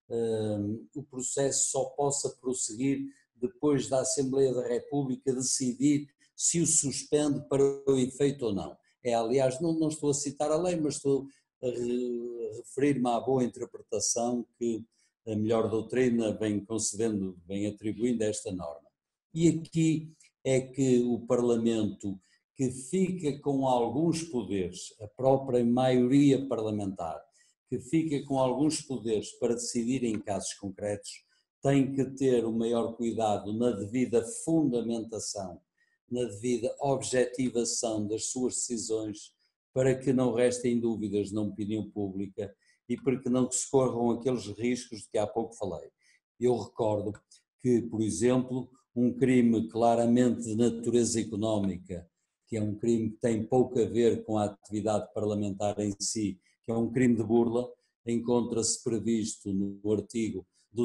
o processo só possa prosseguir depois da Assembleia da República decidir se o suspende para o efeito ou não. Aliás, não estou a citar a lei, mas estou a referir-me à boa interpretação que a melhor doutrina vem concedendo, vem atribuindo a esta norma. E aqui é que o Parlamento, que fica com alguns poderes, a própria maioria parlamentar, que fica com alguns poderes para decidir em casos concretos, tem que ter o maior cuidado na devida fundamentação, na devida objetivação das suas decisões, para que não restem dúvidas na opinião pública e para que não se corram aqueles riscos de que há pouco falei. Eu recordo que, por exemplo, um crime claramente de natureza económica, que é um crime que tem pouco a ver com a atividade parlamentar em si, que é um crime de burla, encontra-se previsto no artigo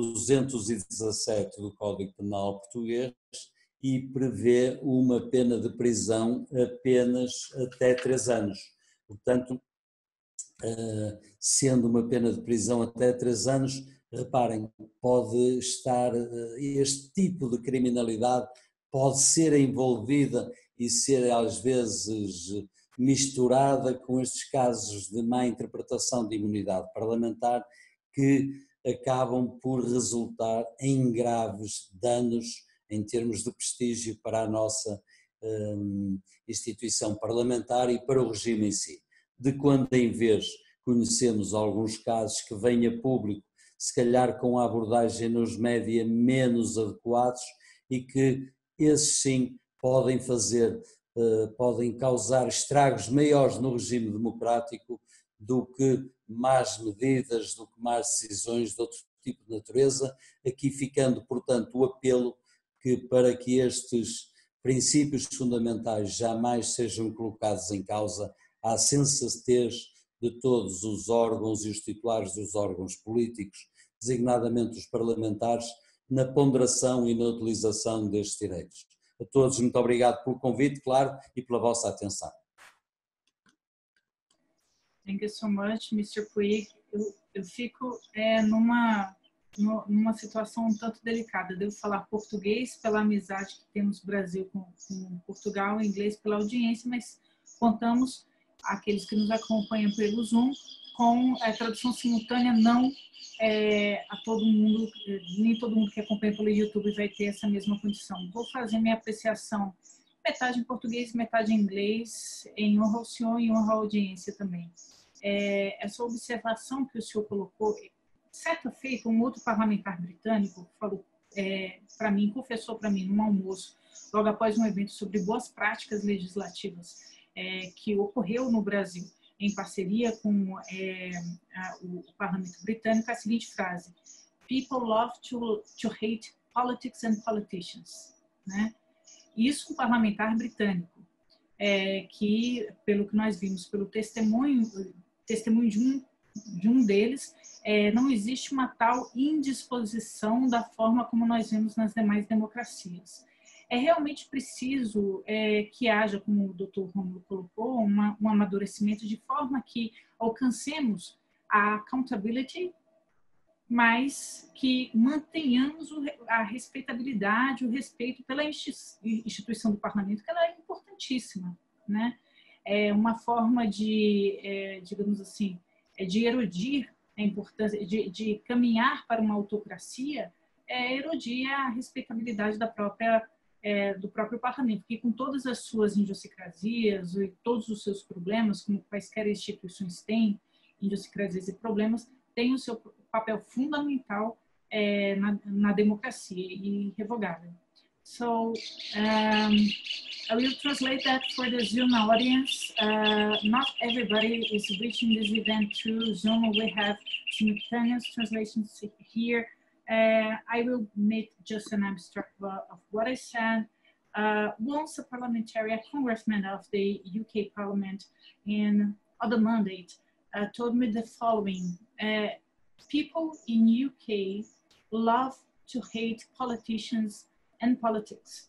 217 do Código Penal Português e prevê uma pena de prisão apenas até 3 anos. Portanto, sendo uma pena de prisão até 3 anos, reparem, pode estar, este tipo de criminalidade pode ser envolvida e ser às vezes misturada com estes casos de má interpretação de imunidade parlamentar que acabam por resultar em graves danos em termos de prestígio para a nossa instituição parlamentar e para o regime em si. De quando em vez conhecemos alguns casos que vêm a público, se calhar com a abordagem nos média menos adequados e que esses sim podem causar estragos maiores no regime democrático do que más medidas, do que más decisões de outro tipo de natureza, aqui ficando, portanto, o apelo para que estes princípios fundamentais jamais sejam colocados em causa à sensatez de todos os órgãos e os titulares dos órgãos políticos, designadamente os parlamentares, na ponderação e na utilização destes direitos. A todos, muito obrigado pelo convite, claro, e pela vossa atenção. Thank you so much, Mr. Puig. Eu fico numa situação um tanto delicada. Devo falar português pela amizade que temos no Brasil com Portugal, inglês pela audiência, mas contamos, aqueles que nos acompanham pelo Zoom, com a tradução simultânea, não a todo mundo, nem todo mundo que acompanha pelo YouTube vai ter essa mesma condição. Vou fazer minha apreciação metade em português, metade em inglês, em honra ao senhor e em honra à audiência também. Essa observação que o senhor colocou, certa feita, um outro parlamentar britânico falou para mim, confessou para mim num almoço, logo após um evento sobre boas práticas legislativas que ocorreu no Brasil, em parceria com o parlamento britânico, a seguinte frase: "People love to hate politics and politicians", né? Isso um parlamentar britânico, que, pelo que nós vimos, pelo testemunho de um deles, não existe uma tal indisposição da forma como nós vemos nas demais democracias. É realmente preciso que haja, como o Dr. Rômulo colocou, um amadurecimento de forma que alcancemos a accountability, mas que mantenhamos a respeitabilidade, o respeito pela instituição do parlamento, que ela é importantíssima, né? É uma forma de, digamos assim, de erodir a importância, de caminhar para uma autocracia, erodir a respeitabilidade do próprio parlamento, que com todas as suas idiosincrasias e todos os seus problemas, como quaisquer instituições têm, idiosincrasias e problemas, tem o seu papel fundamental na democracia e irrevogável. So, I will translate that for the Zoom audience. Not everybody is reaching this event through Zoom. We have simultaneous translations here. I will make just an abstract of what I said. Once a parliamentary, a congressman of the UK Parliament in other mandate told me the following: people in UK love to hate politicians and politics.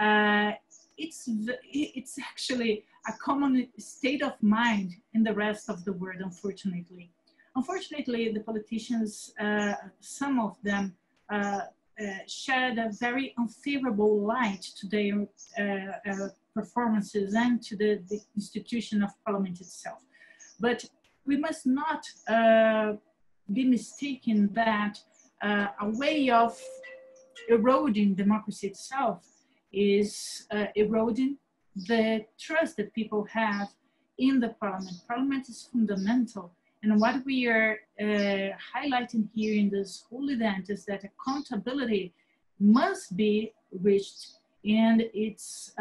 It's actually a common state of mind in the rest of the world, unfortunately. Unfortunately, the politicians, some of them shed a very unfavorable light to their performances and to the institution of parliament itself. But we must not be mistaken that a way of eroding democracy itself is eroding the trust that people have in the parliament. Parliament is fundamental. And what we are highlighting here in this whole event is that accountability must be reached in its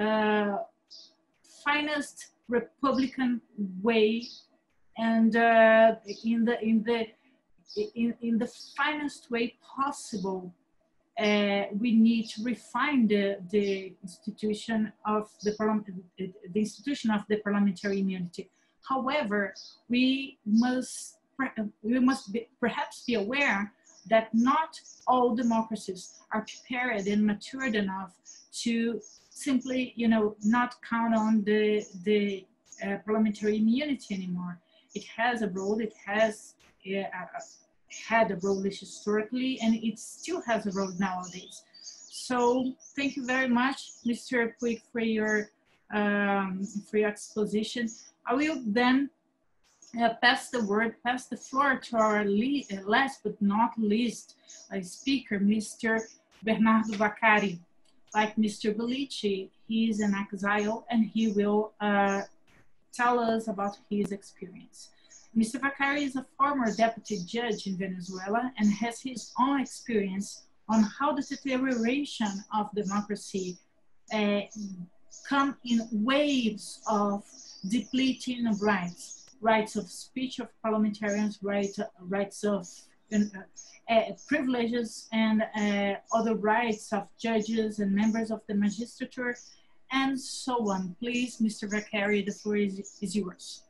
finest Republican way, and in the finest way possible. We need to refine the institution of the parliamentary immunity. However, we must perhaps be aware that not all democracies are prepared and matured enough to simply, not count on the parliamentary immunity anymore. It has a role. It has had a role historically, and it still has a role nowadays. So thank you very much, Mr. Puig, for your exposition. I will then pass the floor to our last but not least speaker, Mr. Bernardo Vaccari. Like Mr. Bellici, he is an exile, and he will tell us about his experience. Mr. Vaccari is a former deputy judge in Venezuela and has his own experience on how the deterioration of democracy come in waves of depleting of rights of speech of parliamentarians, rights of privileges, and other rights of judges and members of the magistrature, and so on. Please, Mr. Vaccari, the floor is yours.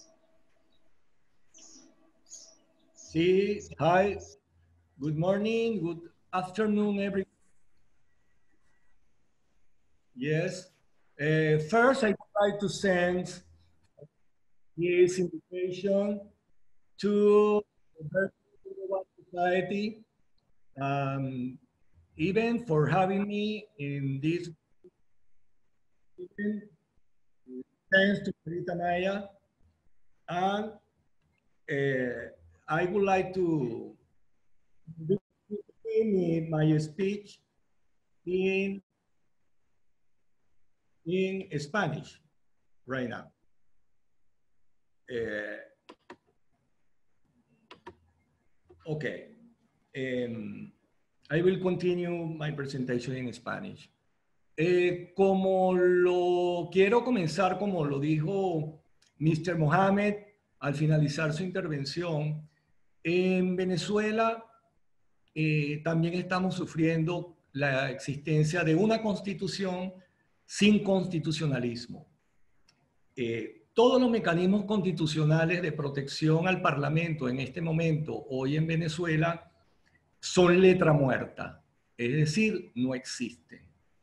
Sí, hi, good morning, good afternoon, everyone. Yes, first I would like to send this invitation to the Berkeley Global Society even for having me in this event. Thanks to Clarita Maya. And I would like to begin my speech in Spanish right now. Okay. I will continue my presentation in Spanish. Como lo quiero comenzar, como lo dijo Mr. Mohamed al finalizar su intervención, en Venezuela también estamos sufriendo la existencia de una constitución sin constitucionalismo. Todos los mecanismos constitucionales de protección al Parlamento en este momento, hoy en Venezuela, son letra muerta, es decir, no existen.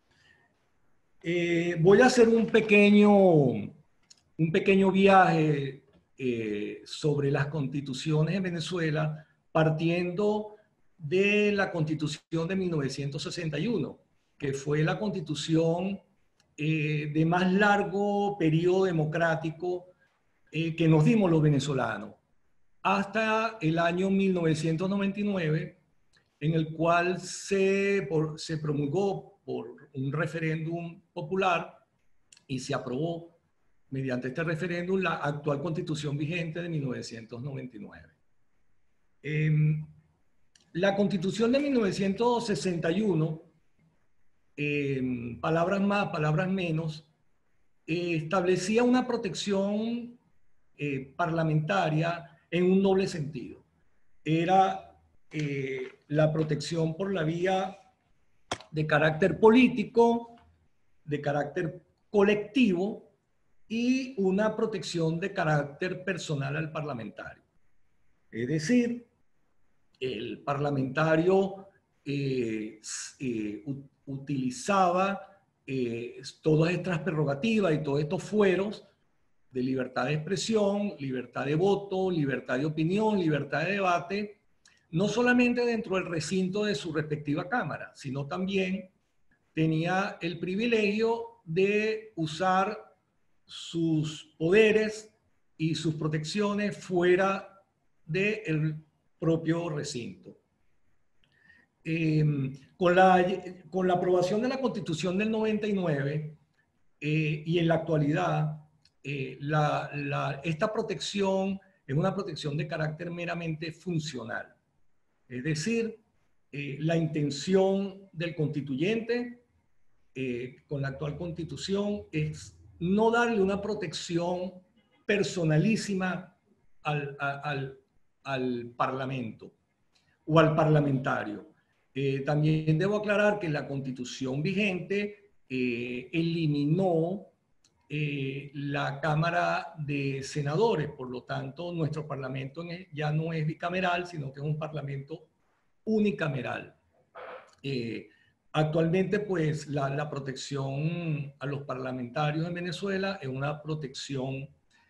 Voy a hacer un pequeño viaje sobre las constituciones en Venezuela, partiendo de la Constitución de 1961, que fue la constitución de más largo periodo democrático que nos dimos los venezolanos, hasta el año 1999, en el cual se promulgó por un referéndum popular y se aprobó mediante este referéndum la actual constitución vigente de 1999. La constitución de 1961, palabras más, palabras menos, establecía una protección parlamentaria en un doble sentido. Era la protección por la vía de carácter político, de carácter colectivo y una protección de carácter personal al parlamentario. Es decir, el parlamentario utilizaba todas estas prerrogativas y todos estos fueros de libertad de expresión, libertad de voto, libertad de opinión, libertad de debate, no solamente dentro del recinto de su respectiva cámara, sino también tenía el privilegio de usar sus poderes y sus protecciones fuera del propio recinto. Con la aprobación de la Constitución del 99 y en la actualidad, esta protección es una protección de carácter meramente funcional. Es decir, la intención del constituyente con la actual constitución es no darle una protección personalísima al Parlamento o al parlamentario. También debo aclarar que la constitución vigente eliminó la Cámara de Senadores, por lo tanto nuestro Parlamento ya no es bicameral, sino que es un Parlamento unicameral. Actualmente, pues, la protección a los parlamentarios en Venezuela es una protección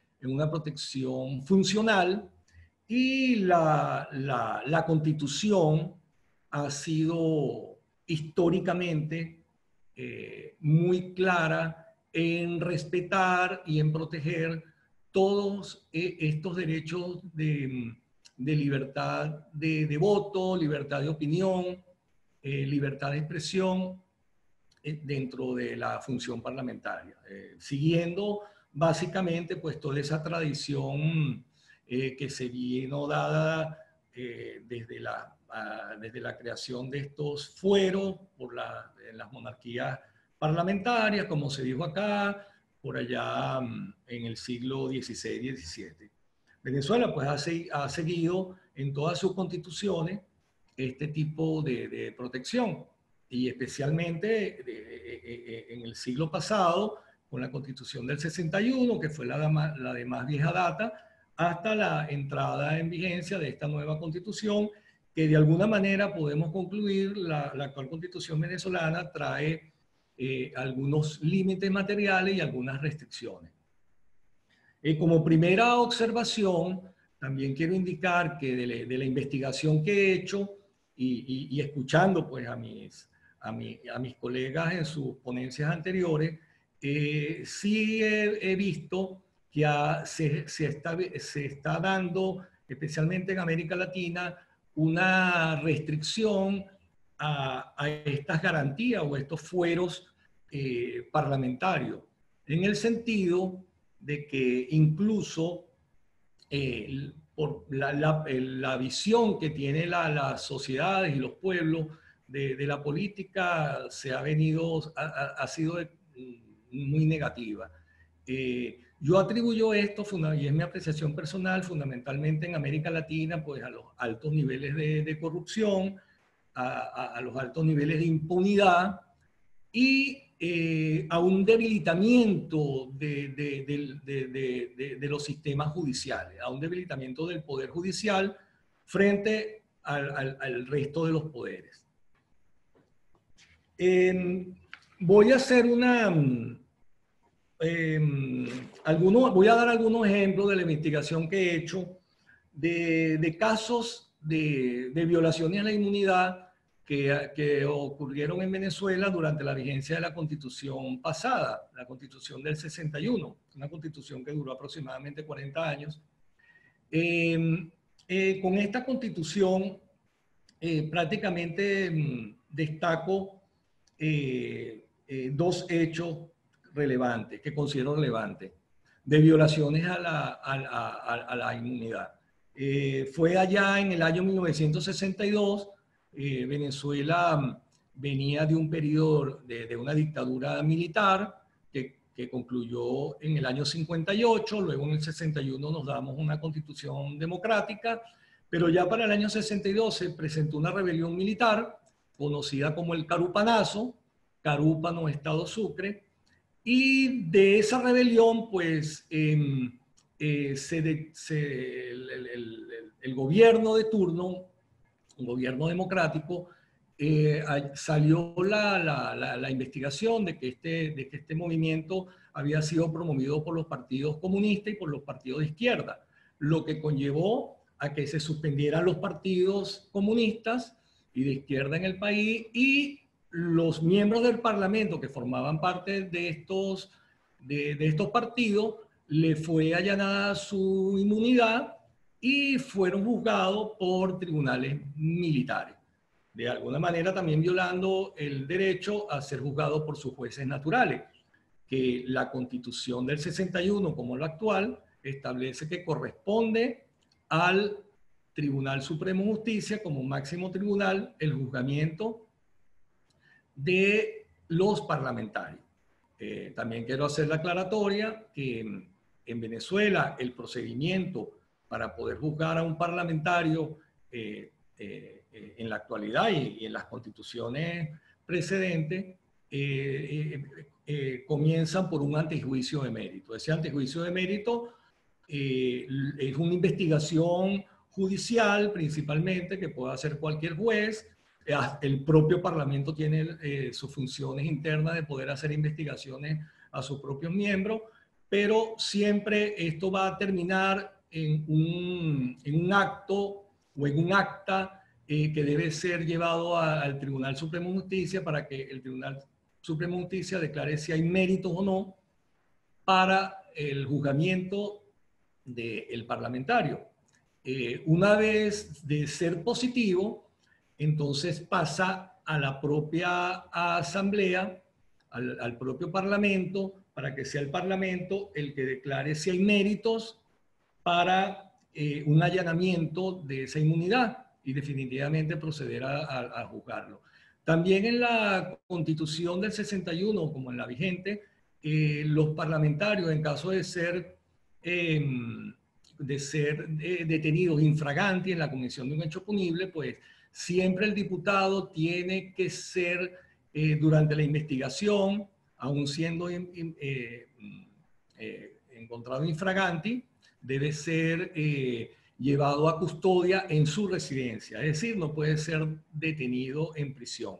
funcional, y la Constitución ha sido históricamente muy clara en respetar y en proteger todos estos derechos de libertad de voto, libertad de opinión, libertad de expresión dentro de la función parlamentaria, siguiendo básicamente pues toda esa tradición que se vino dada desde la creación de estos fueros en las monarquías parlamentarias, como se dijo acá, por allá en el siglo XVI y XVII. Venezuela pues ha seguido en todas sus constituciones este tipo de protección, y especialmente en el siglo pasado, con la Constitución del 61, que fue la de más vieja data, hasta la entrada en vigencia de esta nueva Constitución, que de alguna manera podemos concluir la actual Constitución venezolana trae algunos límites materiales y algunas restricciones. Como primera observación, también quiero indicar que de la investigación que he hecho, y escuchando pues a mis colegas en sus ponencias anteriores, sí he visto que se está dando, especialmente en América Latina, una restricción a estas garantías o a estos fueros parlamentarios, en el sentido de que incluso por la visión que tiene las sociedades y los pueblos de la política ha sido muy negativa. Yo atribuyo esto, y es mi apreciación personal, fundamentalmente en América Latina, pues a los altos niveles de corrupción, a los altos niveles de impunidad y a un debilitamiento de los sistemas judiciales, a un debilitamiento del poder judicial frente al resto de los poderes. Voy a hacer voy a dar algunos ejemplos de la investigación que he hecho de casos de violaciones a la inmunidad que ocurrieron en Venezuela durante la vigencia de la Constitución pasada, la Constitución del 61, una Constitución que duró aproximadamente 40 años. Con esta Constitución prácticamente destaco dos hechos relevantes, que considero relevantes, de violaciones a la inmunidad. Fue allá en el año 1962, Venezuela venía de un periodo de una dictadura militar que concluyó en el año 58, luego en el 61 nos damos una constitución democrática, pero ya para el año 62 se presentó una rebelión militar conocida como el Carupanazo, Carúpano, Estado Sucre, y de esa rebelión pues el gobierno de turno, un gobierno democrático, salió la investigación de que este movimiento había sido promovido por los partidos comunistas y por los partidos de izquierda, lo que conllevó a que se suspendieran los partidos comunistas y de izquierda en el país, y los miembros del Parlamento que formaban parte de estos partidos le fue allanada su inmunidad y fueron juzgados por tribunales militares, de alguna manera también violando el derecho a ser juzgado por sus jueces naturales, que la Constitución del 61, como la actual, establece que corresponde al Tribunal Supremo de Justicia como máximo tribunal el juzgamiento de los parlamentarios. También quiero hacer la aclaratoria que en Venezuela el procedimiento para poder juzgar a un parlamentario en la actualidad y en las constituciones precedentes comienzan por un antejuicio de mérito. Ese antejuicio de mérito es una investigación judicial principalmente que puede hacer cualquier juez. El propio Parlamento tiene sus funciones internas de poder hacer investigaciones a sus propios miembros, pero siempre esto va a terminar en un acto o en un acta que debe ser llevado al Tribunal Supremo de Justicia para que el Tribunal Supremo de Justicia declare si hay méritos o no para el juzgamiento del parlamentario. Una vez de ser positivo, entonces pasa a la propia asamblea, al propio parlamento, para que sea el parlamento el que declare si hay méritos para un allanamiento de esa inmunidad y definitivamente proceder a juzgarlo. También en la Constitución del 61, como en la vigente, los parlamentarios, en caso de ser detenidos infraganti en la comisión de un hecho punible, pues siempre el diputado tiene que ser, durante la investigación, aun siendo encontrado infraganti, debe ser llevado a custodia en su residencia, es decir, no puede ser detenido en prisión.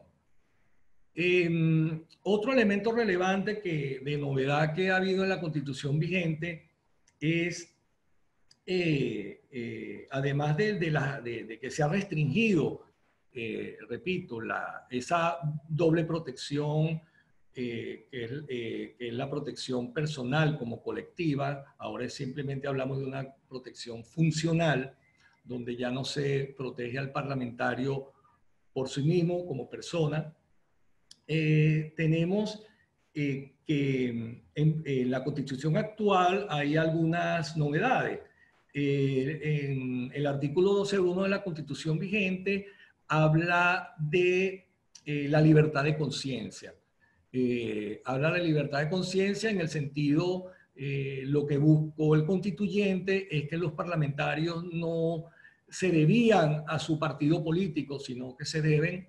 Otro elemento relevante de novedad que ha habido en la Constitución vigente es, además de que se ha restringido repito, esa doble protección, que es la protección personal como colectiva, ahora simplemente hablamos de una protección funcional, donde ya no se protege al parlamentario por sí mismo como persona. Tenemos que en la Constitución actual hay algunas novedades. En el artículo 12.1 de la Constitución vigente habla de la libertad de conciencia. Habla de libertad de conciencia en el sentido, lo que buscó el constituyente es que los parlamentarios no se debían a su partido político, sino que se deben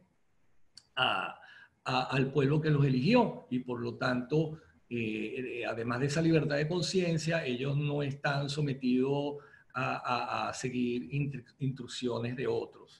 al pueblo que los eligió, y por lo tanto, además de esa libertad de conciencia, ellos no están sometidos a seguir instrucciones de otros.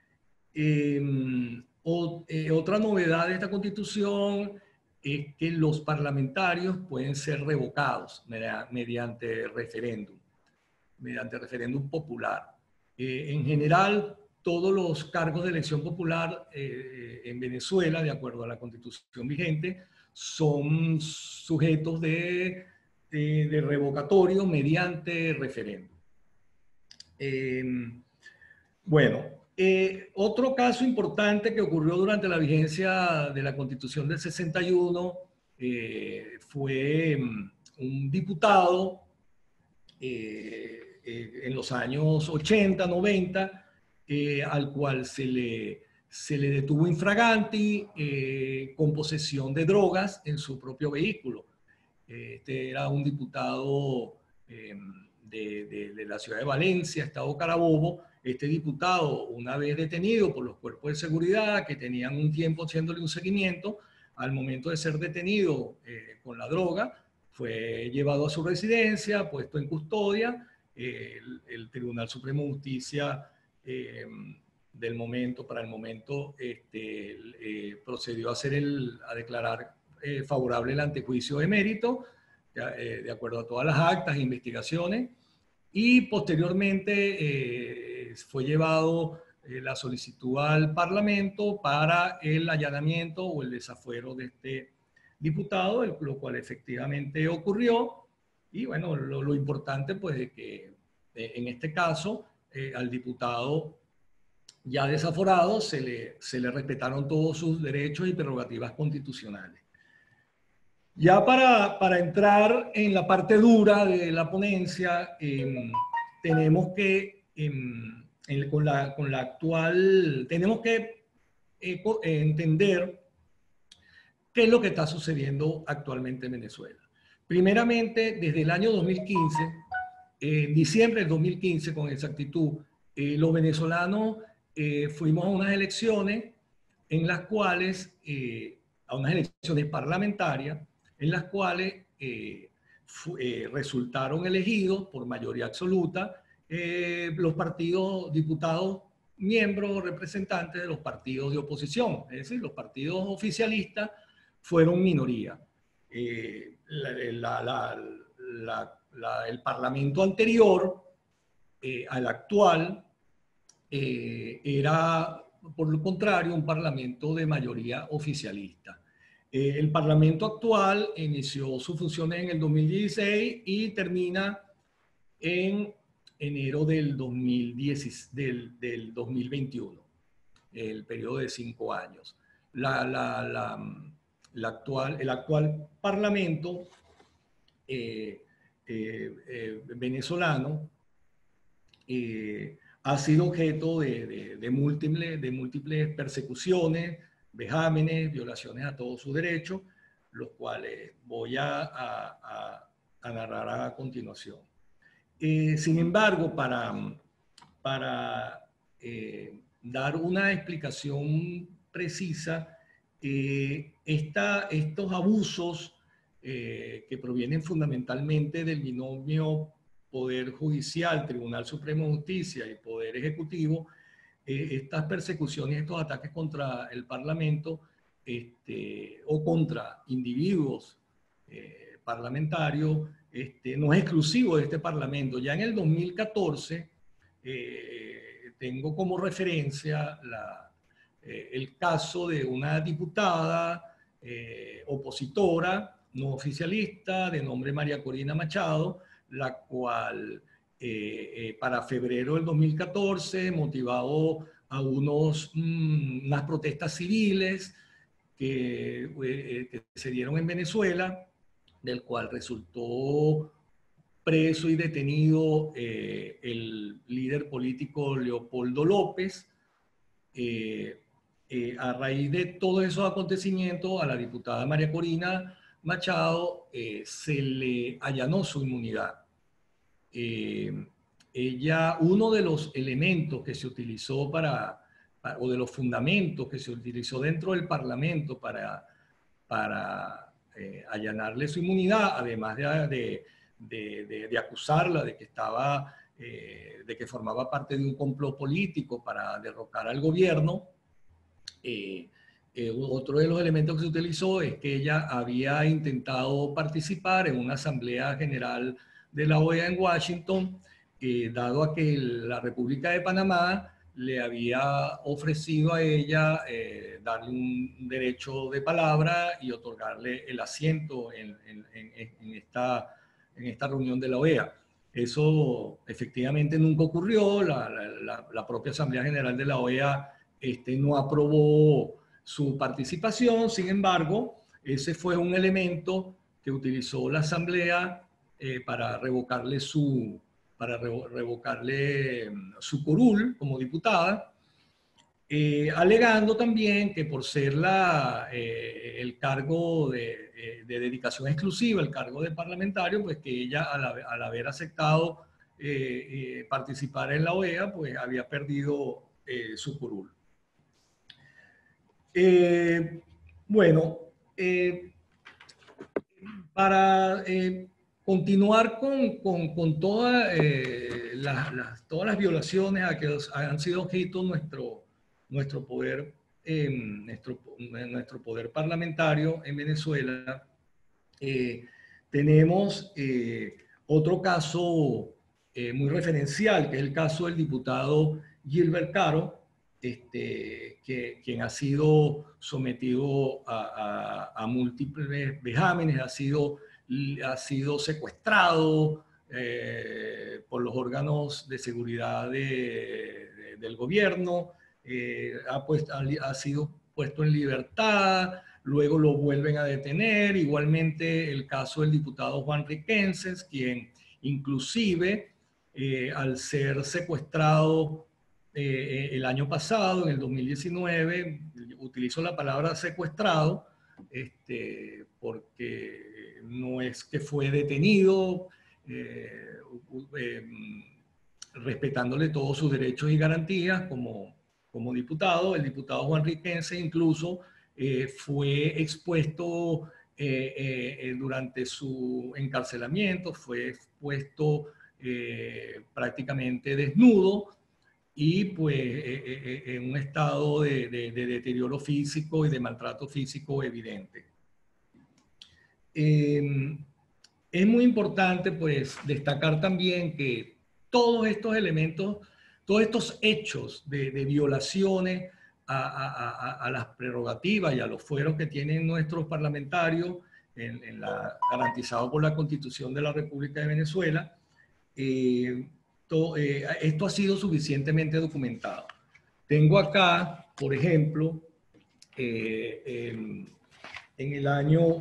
Otra novedad de esta Constitución es que los parlamentarios pueden ser revocados mediante referéndum popular. En general, todos los cargos de elección popular en Venezuela, de acuerdo a la Constitución vigente, son sujetos de revocatorio mediante referéndum. Otro caso importante que ocurrió durante la vigencia de la Constitución del 61 fue un diputado en los años 80, 90, al cual se le detuvo infraganti con posesión de drogas en su propio vehículo. Este era un diputado de la ciudad de Valencia, Estado Carabobo. Este diputado, una vez detenido por los cuerpos de seguridad que tenían un tiempo haciéndole un seguimiento, al momento de ser detenido con la droga, fue llevado a su residencia, puesto en custodia. El Tribunal Supremo de Justicia para el momento, procedió a declarar favorable el antejuicio de mérito, de acuerdo a todas las actas e investigaciones, y posteriormente fue llevado la solicitud al Parlamento para el allanamiento o el desafuero de este diputado, lo cual efectivamente ocurrió. Y bueno, lo importante pues es que en este caso al diputado ya desaforado se le respetaron todos sus derechos y prerrogativas constitucionales. Ya para entrar en la parte dura de la ponencia, tenemos que, con la actual, tenemos que entender qué es lo que está sucediendo actualmente en Venezuela. Primeramente, desde el año 2015, en diciembre del 2015, con exactitud, los venezolanos fuimos a unas elecciones en las cuales, a unas elecciones parlamentarias, en las cuales resultaron elegidos por mayoría absoluta los partidos, diputados, miembros, representantes de los partidos de oposición. Es decir, los partidos oficialistas fueron minoría. El parlamento anterior al actual era, por lo contrario, un parlamento de mayoría oficialista. El parlamento actual inició sus funciones en el 2016 y termina en enero del 2021, el periodo de 5 años. El actual parlamento venezolano ha sido objeto de múltiples persecuciones, vejámenes, violaciones a todos sus derechos, los cuales voy a narrar a continuación. Sin embargo, para dar una explicación precisa, estos abusos que provienen fundamentalmente del binomio Poder Judicial, Tribunal Supremo de Justicia y Poder Ejecutivo, estas persecuciones, estos ataques contra el Parlamento o contra individuos parlamentarios, no es exclusivo de este Parlamento. Ya en el 2014 tengo como referencia el caso de una diputada opositora, no oficialista, de nombre María Corina Machado, la cual para febrero del 2014, motivado a unas protestas civiles que se dieron en Venezuela, del cual resultó preso y detenido el líder político Leopoldo López. A raíz de todos esos acontecimientos, a la diputada María Corina Machado se le allanó su inmunidad. Uno de los elementos que se utilizó o de los fundamentos que se utilizó dentro del Parlamento para allanarle su inmunidad, además de acusarla de que formaba parte de un complot político para derrocar al gobierno, otro de los elementos que se utilizó es que ella había intentado participar en una asamblea general de la OEA en Washington, dado a que la República de Panamá le había ofrecido a ella darle un derecho de palabra y otorgarle el asiento en esta reunión de la OEA. Eso efectivamente nunca ocurrió. La propia Asamblea General de la OEA no aprobó su participación. Sin embargo, ese fue un elemento que utilizó la Asamblea para revocarle su curul como diputada, alegando también que por ser el cargo de dedicación exclusiva, el cargo de parlamentario, pues que ella al haber aceptado participar en la OEA, pues había perdido su curul. Para continuar con todas las violaciones a que han sido objeto nuestro poder parlamentario en Venezuela, tenemos otro caso muy referencial, que es el caso del diputado Gilbert Caro, quien ha sido sometido a múltiples vejámenes, ha sido secuestrado por los órganos de seguridad del gobierno, ha sido puesto en libertad, luego lo vuelven a detener. Igualmente el caso del diputado Juan Riquenses, quien inclusive al ser secuestrado el año pasado, en el 2019, utilizo la palabra secuestrado, porque no es que fue detenido, respetándole todos sus derechos y garantías como diputado. El diputado Juan Riquense incluso fue expuesto durante su encarcelamiento, fue expuesto prácticamente desnudo y pues en un estado de deterioro físico y de maltrato físico evidente. Es muy importante pues destacar también que todos estos elementos, todos estos hechos de violaciones a las prerrogativas y a los fueros que tienen nuestros parlamentarios, garantizado por la Constitución de la República de Venezuela, esto ha sido suficientemente documentado. Tengo acá, por ejemplo, en el año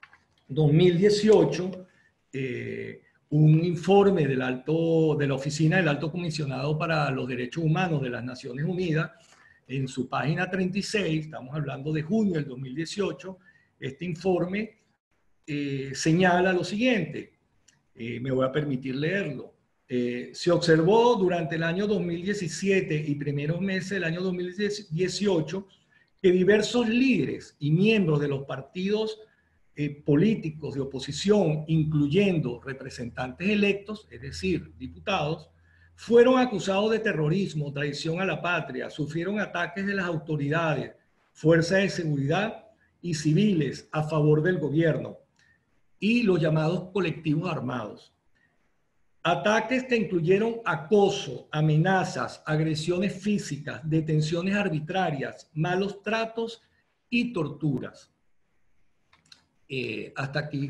2018, un informe de la Oficina del Alto Comisionado para los Derechos Humanos de las Naciones Unidas, en su página 36, estamos hablando de junio del 2018, este informe señala lo siguiente, me voy a permitir leerlo. Se observó durante el año 2017 y primeros meses del año 2018 que diversos líderes y miembros de los partidos políticos de oposición, incluyendo representantes electos, es decir, diputados, fueron acusados de terrorismo, traición a la patria, sufrieron ataques de las autoridades, fuerzas de seguridad y civiles a favor del gobierno y los llamados colectivos armados. Ataques que incluyeron acoso, amenazas, agresiones físicas, detenciones arbitrarias, malos tratos y torturas. Hasta aquí,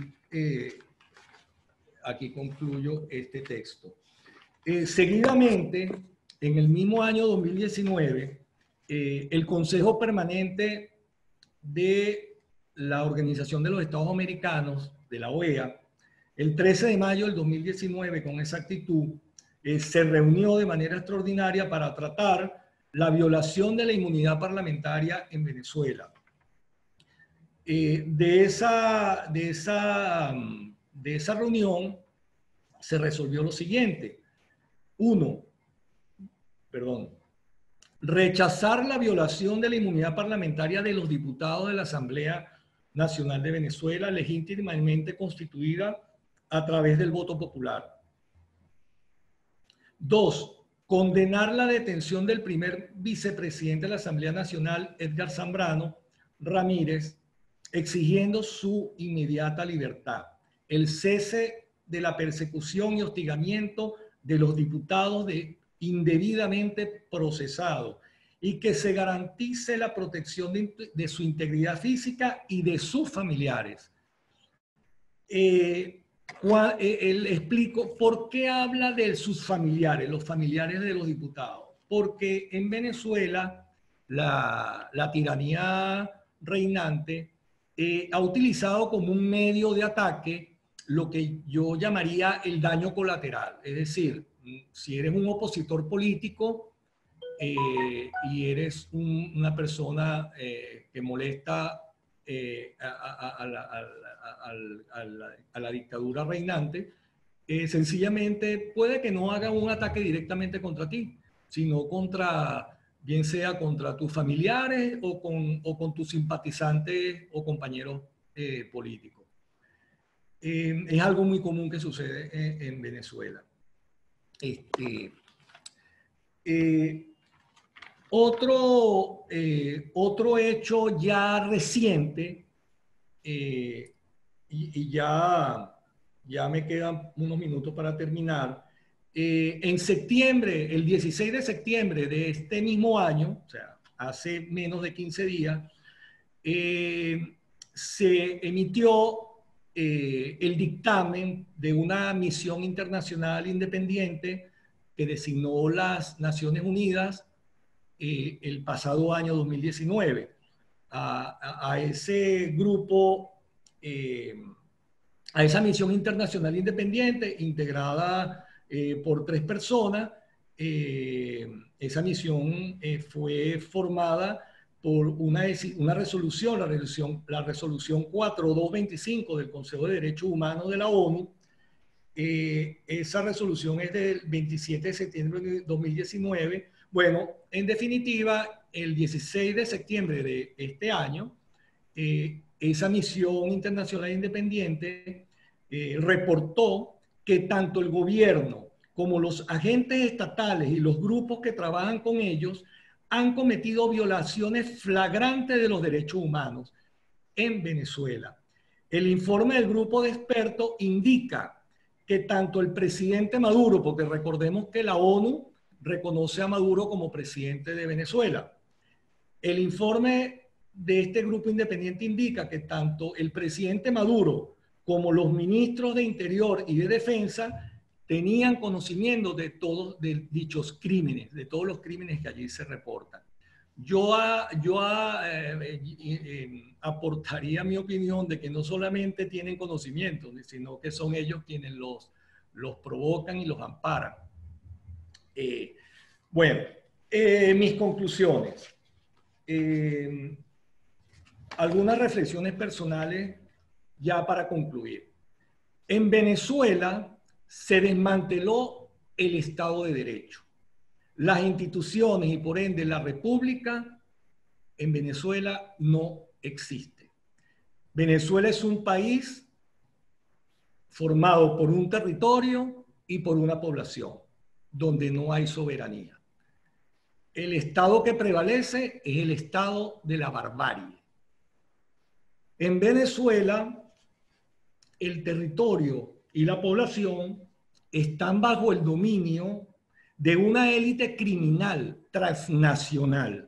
aquí concluyo este texto. Seguidamente, en el mismo año 2019, el Consejo Permanente de la Organización de los Estados Americanos, de la OEA, el 13 de mayo del 2019, con exactitud, se reunió de manera extraordinaria para tratar la violación de la inmunidad parlamentaria en Venezuela. De esa reunión se resolvió lo siguiente. Rechazar la violación de la inmunidad parlamentaria de los diputados de la Asamblea Nacional de Venezuela, legítimamente constituida a través del voto popular. 2. Condenar la detención del primer vicepresidente de la Asamblea Nacional, Edgar Zambrano Ramírez, exigiendo su inmediata libertad. El cese de la persecución y hostigamiento de los diputados indebidamente procesados y que se garantice la protección de su integridad física y de sus familiares. Él explico por qué habla de sus familiares, los familiares de los diputados. Porque en Venezuela la tiranía reinante ha utilizado como un medio de ataque lo que yo llamaría el daño colateral. Es decir, si eres un opositor político y eres una persona que molesta a la dictadura reinante, sencillamente puede que no haga un ataque directamente contra ti, sino contra, bien sea contra tus familiares o con tus simpatizantes o compañeros políticos. Es algo muy común que sucede en Venezuela. Otro hecho ya reciente, y ya me quedan unos minutos para terminar. En septiembre, el 16 de septiembre de este mismo año, o sea, hace menos de 15 días, se emitió el dictamen de una misión internacional independiente que designó las Naciones Unidas el pasado año 2019. A ese grupo, a esa misión internacional independiente integrada por 3 personas. Esa misión fue formada por una resolución, la resolución 4225 del Consejo de Derechos Humanos de la ONU. Esa resolución es del 27 de septiembre de 2019. Bueno, en definitiva, el 16 de septiembre de este año, esa misión internacional independiente reportó que tanto el gobierno como los agentes estatales y los grupos que trabajan con ellos han cometido violaciones flagrantes de los derechos humanos en Venezuela. El informe del grupo de expertos indica que tanto el presidente Maduro, porque recordemos que la ONU reconoce a Maduro como presidente de Venezuela, el informe de este grupo independiente indica que tanto el presidente Maduro como los ministros de Interior y de Defensa tenían conocimiento de todos de dichos crímenes, de todos los crímenes que allí se reportan. Yo aportaría mi opinión de que no solamente tienen conocimiento, sino que son ellos quienes los provocan y los amparan. Bueno, mis conclusiones. Algunas reflexiones personales ya para concluir. En Venezuela se desmanteló el Estado de Derecho. Las instituciones y por ende la República en Venezuela no existe. Venezuela es un país formado por un territorio y por una población donde no hay soberanía. El Estado que prevalece es el Estado de la barbarie. En Venezuela, el territorio y la población están bajo el dominio de una élite criminal transnacional.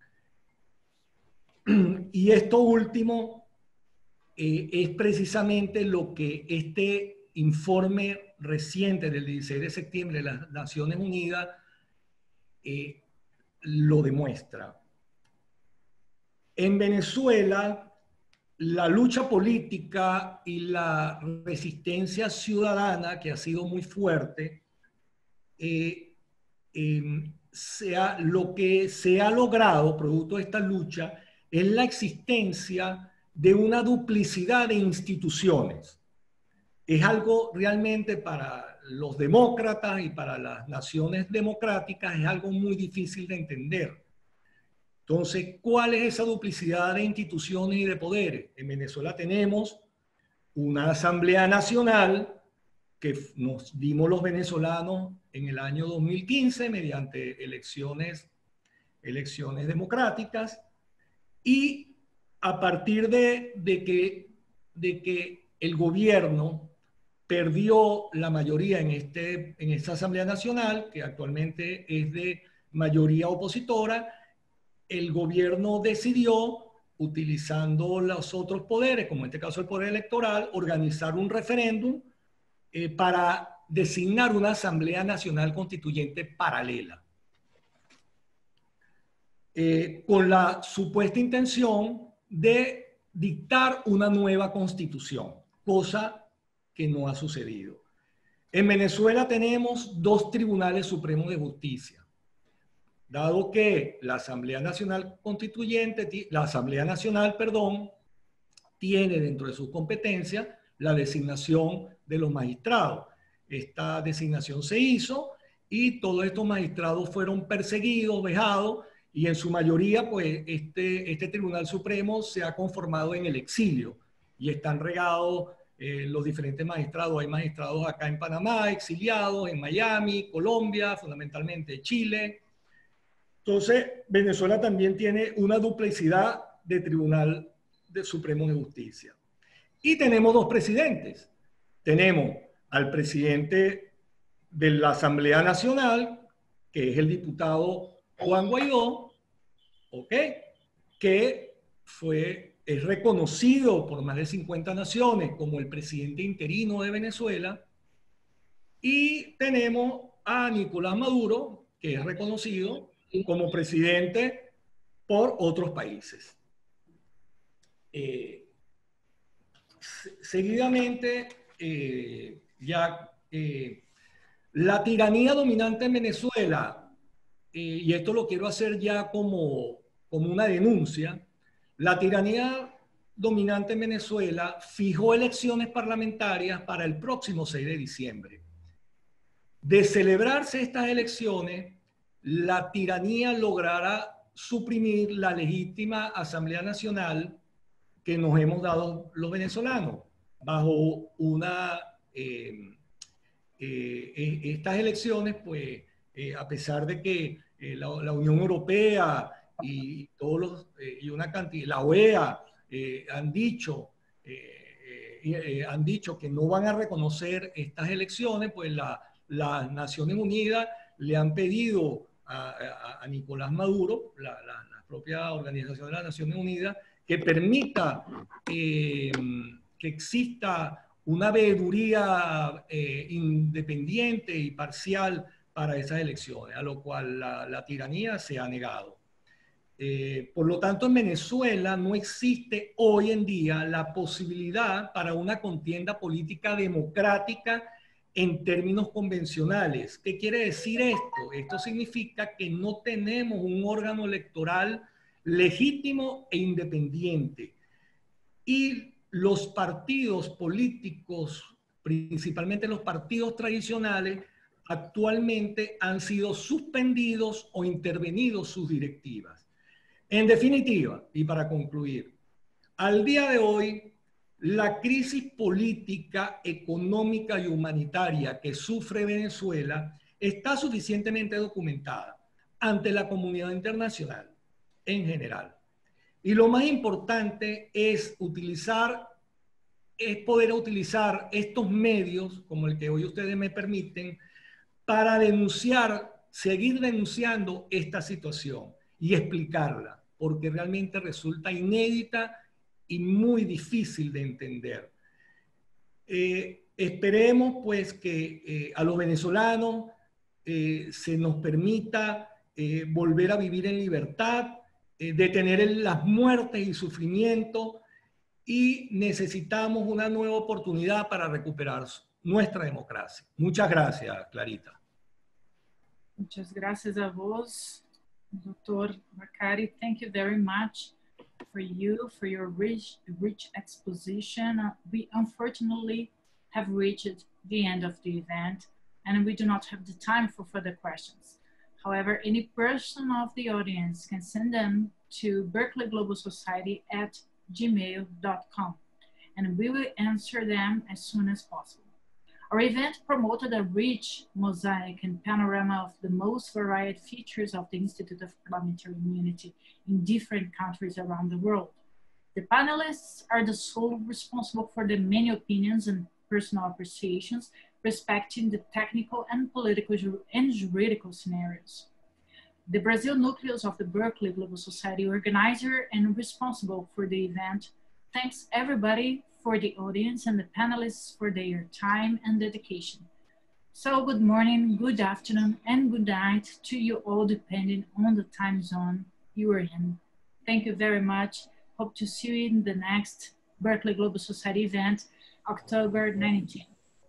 Y esto último es precisamente lo que este informe reciente del 16 de septiembre de las Naciones Unidas lo demuestra. En Venezuela, la lucha política y la resistencia ciudadana, que ha sido muy fuerte, lo que se ha logrado, producto de esta lucha, es la existencia de una duplicidad de instituciones. Es algo realmente para los demócratas y para las naciones democráticas, es algo muy difícil de entender. Entonces, ¿cuál es esa duplicidad de instituciones y de poderes? En Venezuela tenemos una Asamblea Nacional que nos dimos los venezolanos en el año 2015 mediante elecciones democráticas, y a partir de que el gobierno perdió la mayoría en esta Asamblea Nacional, que actualmente es de mayoría opositora, el gobierno decidió, utilizando los otros poderes, como en este caso el poder electoral, organizar un referéndum para designar una Asamblea Nacional Constituyente paralela, con la supuesta intención de dictar una nueva constitución, cosa que no ha sucedido. En Venezuela tenemos 2 tribunales supremos de justicia, dado que la Asamblea Nacional tiene dentro de sus competencias la designación de los magistrados. Esta designación se hizo y todos estos magistrados fueron perseguidos, vejados, y en su mayoría, pues, este Tribunal Supremo se ha conformado en el exilio y están regados los diferentes magistrados. Hay magistrados acá en Panamá, exiliados, en Miami, Colombia, fundamentalmente Chile. Entonces, Venezuela también tiene una duplicidad de Tribunal Supremo de Justicia. Y tenemos 2 presidentes. Tenemos al presidente de la Asamblea Nacional, que es el diputado Juan Guaidó, ¿ok?, que es reconocido por más de 50 naciones como el presidente interino de Venezuela. Y tenemos a Nicolás Maduro, que es reconocido como presidente por otros países. Seguidamente, la tiranía dominante en Venezuela, y esto lo quiero hacer ya como una denuncia, la tiranía dominante en Venezuela fijó elecciones parlamentarias para el próximo 6 de diciembre. De celebrarse estas elecciones, la tiranía logrará suprimir la legítima Asamblea Nacional que nos hemos dado los venezolanos bajo estas elecciones, pues, a pesar de que la Unión Europea y la OEA han dicho que no van a reconocer estas elecciones, pues las Naciones Unidas le han pedido a Nicolás Maduro, la propia Organización de las Naciones Unidas, que permita que exista una veeduría independiente y parcial para esas elecciones, a lo cual la tiranía se ha negado. Por lo tanto, en Venezuela no existe hoy en día la posibilidad para una contienda política democrática en términos convencionales. ¿Qué quiere decir esto? Esto significa que no tenemos un órgano electoral legítimo e independiente. Y los partidos políticos, principalmente los partidos tradicionales, actualmente han sido suspendidos o intervenidos sus directivas. En definitiva, y para concluir, al día de hoy, la crisis política, económica y humanitaria que sufre Venezuela está suficientemente documentada ante la comunidad internacional en general. Y lo más importante es utilizar es poder utilizar estos medios, como el que hoy ustedes me permiten, para denunciar, seguir denunciando esta situación y explicarla, porque realmente resulta inédita y muy difícil de entender. Esperemos pues que a los venezolanos se nos permita volver a vivir en libertad, detener las muertes y sufrimiento, y necesitamos una nueva oportunidad para recuperar nuestra democracia. Muchas gracias, Clarita. Muchas gracias a vos, Dr. Bakari. Thank you very much for your rich exposition. We unfortunately have reached the end of the event, and we do not have the time for further questions. However, any person of the audience can send them to berkeley-global-society@gmail.com, and we will answer them as soon as possible. Our event promoted a rich mosaic and panorama of the most varied features of the Institute of Parliamentary Immunity in different countries around the world. The panelists are the sole responsible for the many opinions and personal appreciations respecting the technical and political and juridical scenarios. The Brazil nucleus of the Berkeley Global Society, organizer and responsible for the event, thanks everybody for the audience and the panelists for their time and dedication. So good morning, good afternoon, and good night to you all, depending on the time zone you are in. Thank you very much. Hope to see you in the next Berkeley Global Society event, October 19th.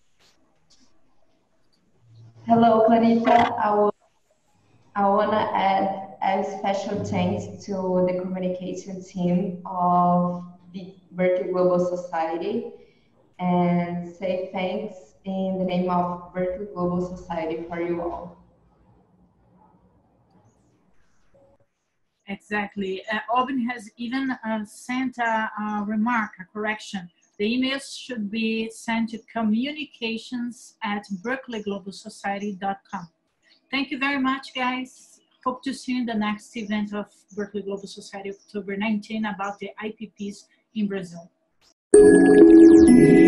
Hello, Clarita. I want to add a special thanks to the communication team of the Berkeley Global Society and say thanks in the name of Berkeley Global Society for you all. Exactly. Aubin has even sent a remark, a correction. The emails should be sent to communications@berkeley-global-society.com. Thank you very much, guys. Hope to see you in the next event of Berkeley Global Society, October 19, about the IPPs in Brazil.